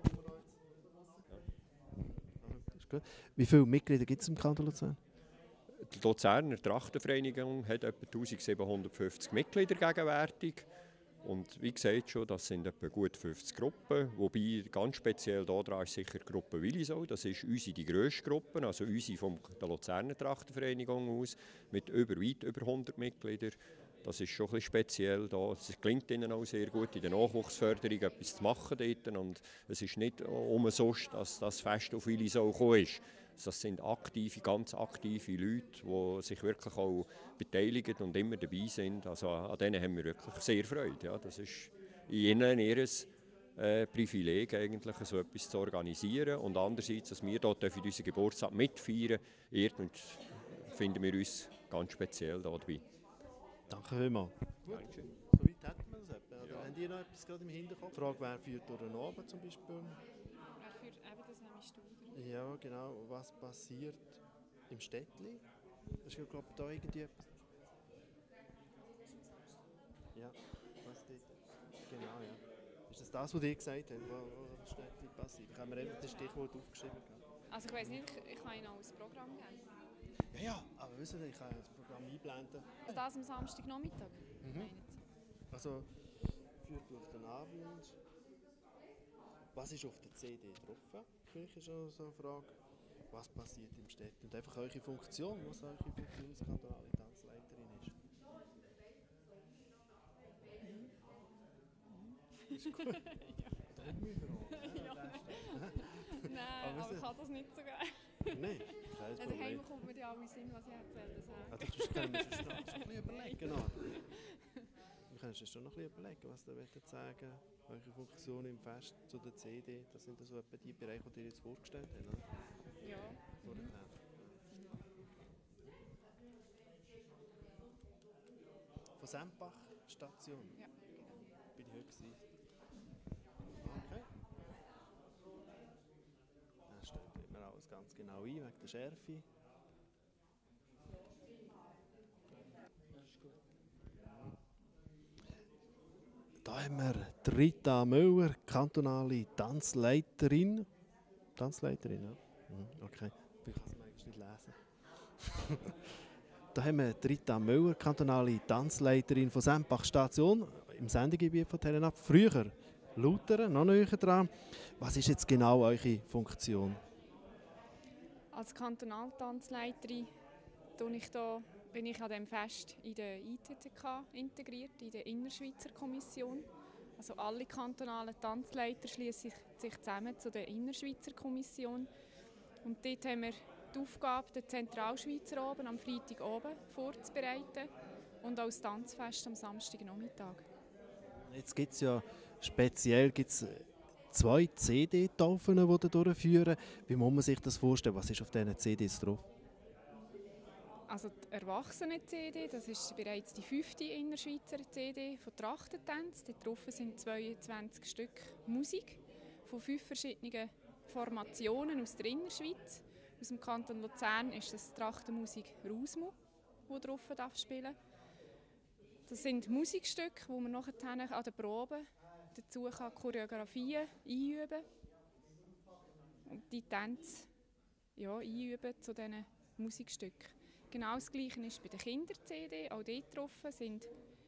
Ja. Wie viele Mitglieder gibt es im Kanton Luzern?
Die Luzerner Trachtenvereinigung hat etwa eintausendsiebenhundertfünfzig Mitglieder gegenwärtig. Und wie gesagt schon, das sind etwa gut fünfzig Gruppen, wobei ganz speziell daran ist sicher die Gruppe Willisau. Das ist unsere die grösste Gruppe, also unsere von der Luzerner Trachtenvereinigung aus, mit über, weit über hundert Mitgliedern. Das ist schon ein bisschen speziell da. Es gelingt ihnen auch sehr gut, in der Nachwuchsförderung etwas zu machen dort. Und es ist nicht umsonst, dass das Fest auf Willisau gekommen ist. Das sind aktive, ganz aktive Leute, die sich wirklich auch beteiligen und immer dabei sind. Also an denen haben wir wirklich sehr Freude. Ja, das ist in ihnen ihr äh, Privileg, eigentlich, so etwas zu organisieren. Und andererseits, dass wir dort für unseren Geburtstag mitfeiern dürfen, finden wir uns ganz speziell da dabei.
Danke vielmals.
Dankeschön.
So weit hätten wir das etwa. Oder haben die noch etwas gerade im Hinterkopf? Die Frage, wer führt durch den Abend zum Beispiel?
Wer führt eben das nämlich Studio?
Ja, genau. Was passiert im Städtli? Ich glaube, da irgendwie etwas. Ja, was dort? Genau, ja. Ist das das, was ihr gesagt habt, was im Städtli passiert? Ich habe mir einfach das Stichwort aufgeschrieben.
Also ich weiss nicht, ich kann Ihnen auch ein Programm geben.
Ja, ja, aber wissen Sie, ich kann das Programm einblenden.
Also das am Samstagnachmittag,
Mhm.
meinen Sie?
Also, führt durch den Abend. Was ist auf der C D drauf? Vielleicht ist auch so eine Frage. Was passiert im Städtli? Und einfach eure Funktion, was eure Funktion als kantonale Tanzleiterin ist. Ist gut.
Ja. Nein, aber ich kann das nicht so gerne.
Nein, kein
Ja,
Problem.
daheim kommt mir ja alle Sinn, was ich erzählen soll.
Ah, das können wir schon noch ein bisschen überlegen. Noch. Wir können uns schon noch ein bisschen überlegen, was ihr wollt sagen, eure Funktion im Fest zu der C D. Das sind so etwa die Bereiche, die ihr jetzt vorgestellt habt, oder?
Ja.
Mhm. Von Sempach Station?
Ja, genau.
Bin ich heute gewesen. Okay. Dann stellt man alles ganz genau ein, wegen der Schärfe. Da haben wir Rita Müller, kantonale Tanzleiterin. Tanzleiterin, ja? Mhm, okay, ich kann es eigentlich nicht lesen. Da haben wir Rita Müller, kantonale Tanzleiterin von Sempach Station im Sendegebiet von Telenab. Früher Luther, noch näher dran. Was ist jetzt genau eure Funktion?
Als Kantonaltanzleiterin bin ich, da, bin ich an diesem Fest in der I T T K integriert, in der Innerschweizer Kommission. Also alle kantonalen Tanzleiter schließen sich zusammen zu der Innerschweizer Kommission. Und dort haben wir die Aufgabe, den Zentralschweizer oben am Freitag oben vorzubereiten und auch das Tanzfest am Samstagnachmittag.
Jetzt gibt es ja speziell gibt's zwei C D-Taufen, die ihr durchführen. Wie muss man sich das vorstellen? Was ist auf diesen C Ds drauf?
Also die Erwachsenen-C D, das ist bereits die fünfte Innerschweizer C D von Trachtentänz. Dort drauf sind zweiundzwanzig Stück Musik von fünf verschiedenen Formationen aus der Innerschweiz. Aus dem Kanton Luzern ist das Trachtenmusik Rausmu, die drauf darf spielen. Das sind Musikstücke, die man nachher an den Proben dazu kann Choreografien einüben und die Tänze ja, einüben zu diesen Musikstücken. Genau das Gleiche ist bei der Kinder-C D. Auch dort drauf sind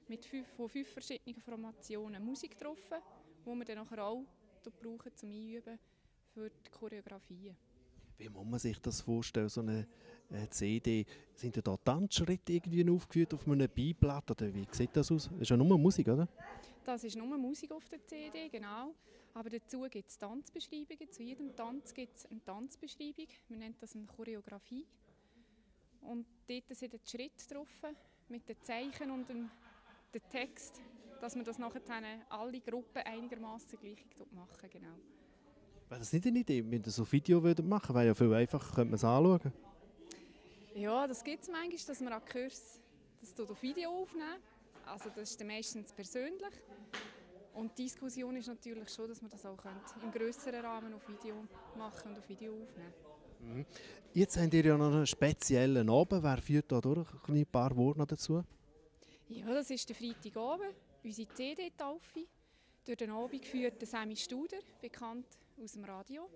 mit fünf, von fünf verschiedenen Formationen Musik drauf, die wir dann nachher auch brauchen zum Einüben für die Choreografien.
Wie muss man sich das vorstellen, so eine äh, C D? Sind da Tanzschritte irgendwie aufgeführt auf einem Beiblatt? Oder wie sieht das aus? Das ist ja nur Musik, oder?
Das ist nur Musik auf der C D, genau. Aber dazu gibt es Tanzbeschreibungen. Zu jedem Tanz gibt es eine Tanzbeschreibung. Man nennt das eine Choreografie. Und dort sind die Schritte drauf, mit den Zeichen und dem, dem Text, dass wir das nachher alle Gruppen einigermaßen gleich machen. Genau.
Wäre das nicht eine Idee, wenn ihr so ein Video machen würdet? Wäre ja viel einfacher, könnte man es anschauen.
Ja, das gibt es manchmal, dass man an Kurs das auf Video aufnehmen. Also das ist dann meistens persönlich. Und die Diskussion ist natürlich schon, dass man das auch im grösseren Rahmen auf Video machen und auf Video aufnehmen.
Mhm. Jetzt habt ihr ja noch einen speziellen Abend. Wer führt da durch? Ein paar Worte noch dazu?
Ja, das ist der Freitagabend, unsere C D-Taufe. Durch den Abend geführt der Sammy Studer, bekannt aus dem Radio.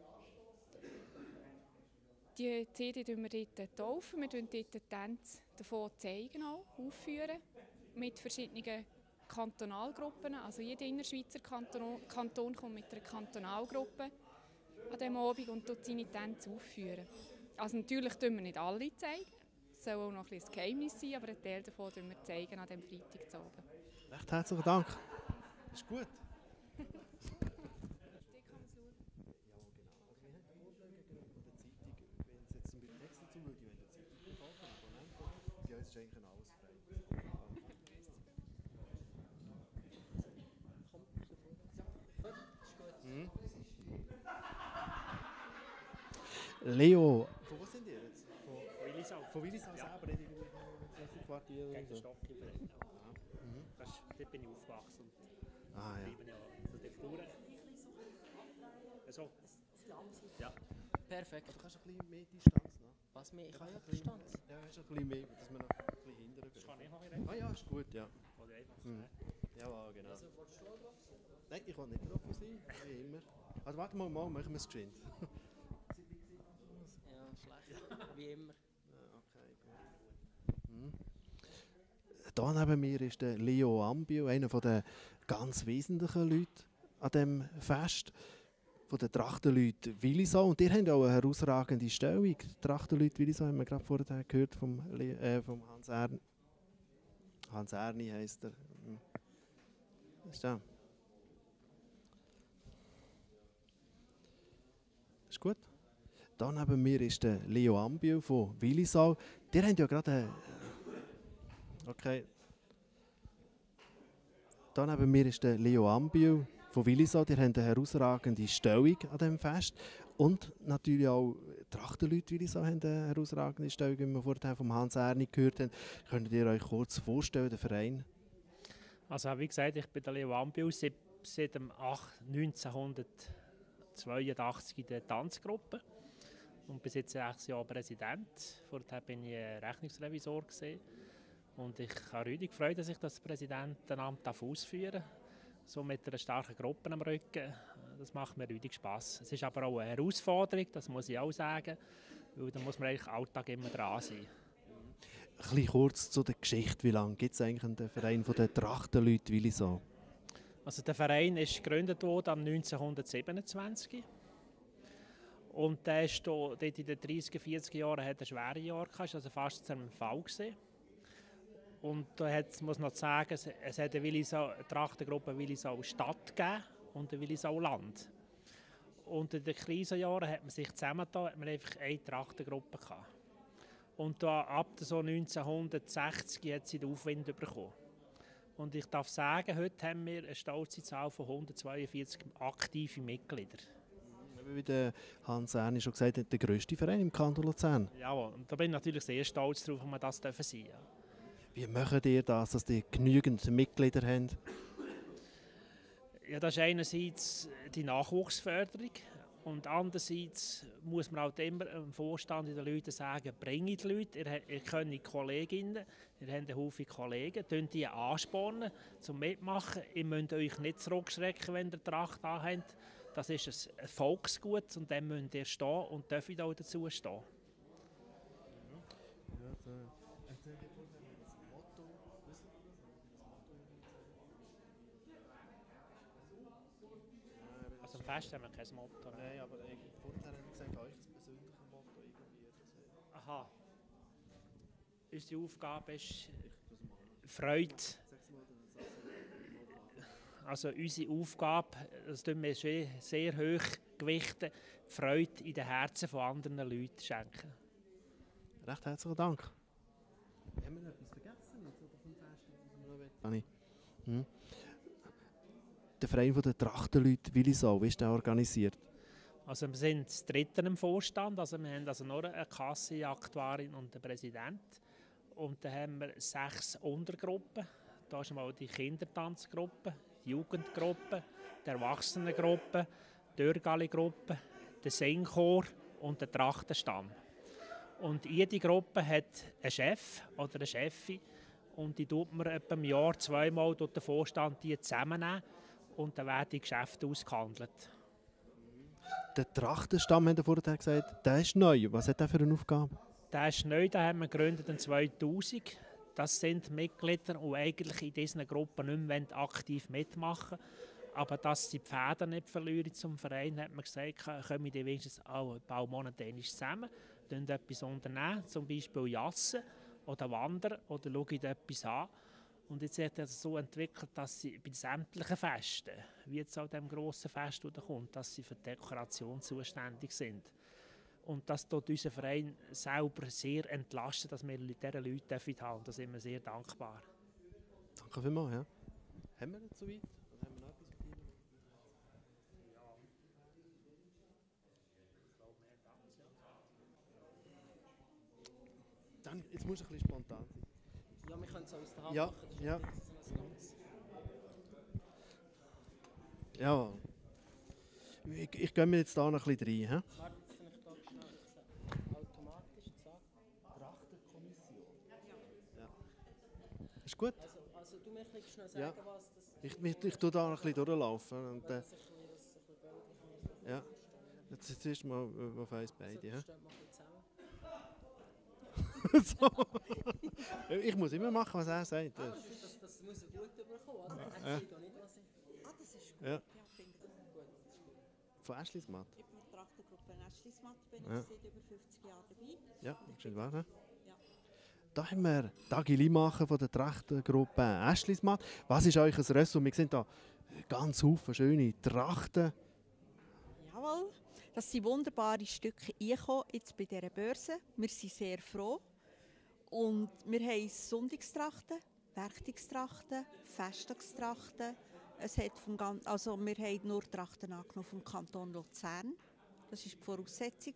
Die C D taufen wir dort taufen. Wir zeigen dort den Tanz davon zeigen, auch, aufführen, mit verschiedenen Kantonalgruppen. Also jeder Innerschweizer Kanton, Kanton kommt mit einer Kantonalgruppe an diesem Abend und tut seine Tänze aufführen. Also natürlich zeigen wir nicht alle zeigen. Es soll auch noch ein bisschen Geheimnis sein, aber einen Teil davon zeigen wir zeigen an diesem Freitagabend.
Recht herzlichen Dank. Ist gut. Leo, von wo sind ihr jetzt? Von
Willisau.
Von Willisau
Ja.
selber, nicht irgendwie im Quartier oder
Gegen
so?
Stock über. Ja.
Mhm.
Das ist, dort bin ich aufgewachsen.
Ah, ja.
Bleiben ja so die Flure. So. Ja.
Perfekt.
Du kannst ein bisschen mehr Distanz noch.
Was mehr? Ich
Ja,
habe ja
ein bisschen-
Distanz.
Ja, hast ein bisschen mehr, dass wir noch ein bisschen hinterher
Das kann ich noch
gehen.
reden.
Ah ja, ist gut, ja.
Oder einfach
Mhm. Ja, genau.
Also, wolltest du auch drauf sein?
Nein, ich will nicht drauf sein, wie immer. Also warte mal, mal machen wir es geschwind.
Ja, schlecht. Wie immer.
Ja, okay, gut. Mhm. Hier neben mir ist der Leo Ambio, einer der ganz wesentlichen Leute an diesem Fest. Von den Trachtenleuten Willisau. Und ihr habt auch eine herausragende Stellung. Die Trachtenleute Willisau haben wir gerade vorher gehört vom, Le äh, vom Hans Erni. Hans Erni heisst er. Mhm. Ist der? Ist gut. Da neben mir ist der Leo Ambio von Willisau. Der habt ja gerade. Äh, okay. Da neben mir ist der Leo Ambio von Willisau. Die haben eine herausragende Stellung an diesem Fest. Und natürlich auch die Trachtenleute Willisau haben eine herausragende Stellung, wie wir vorhin vom Hans Erni gehört haben. Könnt ihr euch kurz vorstellen, den Verein?
Also wie gesagt, ich bin der Leo Ambio seit, seit dem neunzehnhundertzweiundachtzig in der Tanzgruppe und bis jetzt sechs Jahre Präsident. Vorher bin ich Rechnungsrevisor gewesen. Und ich habe riesig Freude, dass ich das Präsidentenamt ausführen darf. So mit einer starken Gruppe am Rücken. Das macht mir riesig Spass. Es ist aber auch eine Herausforderung, das muss ich auch sagen, weil da muss man eigentlich Alltag immer dran sein.
Ein bisschen kurz zu der Geschichte. Wie lange gibt es eigentlich den Verein von den Trachtenleuten Willisau?
Also der Verein ist gegründet worden neunzehnhundertsiebenundzwanzig. Und der ist da, dort in den dreißig, vierzig Jahren hat er schwere Jahre gehabt, also fast zu einem Fall gewesen. Und da hat, muss noch sagen, es, es hat eine, Willisau, eine Trachtengruppe Willisau Stadt gegeben und eine Willisau Land. Und in den Krisenjahren hat man sich zusammengetan, hat man einfach eine Trachtengruppe gehabt. Und da, ab so neunzehnhundertsechzig hat sie den Aufwind bekommen. Und ich darf sagen, heute haben wir eine stolze Zahl von hundertzweiundvierzig aktive Mitglieder.
Wie der Hans Erni schon gesagt hat, der grösste Verein im Kanton Luzern.
Ja, und da bin ich natürlich sehr stolz darauf, dass wir das sein dürfen.
Wie macht ihr das, dass ihr genügend Mitglieder habt?
Ja, das ist einerseits die Nachwuchsförderung und andererseits muss man auch immer im Vorstand den Leuten sagen, bringt die Leute, ihr, ihr könnt Kolleginnen, ihr habt einen Haufen Kollegen, könnt die anspornen zum Mitmachen. Ihr müsst euch nicht zurückschrecken, wenn ihr Tracht habt. Das ist ein Volksgut und dann müsst ihr stehen und dürft auch dazu stehen. zum Fest haben wir kein Motto.
Nein, aber vorher haben wir gesagt, euch das persönliche Motto irgendwie. Das
Aha. Unsere Aufgabe ist Freude. Also unsere Aufgabe, das tun wir sehr hoch gewichten, Freude in den Herzen von anderen Leuten schenken.
Recht herzlichen Dank. Haben wir noch etwas vergessen? Dani? Hm. Der Verein der Trachtenleute Willisau, wie ist der organisiert?
Also wir sind das Dritte im Vorstand, also wir haben also nur eine Kasse, eine Aktuarin und einen Präsident. Und dann haben wir sechs Untergruppen. Da ist mal die Kindertanzgruppe, die Jugendgruppe, die Erwachsenengruppe, die Dörrgali-Gruppe, der Singchor und der Trachtenstamm. Und jede Gruppe hat einen Chef oder eine Chefin und die tut man etwa im Jahr zweimal durch den Vorstand die zusammennehmen und dann werden die Geschäfte ausgehandelt.
Der Trachtenstamm, haben wir vorher gesagt, der ist neu. Was hat der für eine Aufgabe?
Der ist neu, den haben wir gegründet in zweitausend. Das sind Mitglieder, die eigentlich in diesen Gruppen nicht mehr aktiv mitmachen wollen. Aber dass sie die Fäden nicht verlieren zum Verein, hat man gesagt, kommen die wenigstens auch ein paar Monate zusammen, unternehmen etwas unternehmen, zum Beispiel Jassen oder Wandern oder schauen etwas an. Und jetzt hat er es so entwickelt, dass sie bei sämtlichen Festen, wie jetzt auch dem grossen Fest, das kommt, dass sie für die Dekoration zuständig sind. Und das tut unser Verein selber sehr entlasten, dass wir diese Leute haben. Und da sind wir sehr dankbar.
Danke vielmals. Ja. Haben wir nicht so weit? Oder haben wir noch etwas für dich? Dann, jetzt musst du ein bisschen spontan sein.
Ja, wir können es aus der Hand
Ja,
machen. Das
ja.
ist nicht so ein langes-
Ja. Ich, ich gehe mir jetzt da noch ein bisschen rein. He?
Warte, jetzt kann ich da schnell jetzt automatisch sagen.
Trachtenkommission. Ja. Ist gut?
Also, also du mir ein bisschen schnell
Ja.
sagen, was das
Ich, ich, ich tue da noch ein bisschen durchlaufen. Und, äh,
dass ich ein bisschen- dass es ein bisschen bildlich ist.
ja. Jetzt, jetzt ist mal äh, auf uns beide. Ja?
Stehen wir ein bisschen zusammen.
so. Ich muss immer machen, was er sagt.
Ah, das, ist- das, das muss er gut überkommen, oder? Er
Ja.
sieht auch nicht, was ich...
Ah, das ist gut.
Ja.
Ja, finde ich gut.
Von Ashley's Matt.
Ich bin der Trachtengruppe Ashley's Matt, bin
Ja.
ich seit über fünfzig Jahren dabei.
Ja, schön wahr. Ne?
Ja.
Da haben wir Dagi Limacher von der Trachtengruppe Ashley's Matt. Was ist euch ein Ressort? Wir sehen da ganz viele schöne Trachten.
Jawohl, das sind wunderbare Stücke eingekommen jetzt bei dieser Börse. Wir sind sehr froh. Und wir haben Sonntagstrachten, Werktagstrachten, Festtagstrachten. Es hat vom Gan- also wir haben nur Trachten angenommen vom Kanton Luzern. Das war die Voraussetzung.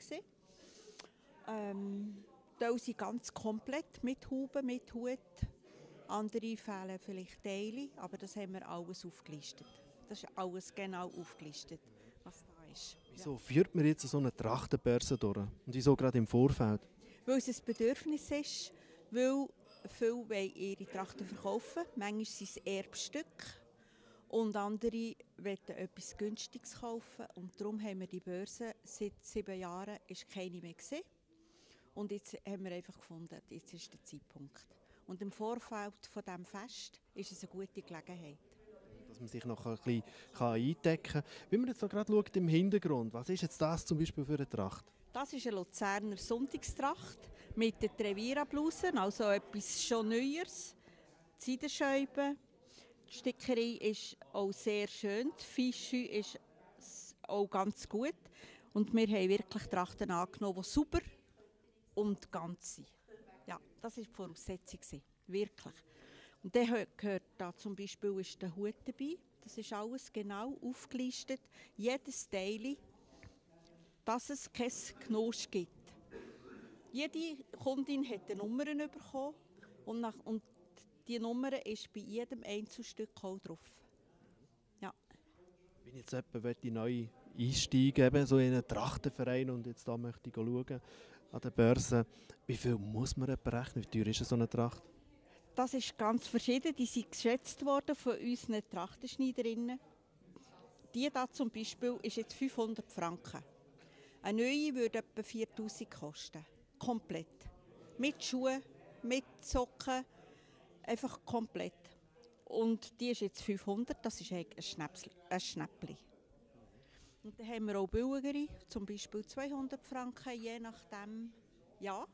Ähm, Teile sind ganz komplett mit Huben, mit Hut. Andere fehlen vielleicht Teile, aber das haben wir alles aufgelistet. Das ist alles genau aufgelistet, was da ist.
Wieso führt man jetzt so eine Trachtenbörse durch? Und wieso gerade im Vorfeld?
Weil es ein Bedürfnis ist, weil viele wollen ihre Trachten verkaufen. Manchmal sind es Erbstücke und andere wollen etwas Günstiges kaufen. Und darum haben wir die Börse seit sieben Jahren ist keine mehr gesehen. Und jetzt haben wir einfach gefunden, jetzt ist der Zeitpunkt. Und im Vorfeld von diesem Fest ist es eine gute Gelegenheit.
Dass man sich noch ein bisschen eindecken kann. Wenn man jetzt so gerade schaut im Hintergrund, was ist jetzt das zum Beispiel für eine Tracht?
Das ist eine Luzerner Sonntagstracht mit den Trevira-Blusen, also etwas schon Neues. Die Seidenscheibe, die Stickerei ist auch sehr schön, die Fichu ist auch ganz gut. Und wir haben wirklich Trachten angenommen, die super und ganz sind. Ja, das war die Voraussetzung, wirklich. Und dann gehört da zum Beispiel ist der Hut dabei. Das ist alles genau aufgelistet, jedes Teil, dass es kein Knusch gibt. Jede Kundin hat eine Nummer bekommen und, nach, und die Nummer ist bei jedem Einzelstück auch drauf. Ja.
Wenn jetzt jemand neu einsteigen möchte, so in einen Trachtenverein und jetzt da möchte ich schauen an der Börse, wie viel muss man berechnen? Wie teuer ist so eine Tracht?
Das ist ganz verschieden. Die sind geschätzt worden von unseren Trachtenschneiderinnen. Die da zum Beispiel ist jetzt fünfhundert Franken. Eine neue würde etwa viertausend kosten. Komplett. Mit Schuhen, mit Socken, einfach komplett. Und die ist jetzt fünfhundert, das ist ein Schnäpsli, ein Schnäppli. Und dann haben wir auch billigere, zum Beispiel zweihundert Franken, je nachdem, ja.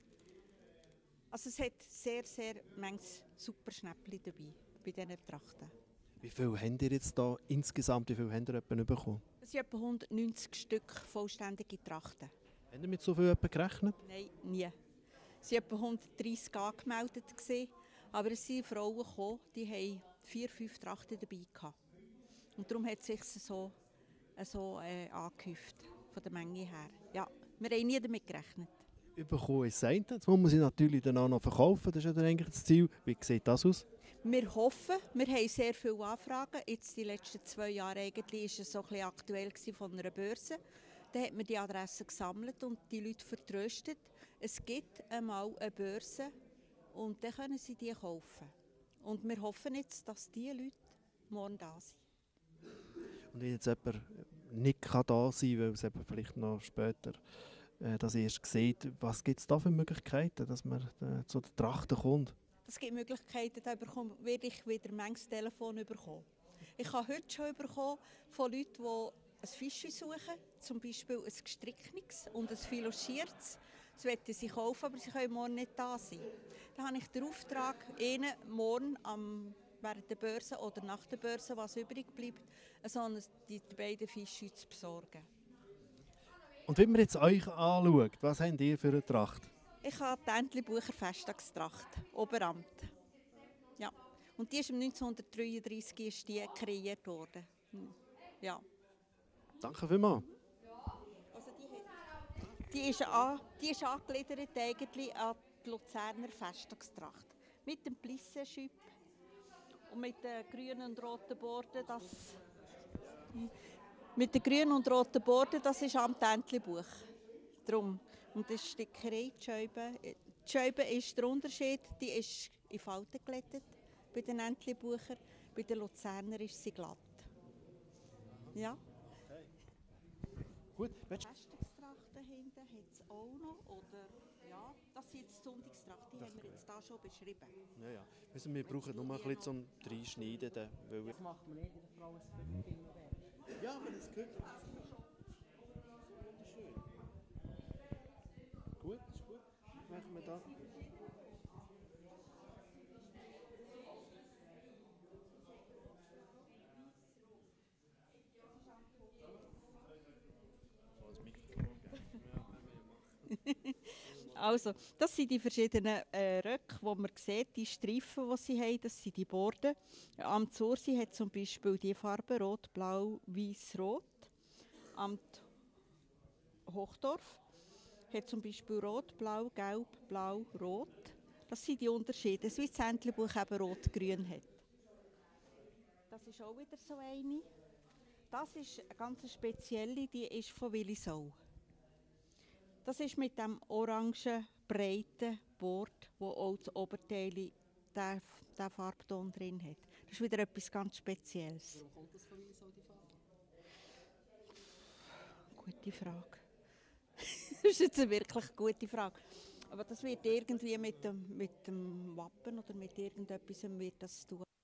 Also es hat sehr, sehr manches super Schnäppchen dabei, bei diesen Trachten.
Wie viel habt ihr jetzt da insgesamt, wie viel habt ihr etwa bekommen?
Es sind etwa hundertneunzig Stück vollständige Trachten.
Habt ihr mit so viel etwa gerechnet?
Nein, nie. Es waren etwa hundertdreissig angemeldet, gewesen, aber es sind Frauen gekommen, die haben vier, fünf Trachten dabei gehabt. Und darum hat es sich so, so äh, angehäuft, von der Menge her. Ja, wir haben nie damit gerechnet.
Bekommen ist das eine, jetzt muss man sie natürlich dann auch noch verkaufen, das ist ja dann eigentlich das Ziel. Wie sieht das aus?
Wir hoffen, wir haben sehr viele Anfragen. Jetzt die letzten zwei Jahre eigentlich war es so ein bisschen aktuell von einer Börse. Da hat man die Adressen gesammelt und die Leute vertröstet. Es gibt einmal eine Börse und dann können sie die kaufen. Und wir hoffen jetzt, dass diese Leute morgen da sind.
Und wenn jetzt jemand nicht da sein kann, weil es eben vielleicht noch später äh, das erst sieht, was gibt es da für Möglichkeiten, dass man äh, zu den Trachten kommt?
Es gibt Möglichkeiten, da bekomme, werde ich wieder manches Telefon bekommen. Ich habe heute schon bekommen von Leuten, die ein Fischchen suchen, zum Beispiel ein gestricktes und ein filoschiertes. Das wollen sie kaufen, aber sie können morgen nicht da sein. Dann habe ich den Auftrag, ihnen morgen am, während der Börse oder nach der Börse, was übrig bleibt, also die, die beiden Fischchen zu besorgen.
Und wenn man jetzt euch anschaut, was habt ihr für eine Tracht?
Ich habe die Entlebucher Festtagstracht, Oberamt. Ja. Und die ist neunzehnhundertdreiunddreissig ist die kreiert worden. Ja.
Danke vielmals.
Also die, hat, die, ist an, die ist angegliedert eigentlich an die Luzerner Festtagstracht. Mit dem Plissenschüpp und mit den grünen und roten Borden. Das, mit den grünen und roten Borden, das ist am Entlebuch. Drum. Und das ist die Stickerei, die Scheibe. Die Scheibe ist der Unterschied, die ist in Falten glättet bei den Entlebucher. Bei den Luzerner ist sie glatt. Ja.
Okay. Gut.
Festtagstrachten hinten hat es auch noch, oder? Ja, das sind jetzt Sonntagstrachten, die haben wir jetzt hier schon beschrieben.
Ja, ja. Also wir brauchen nur ein bisschen zum Reinschneiden. Weil
Das macht man nicht in der Frauenfilm.
Ja, aber das gehört dazu. Gut, ist gut. Machen wir da.
Also, das sind die verschiedenen äh, Röcke, die man sieht, die Streifen, die sie haben, das sind die Borden. Am Zursi hat zum Beispiel die Farbe Rot, Blau, Weiß, Rot. Am Hochdorf hat zum Beispiel Rot, Blau, Gelb, Blau, Rot. Das sind die Unterschiede, wie das Entlebuch eben Rot-Grün hat. Das ist auch wieder so eine. Das ist eine ganz spezielle, die ist von Willisau. Das ist mit dem orangen, breiten Bord, wo auch das Oberteil diesen Farbton drin hat. Das ist wieder etwas ganz Spezielles.
Warum kommt das von Willisau, die Farbe?
Gute Frage. Das ist jetzt eine wirklich gute Frage. Aber das wird irgendwie mit dem, mit dem Wappen oder mit irgendetwas wird das tun.